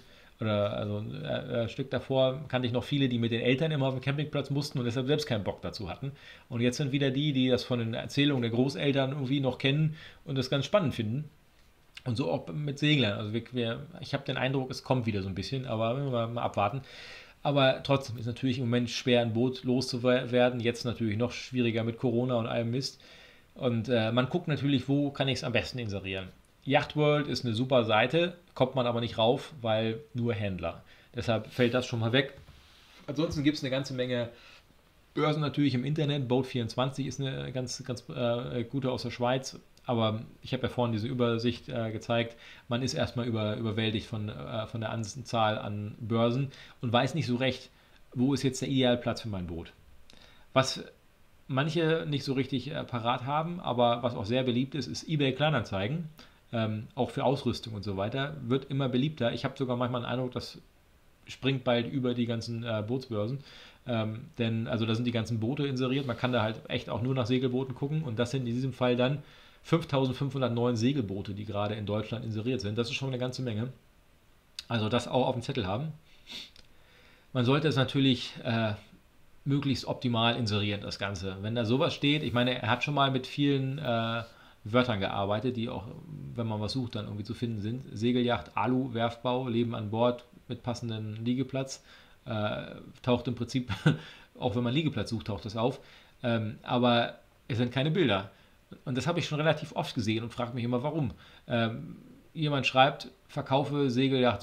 ein Stück davor kannte ich noch viele, die mit den Eltern immer auf dem Campingplatz mussten und deshalb selbst keinen Bock dazu hatten. Und jetzt sind wieder die das von den Erzählungen der Großeltern irgendwie noch kennen und das ganz spannend finden. Und so auch mit Seglern. Also ich habe den Eindruck, es kommt wieder so ein bisschen, aber wir mal abwarten. Aber trotzdem ist natürlich im Moment schwer, ein Boot loszuwerden. Jetzt natürlich noch schwieriger mit Corona und allem Mist. Und man guckt natürlich, wo kann ich es am besten inserieren. Yacht World ist eine super Seite, kommt man aber nicht rauf, weil nur Händler. Deshalb fällt das schon mal weg. Ansonsten gibt es eine ganze Menge Börsen natürlich im Internet. Boat24 ist eine ganz, ganz gute aus der Schweiz. Aber ich habe ja vorhin diese Übersicht gezeigt. Man ist erstmal überwältigt von der Anzahl an Börsen und weiß nicht so recht, wo ist jetzt der Idealplatz für mein Boot. Was manche nicht so richtig parat haben, aber was auch sehr beliebt ist, ist eBay Kleinanzeigen. Auch für Ausrüstung und so weiter. Wird immer beliebter. Ich habe sogar manchmal den Eindruck, das springt bald über die ganzen Bootsbörsen. Denn also da sind die ganzen Boote inseriert. Man kann da halt echt auch nur nach Segelbooten gucken. Und das sind in diesem Fall dann 5.509 Segelboote, die gerade in Deutschland inseriert sind. Das ist schon eine ganze Menge. Also das auch auf dem Zettel haben. Man sollte es natürlich möglichst optimal inserieren, das Ganze. Wenn da sowas steht, ich meine, er hat schon mal mit vielen Wörtern gearbeitet, die auch, wenn man was sucht, dann irgendwie zu finden sind. Segelyacht, Alu, Werftbau, Leben an Bord mit passendem Liegeplatz. Taucht im Prinzip, auch wenn man Liegeplatz sucht, taucht das auf. Aber es sind keine Bilder. Und das habe ich schon relativ oft gesehen und frage mich immer, warum. Jemand schreibt, verkaufe Segelyacht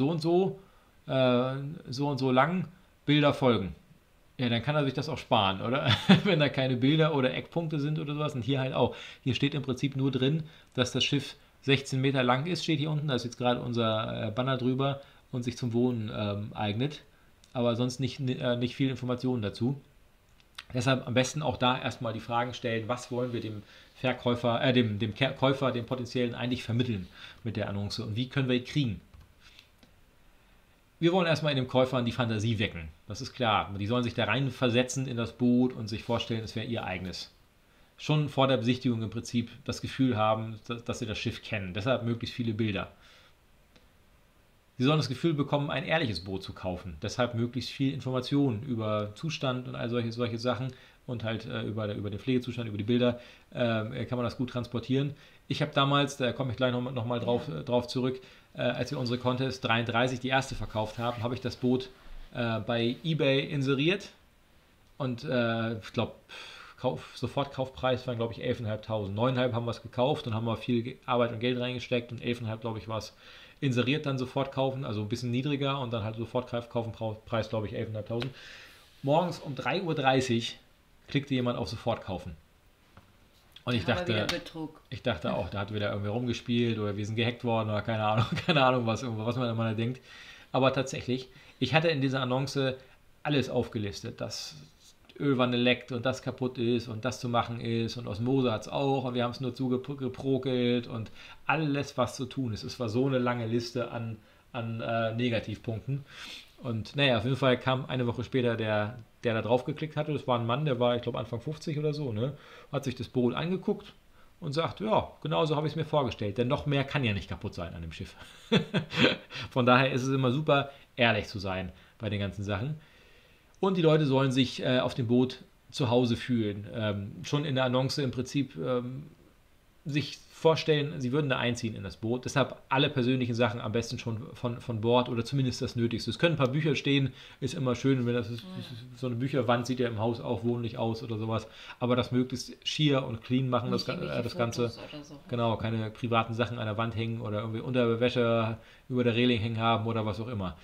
so und so lang, Bilder folgen. Ja, dann kann er sich das auch sparen, oder? Wenn da keine Bilder oder Eckpunkte sind oder sowas. Und hier halt auch. Hier steht im Prinzip nur drin, dass das Schiff 16 Meter lang ist, steht hier unten. Da ist jetzt gerade unser Banner drüber und sich zum Wohnen eignet. Aber sonst nicht viel Informationen dazu. Deshalb am besten auch da erstmal die Fragen stellen, was wollen wir dem Käufer, dem Potenziellen eigentlich vermitteln mit der Annonce und wie können wir ihn kriegen. Wir wollen erstmal in dem Käufer die Fantasie wecken. Das ist klar. Die sollen sich da rein versetzen in das Boot und sich vorstellen, es wäre ihr eigenes. Schon vor der Besichtigung im Prinzip das Gefühl haben, dass sie das Schiff kennen. Deshalb möglichst viele Bilder. Sie sollen das Gefühl bekommen, ein ehrliches Boot zu kaufen. Deshalb möglichst viel Informationen über Zustand und all solche Sachen. und halt über den Pflegezustand, über die Bilder kann man das gut transportieren. Ich habe damals, da komme ich gleich noch mal drauf zurück, als wir unsere Contest 33, die erste verkauft haben, habe ich das Boot bei eBay inseriert und ich glaube, Sofortkaufpreis waren, glaube ich, 11.500. 9.500 haben wir es gekauft und haben wir viel Arbeit und Geld reingesteckt und 11.500, glaube ich, war es inseriert, dann sofort kaufen, also ein bisschen niedriger und dann halt sofort kaufen, Preis, glaube ich, 11.500. Morgens um 3:30 Uhr klickte jemand auf sofort kaufen. Und ich dachte auch, da hat wieder irgendwie rumgespielt oder wir sind gehackt worden oder keine Ahnung, keine Ahnung, was man immer denkt. Aber tatsächlich, ich hatte in dieser Annonce alles aufgelistet, dass Ölwanne leckt und das kaputt ist und das zu machen ist und Osmose hat es auch und wir haben es nur zugeprokelt und alles, was zu tun ist. Es war so eine lange Liste an Negativpunkten. Und naja, auf jeden Fall kam eine Woche später der da drauf geklickt hatte. Das war ein Mann, der war, ich glaube, Anfang 50 oder so, ne? Hat sich das Boot angeguckt und sagt, ja, genau so habe ich es mir vorgestellt. Denn noch mehr kann ja nicht kaputt sein an dem Schiff. Von daher ist es immer super, ehrlich zu sein bei den ganzen Sachen. Und die Leute sollen sich auf dem Boot zu Hause fühlen. Schon in der Annonce im Prinzip sich vorstellen, sie würden da einziehen in das Boot. Deshalb alle persönlichen Sachen am besten schon von Bord oder zumindest das Nötigste. Es können ein paar Bücher stehen, ist immer schön, wenn das ist, so eine Bücherwand sieht ja im Haus auch wohnlich aus oder sowas. Aber das möglichst schier und clean machen, das Ganze. So. Genau, keine privaten Sachen an der Wand hängen oder irgendwie Unterwäsche über der Reling hängen haben oder was auch immer.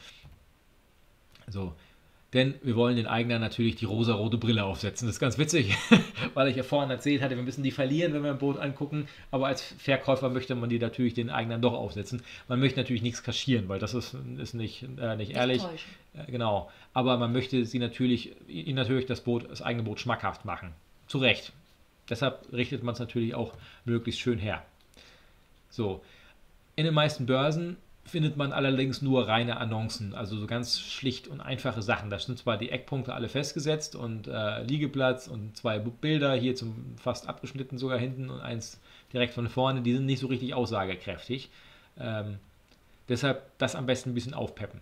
So. Denn wir wollen den Eignern natürlich die rosarote Brille aufsetzen. Das ist ganz witzig, weil ich ja vorhin erzählt hatte, wir müssen die verlieren, wenn wir ein Boot angucken. Aber als Verkäufer möchte man die natürlich den Eignern doch aufsetzen. Man möchte natürlich nichts kaschieren, weil das ist nicht ehrlich. Genau. Aber man möchte ihnen natürlich das eigene Boot schmackhaft machen. Zu Recht. Deshalb richtet man es natürlich auch möglichst schön her. So. In den meisten Börsen findet man allerdings nur reine Annoncen, also so ganz schlicht und einfache Sachen. Da sind zwar die Eckpunkte alle festgesetzt und Liegeplatz und 2 Bilder, hier fast abgeschnitten sogar hinten und eins direkt von vorne, die sind nicht so richtig aussagekräftig. Deshalb das am besten ein bisschen aufpeppen.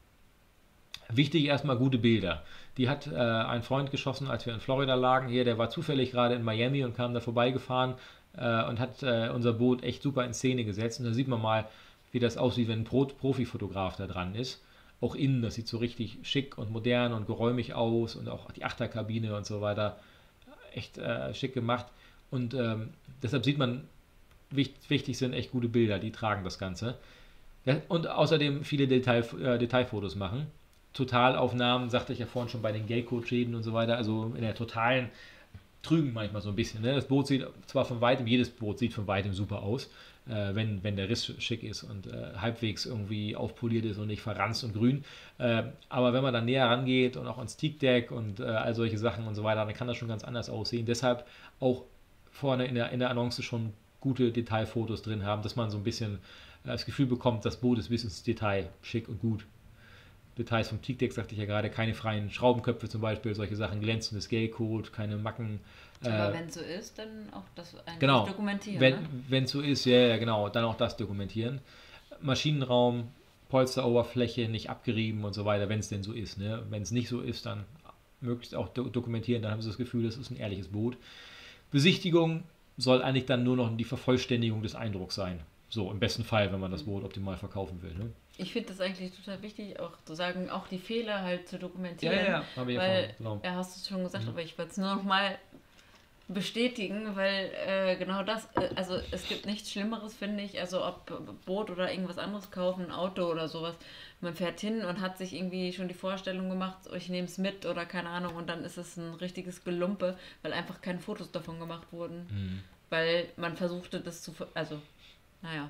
Wichtig erstmal gute Bilder. Die hat ein Freund geschossen, als wir in Florida lagen hier, der war zufällig gerade in Miami und kam da vorbeigefahren und hat unser Boot echt super in Szene gesetzt. Und da sieht man mal, wie das aussieht, wenn ein Profifotograf da dran ist. Auch innen, das sieht so richtig schick und modern und geräumig aus und auch die Achterkabine und so weiter. Echt schick gemacht. Und deshalb sieht man, wichtig sind echt gute Bilder, die tragen das Ganze. Ja, und außerdem viele Detailfotos machen. Totalaufnahmen, sagte ich ja vorhin schon bei den Gale-Code-Schäden und so weiter, also in der totalen trügen manchmal so ein bisschen. Ne? Das Boot sieht zwar von weitem, jedes Boot sieht von weitem super aus, wenn der Riss schick ist und halbwegs irgendwie aufpoliert ist und nicht verranzt und grün. Aber wenn man dann näher rangeht und auch ans Teakdeck und all solche Sachen und so weiter, dann kann das schon ganz anders aussehen. Deshalb auch vorne in der Annonce schon gute Detailfotos drin haben, dass man so ein bisschen das Gefühl bekommt, das Boot ist bis ins Detail schick und gut. Details vom Teakdeck sagte ich ja gerade, keine freien Schraubenköpfe zum Beispiel, solche Sachen, glänzendes Gale-Code, keine Macken. Aber wenn es so ist, dann auch das eigentlich genau, dokumentieren. Wenn es so ist, ja, genau, dann auch das dokumentieren. Maschinenraum, Polsteroberfläche nicht abgerieben und so weiter, wenn es denn so ist. Ne? Wenn es nicht so ist, dann möglichst auch dokumentieren, dann haben sie das Gefühl, das ist ein ehrliches Boot. Besichtigung soll eigentlich dann nur noch die Vervollständigung des Eindrucks sein. So, im besten Fall, wenn man das Boot optimal verkaufen will. Ne? Ich finde das eigentlich total wichtig, auch zu sagen, auch die Fehler halt zu dokumentieren. Ja, habe ich weil, genau. Ja, hast du es schon gesagt, aber ich wollte es nur noch mal bestätigen, weil genau das, also es gibt nichts Schlimmeres, finde ich, also ob Boot oder irgendwas anderes kaufen, ein Auto oder sowas, man fährt hin und hat sich irgendwie schon die Vorstellung gemacht, ich nehme es mit oder keine Ahnung und dann ist es ein richtiges Gelumpe, weil einfach keine Fotos davon gemacht wurden, weil man versuchte das naja.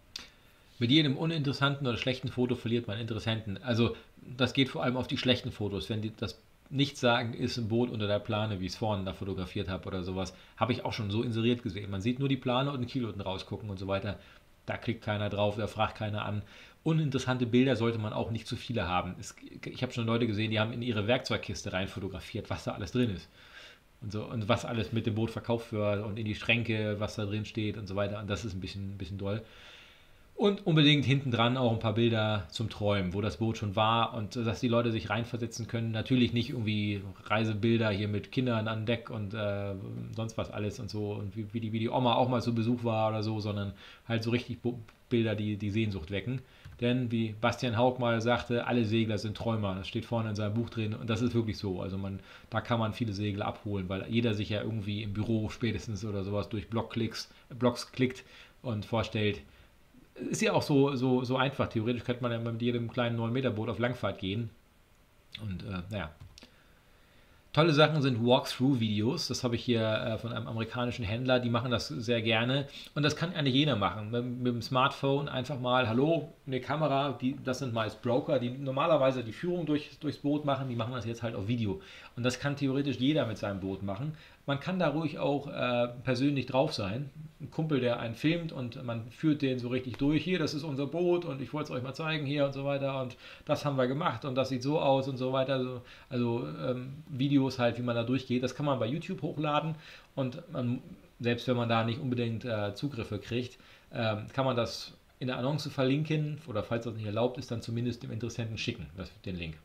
Mit jedem uninteressanten oder schlechten Foto verliert man Interessenten. Also das geht vor allem auf die schlechten Fotos. Wenn das Nichtsagen ist ein Boot unter der Plane, wie ich es vorhin da fotografiert habe oder sowas, habe ich auch schon so inseriert gesehen. Man sieht nur die Plane und den Kiloten rausgucken und so weiter. Da klickt keiner drauf, da fragt keiner an. Uninteressante Bilder sollte man auch nicht zu viele haben. Ich habe schon Leute gesehen, die haben in ihre Werkzeugkiste rein fotografiert, was da alles drin ist. Und was alles mit dem Boot verkauft wird und in die Schränke, was da drin steht und so weiter. Und das ist ein bisschen doll. Und unbedingt hinten dran auch ein paar Bilder zum Träumen, wo das Boot schon war und dass die Leute sich reinversetzen können. Natürlich nicht irgendwie Reisebilder hier mit Kindern an Deck und sonst was alles und so und wie die Oma auch mal zu Besuch war oder so, sondern halt so richtig Bilder, die die Sehnsucht wecken. Denn wie Bastian Haug mal sagte, alle Segler sind Träumer. Das steht vorne in seinem Buch drin und das ist wirklich so. Also da kann man viele Segler abholen, weil jeder sich ja irgendwie im Büro spätestens oder sowas durch Blogs klickt und vorstellt, ist ja auch so einfach. Theoretisch könnte man ja mit jedem kleinen 9-Meter-Boot auf Langfahrt gehen. Und naja. Tolle Sachen sind Walkthrough-Videos. Das habe ich hier von einem amerikanischen Händler. Die machen das sehr gerne. Und das kann eigentlich jeder machen. Mit dem Smartphone einfach mal, hallo, eine Kamera. Das sind meist Broker, die normalerweise die Führung durchs Boot machen. Die machen das jetzt halt auf Video. Und das kann theoretisch jeder mit seinem Boot machen. Man kann da ruhig auch persönlich drauf sein. Ein Kumpel, der einen filmt und man führt den so richtig durch. Hier, das ist unser Boot und ich wollte es euch mal zeigen hier und so weiter. Und das haben wir gemacht und das sieht so aus und so weiter. Also Videos halt, wie man da durchgeht. Das kann man bei YouTube hochladen und selbst wenn man da nicht unbedingt Zugriffe kriegt, kann man das in der Annonce verlinken oder falls das nicht erlaubt ist, dann zumindest dem Interessenten schicken, den Link.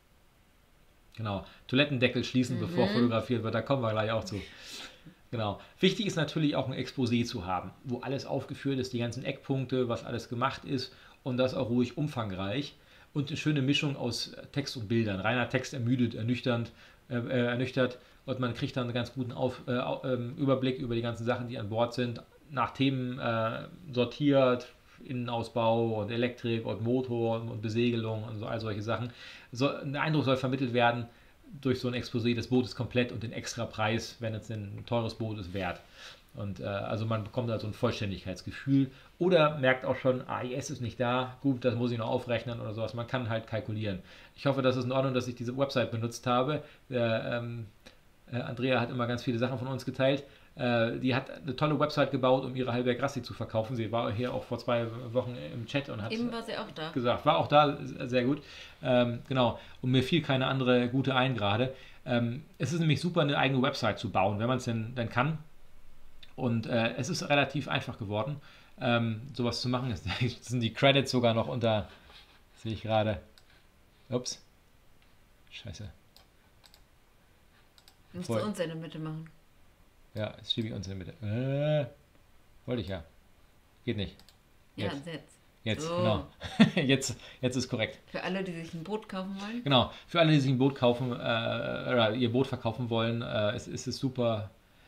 Genau, Toilettendeckel schließen, bevor fotografiert wird, da kommen wir gleich auch zu. Genau. Wichtig ist natürlich auch ein Exposé zu haben, wo alles aufgeführt ist, die ganzen Eckpunkte, was alles gemacht ist und das auch ruhig umfangreich und eine schöne Mischung aus Text und Bildern. Reiner Text ermüdet, ernüchtert und man kriegt dann einen ganz guten Überblick über die ganzen Sachen, die an Bord sind, nach Themen sortiert, Innenausbau und Elektrik und Motor und Besegelung und so, all solche Sachen. Ein Eindruck soll vermittelt werden durch so ein Exposé, das Boot ist komplett und den extra Preis, wenn es ein teures Boot ist, wert. Und also man bekommt da so ein Vollständigkeitsgefühl oder merkt auch schon, AIS ist nicht da, gut, das muss ich noch aufrechnen oder sowas. Man kann halt kalkulieren. Ich hoffe, das ist in Ordnung, dass ich diese Website benutzt habe. Andrea hat immer ganz viele Sachen von uns geteilt. Die hat eine tolle Website gebaut, um ihre Halberg Rassi zu verkaufen. Sie war hier auch vor 2 Wochen im Chat und hat Eben war sie auch da. gesagt, war auch da, sehr gut. Genau, und mir fiel keine andere gute ein gerade. Es ist nämlich super, eine eigene Website zu bauen, wenn man es denn kann. Und es ist relativ einfach geworden, sowas zu machen. Jetzt sind die Credits sogar noch unter, sehe ich gerade. Ups. Scheiße. Musst du uns in der Mitte machen. Ja, jetzt schiebe ich uns in der Mitte. Wollte ich ja. Geht nicht. Jetzt. Ja, Jetzt, so. Genau. jetzt ist korrekt. Für alle, die sich ein Boot kaufen wollen? Genau, für alle, die sich ein Boot kaufen oder ihr Boot verkaufen wollen, ist es super,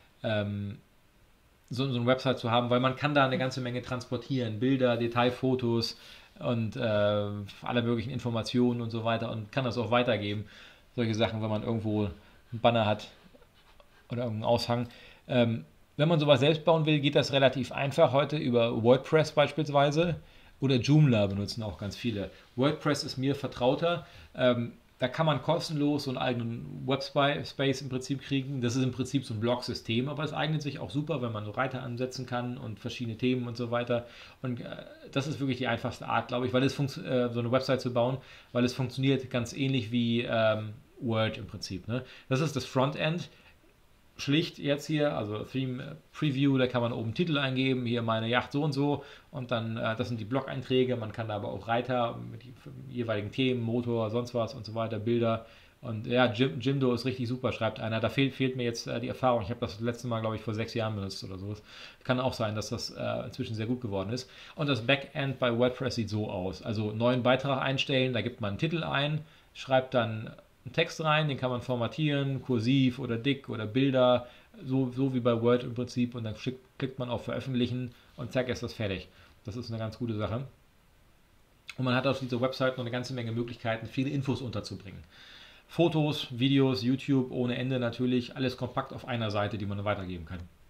so eine Website zu haben, weil man kann da eine ganze Menge transportieren. Bilder, Detailfotos und alle möglichen Informationen und so weiter und kann das auch weitergeben. Solche Sachen, wenn man irgendwo einen Banner hat oder irgendeinen Aushang. Wenn man sowas selbst bauen will, geht das relativ einfach heute über WordPress beispielsweise oder Joomla benutzen auch ganz viele. WordPress ist mir vertrauter. Da kann man kostenlos so einen eigenen Webspace im Prinzip kriegen. Das ist im Prinzip so ein Blog-System, aber es eignet sich auch super, wenn man so Reiter ansetzen kann und verschiedene Themen und so weiter. Und das ist wirklich die einfachste Art, glaube ich, weil es so eine Website zu bauen, weil es funktioniert ganz ähnlich wie Word im Prinzip. Ne? Das ist das Frontend. Schlicht jetzt hier, also Theme Preview, da kann man oben Titel eingeben, hier meine Yacht so und so und dann, das sind die Blog-Einträge, man kann da aber auch Reiter mit jeweiligen Themen, Motor, sonst was und so weiter, Bilder und ja, Jimdo ist richtig super, schreibt einer, da fehlt mir jetzt die Erfahrung, ich habe das letzte Mal, glaube ich, vor 6 Jahren benutzt oder so, kann auch sein, dass das inzwischen sehr gut geworden ist und das Backend bei WordPress sieht so aus, also neuen Beitrag einstellen, da gibt man einen Titel ein, schreibt dann einen Text rein, den kann man formatieren, kursiv oder dick oder Bilder, so wie bei Word im Prinzip und dann klickt man auf Veröffentlichen und zack, ist das fertig. Das ist eine ganz gute Sache. Und man hat auf dieser Website noch eine ganze Menge Möglichkeiten, viele Infos unterzubringen. Fotos, Videos, YouTube ohne Ende natürlich, alles kompakt auf einer Seite, die man weitergeben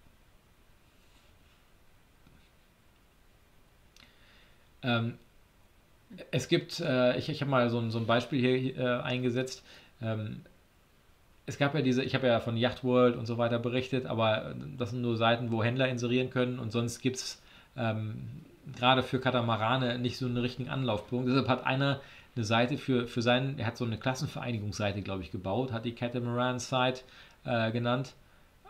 kann. Es gibt, ich habe mal so ein Beispiel hier eingesetzt. Es gab ja ich habe ja von Yacht World und so weiter berichtet, aber das sind nur Seiten, wo Händler inserieren können und sonst gibt es gerade für Katamarane nicht so einen richtigen Anlaufpunkt. Deshalb hat einer eine Seite er hat so eine Klassenvereinigungsseite, glaube ich, gebaut, hat die Catamaran Site genannt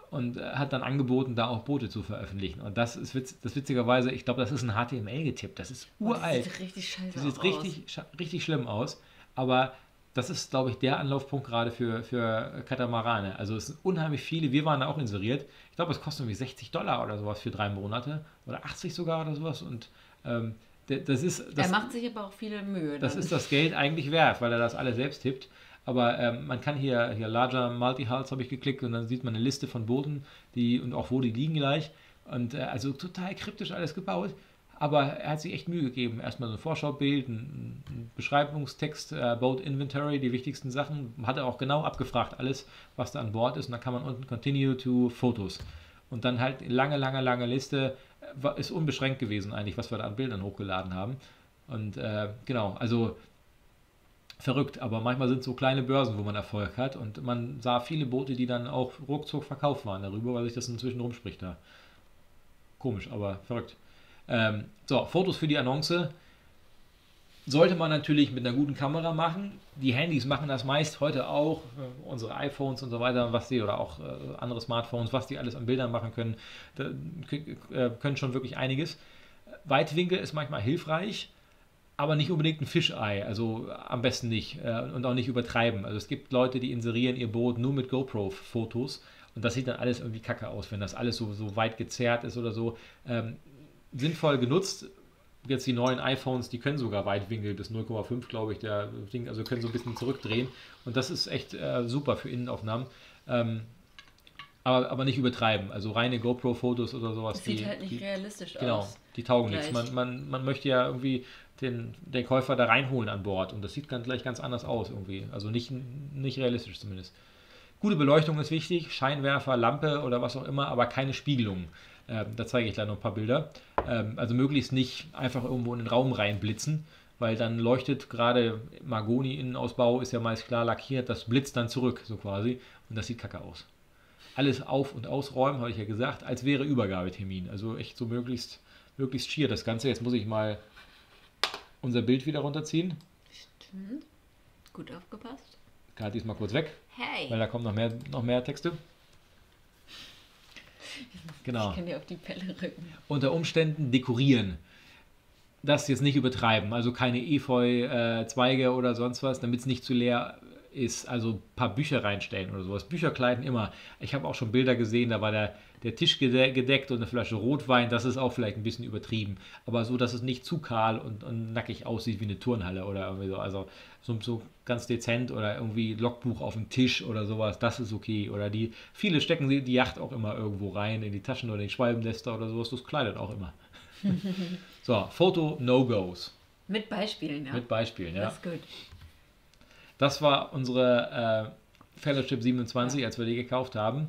und hat dann angeboten, da auch Boote zu veröffentlichen. Und das ist witzigerweise, ich glaube, das ist ein HTML getippt. Das ist uralt. Das sieht richtig scheiße Das sieht aus. richtig schlimm aus. Aber das ist, glaube ich, der Anlaufpunkt gerade für Katamarane. Also es sind unheimlich viele. Wir waren da auch inseriert. Ich glaube, es kostet irgendwie $60 oder sowas für 3 Monate. Oder 80 sogar oder sowas. Und Er macht sich aber auch viele Mühe. das Dann. ist das Geld eigentlich wert, weil er das alles selbst tippt. Aber man kann hier Larger Multi-Hulls habe ich geklickt und dann sieht man eine Liste von Booten und auch wo die liegen gleich. Und also total kryptisch alles gebaut. Aber er hat sich echt Mühe gegeben. Erstmal so ein Vorschaubild, ein Beschreibungstext, Boat Inventory, die wichtigsten Sachen. Hat er auch genau abgefragt, alles, was da an Bord ist. Und dann kann man unten Continue to Fotos. Und dann halt lange Liste. Ist unbeschränkt gewesen eigentlich, was wir da an Bildern hochgeladen haben. Und genau, also verrückt, aber manchmal sind es so kleine Börsen, wo man Erfolg hat und man sah viele Boote, die dann auch ruckzuck verkauft waren darüber, weil sich das inzwischen rumspricht da. Komisch, aber verrückt. So, Fotos für die Annonce sollte man natürlich mit einer guten Kamera machen. Die Handys machen das meist heute auch, unsere iPhones und so weiter, oder auch andere Smartphones, was die alles an Bildern machen können, können schon wirklich einiges. Weitwinkel ist manchmal hilfreich, aber nicht unbedingt ein Fisheye, also am besten nicht und auch nicht übertreiben. Also es gibt Leute, die inserieren ihr Boot nur mit GoPro-Fotos und das sieht dann alles irgendwie kacke aus, wenn das alles so weit gezerrt ist oder so. Sinnvoll genutzt, jetzt die neuen iPhones, die können sogar Weitwinkel bis 0,5, glaube ich, also können so ein bisschen zurückdrehen und das ist echt super für Innenaufnahmen. Aber nicht übertreiben. Also reine GoPro-Fotos oder sowas. Das sieht halt nicht realistisch genau, aus. die taugen nichts. Man möchte ja irgendwie den Käufer da reinholen an Bord und das sieht gleich ganz anders aus irgendwie. Also nicht realistisch zumindest. Gute Beleuchtung ist wichtig, Scheinwerfer, Lampe oder was auch immer, aber keine Spiegelung. Da zeige ich gleich noch ein paar Bilder. Also möglichst nicht einfach irgendwo in den Raum reinblitzen, weil dann leuchtet gerade Mahagoni-Innenausbau, ist ja meist klar lackiert, das blitzt dann zurück so quasi und das sieht kacke aus. Alles auf- und ausräumen, habe ich ja gesagt, als wäre Übergabetermin. Also echt so möglichst schier das Ganze. Jetzt muss ich mal unser Bild wieder runterziehen. Stimmt. Gut aufgepasst. Gerade diesmal kurz weg, Hey! weil da kommen noch mehr Texte. Genau. Ich kann dir auf die Pelle rücken. Unter Umständen dekorieren. Das jetzt nicht übertreiben. Also keine Efeu-Zweige oder sonst was, damit es nicht zu leer ist. Also ein paar Bücher reinstellen oder sowas. Bücher kleiden immer. Ich habe auch schon Bilder gesehen, da war der Tisch gedeckt und eine Flasche Rotwein. Das ist auch vielleicht ein bisschen übertrieben. Aber so, dass es nicht zu kahl und nackig aussieht wie eine Turnhalle oder irgendwie so. Also so ganz dezent oder irgendwie Logbuch auf dem Tisch oder sowas. Das ist okay. Oder viele stecken die Yacht auch immer irgendwo rein in die Taschen oder in die Schwalbennester oder sowas. Das kleidet auch immer. So, Foto-No-Gos. Mit Beispielen, ja. Mit Beispielen, ja. Das ist gut. Das war unsere Fellowship 27, als wir die gekauft haben.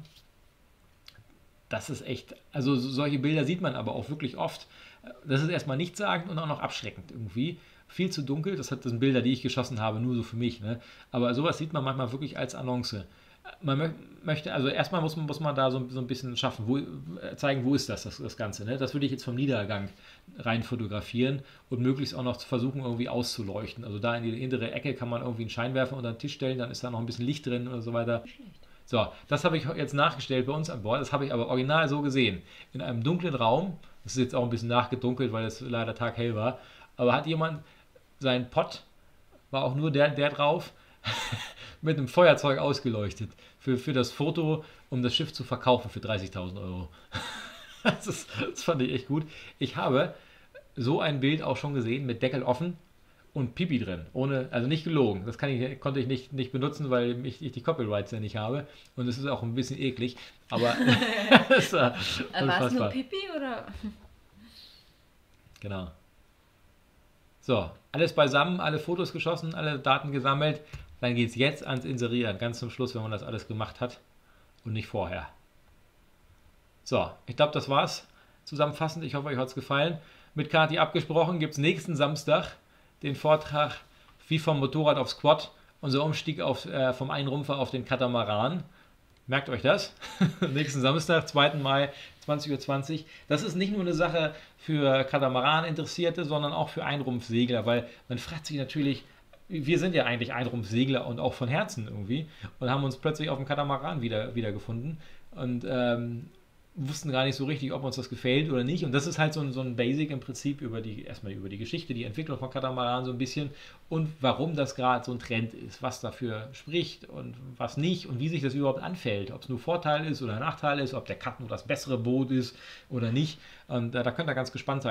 Das ist echt, also solche Bilder sieht man aber auch wirklich oft. Das ist erstmal nichtssagend und auch noch abschreckend irgendwie. Viel zu dunkel, das sind Bilder, die ich geschossen habe, nur so für mich. Ne? Aber sowas sieht man manchmal wirklich als Annonce. Man möchte, also erstmal muss man da so ein bisschen schaffen, zeigen, wo ist das Ganze. Ne? Das würde ich jetzt vom Niedergang rein fotografieren und möglichst auch noch versuchen, irgendwie auszuleuchten. Also da in die hintere Ecke kann man irgendwie einen Scheinwerfer unter den Tisch stellen, dann ist da noch ein bisschen Licht drin und so weiter. So, das habe ich jetzt nachgestellt bei uns an Bord. Das habe ich aber original so gesehen. In einem dunklen Raum, das ist jetzt auch ein bisschen nachgedunkelt, weil es leider taghell war, aber hat jemand seinen Pott, war auch nur der drauf, mit einem Feuerzeug ausgeleuchtet für das Foto, um das Schiff zu verkaufen für 30.000 Euro. Das fand ich echt gut. Ich habe so ein Bild auch schon gesehen mit Deckel offen und Pipi drin. Also nicht gelogen. Das konnte ich nicht benutzen, weil ich die Copyrights ja nicht habe. Und es ist auch ein bisschen eklig. Aber es war War es nur Pipi oder? Genau. So, alles beisammen, alle Fotos geschossen, alle Daten gesammelt. Dann geht es jetzt ans Inserieren, ganz zum Schluss, wenn man das alles gemacht hat und nicht vorher. So, ich glaube, das war's. Zusammenfassend, ich hoffe, euch hat es gefallen. Mit Kathi abgesprochen, gibt es nächsten Samstag den Vortrag wie vom Motorrad aufs Quad, unser Umstieg vom Einrumpfer auf den Katamaran. Merkt euch das. Nächsten Samstag, 2. Mai, 20:20 Uhr. Das ist nicht nur eine Sache für Katamaran-Interessierte, sondern auch für Einrumpfsegler, weil man fragt sich natürlich, wir sind ja eigentlich Einrumpfsegler und auch von Herzen irgendwie und haben uns plötzlich auf dem Katamaran wiedergefunden. und wussten gar nicht so richtig, ob uns das gefällt oder nicht. Und das ist halt so ein Basic im Prinzip erstmal über die Geschichte, die Entwicklung von Katamaran so ein bisschen und warum das gerade so ein Trend ist, was dafür spricht und was nicht und wie sich das überhaupt anfällt, ob es nur Vorteil ist oder Nachteil ist, ob der Cut nur das bessere Boot ist oder nicht. Und da könnt ihr ganz gespannt sein.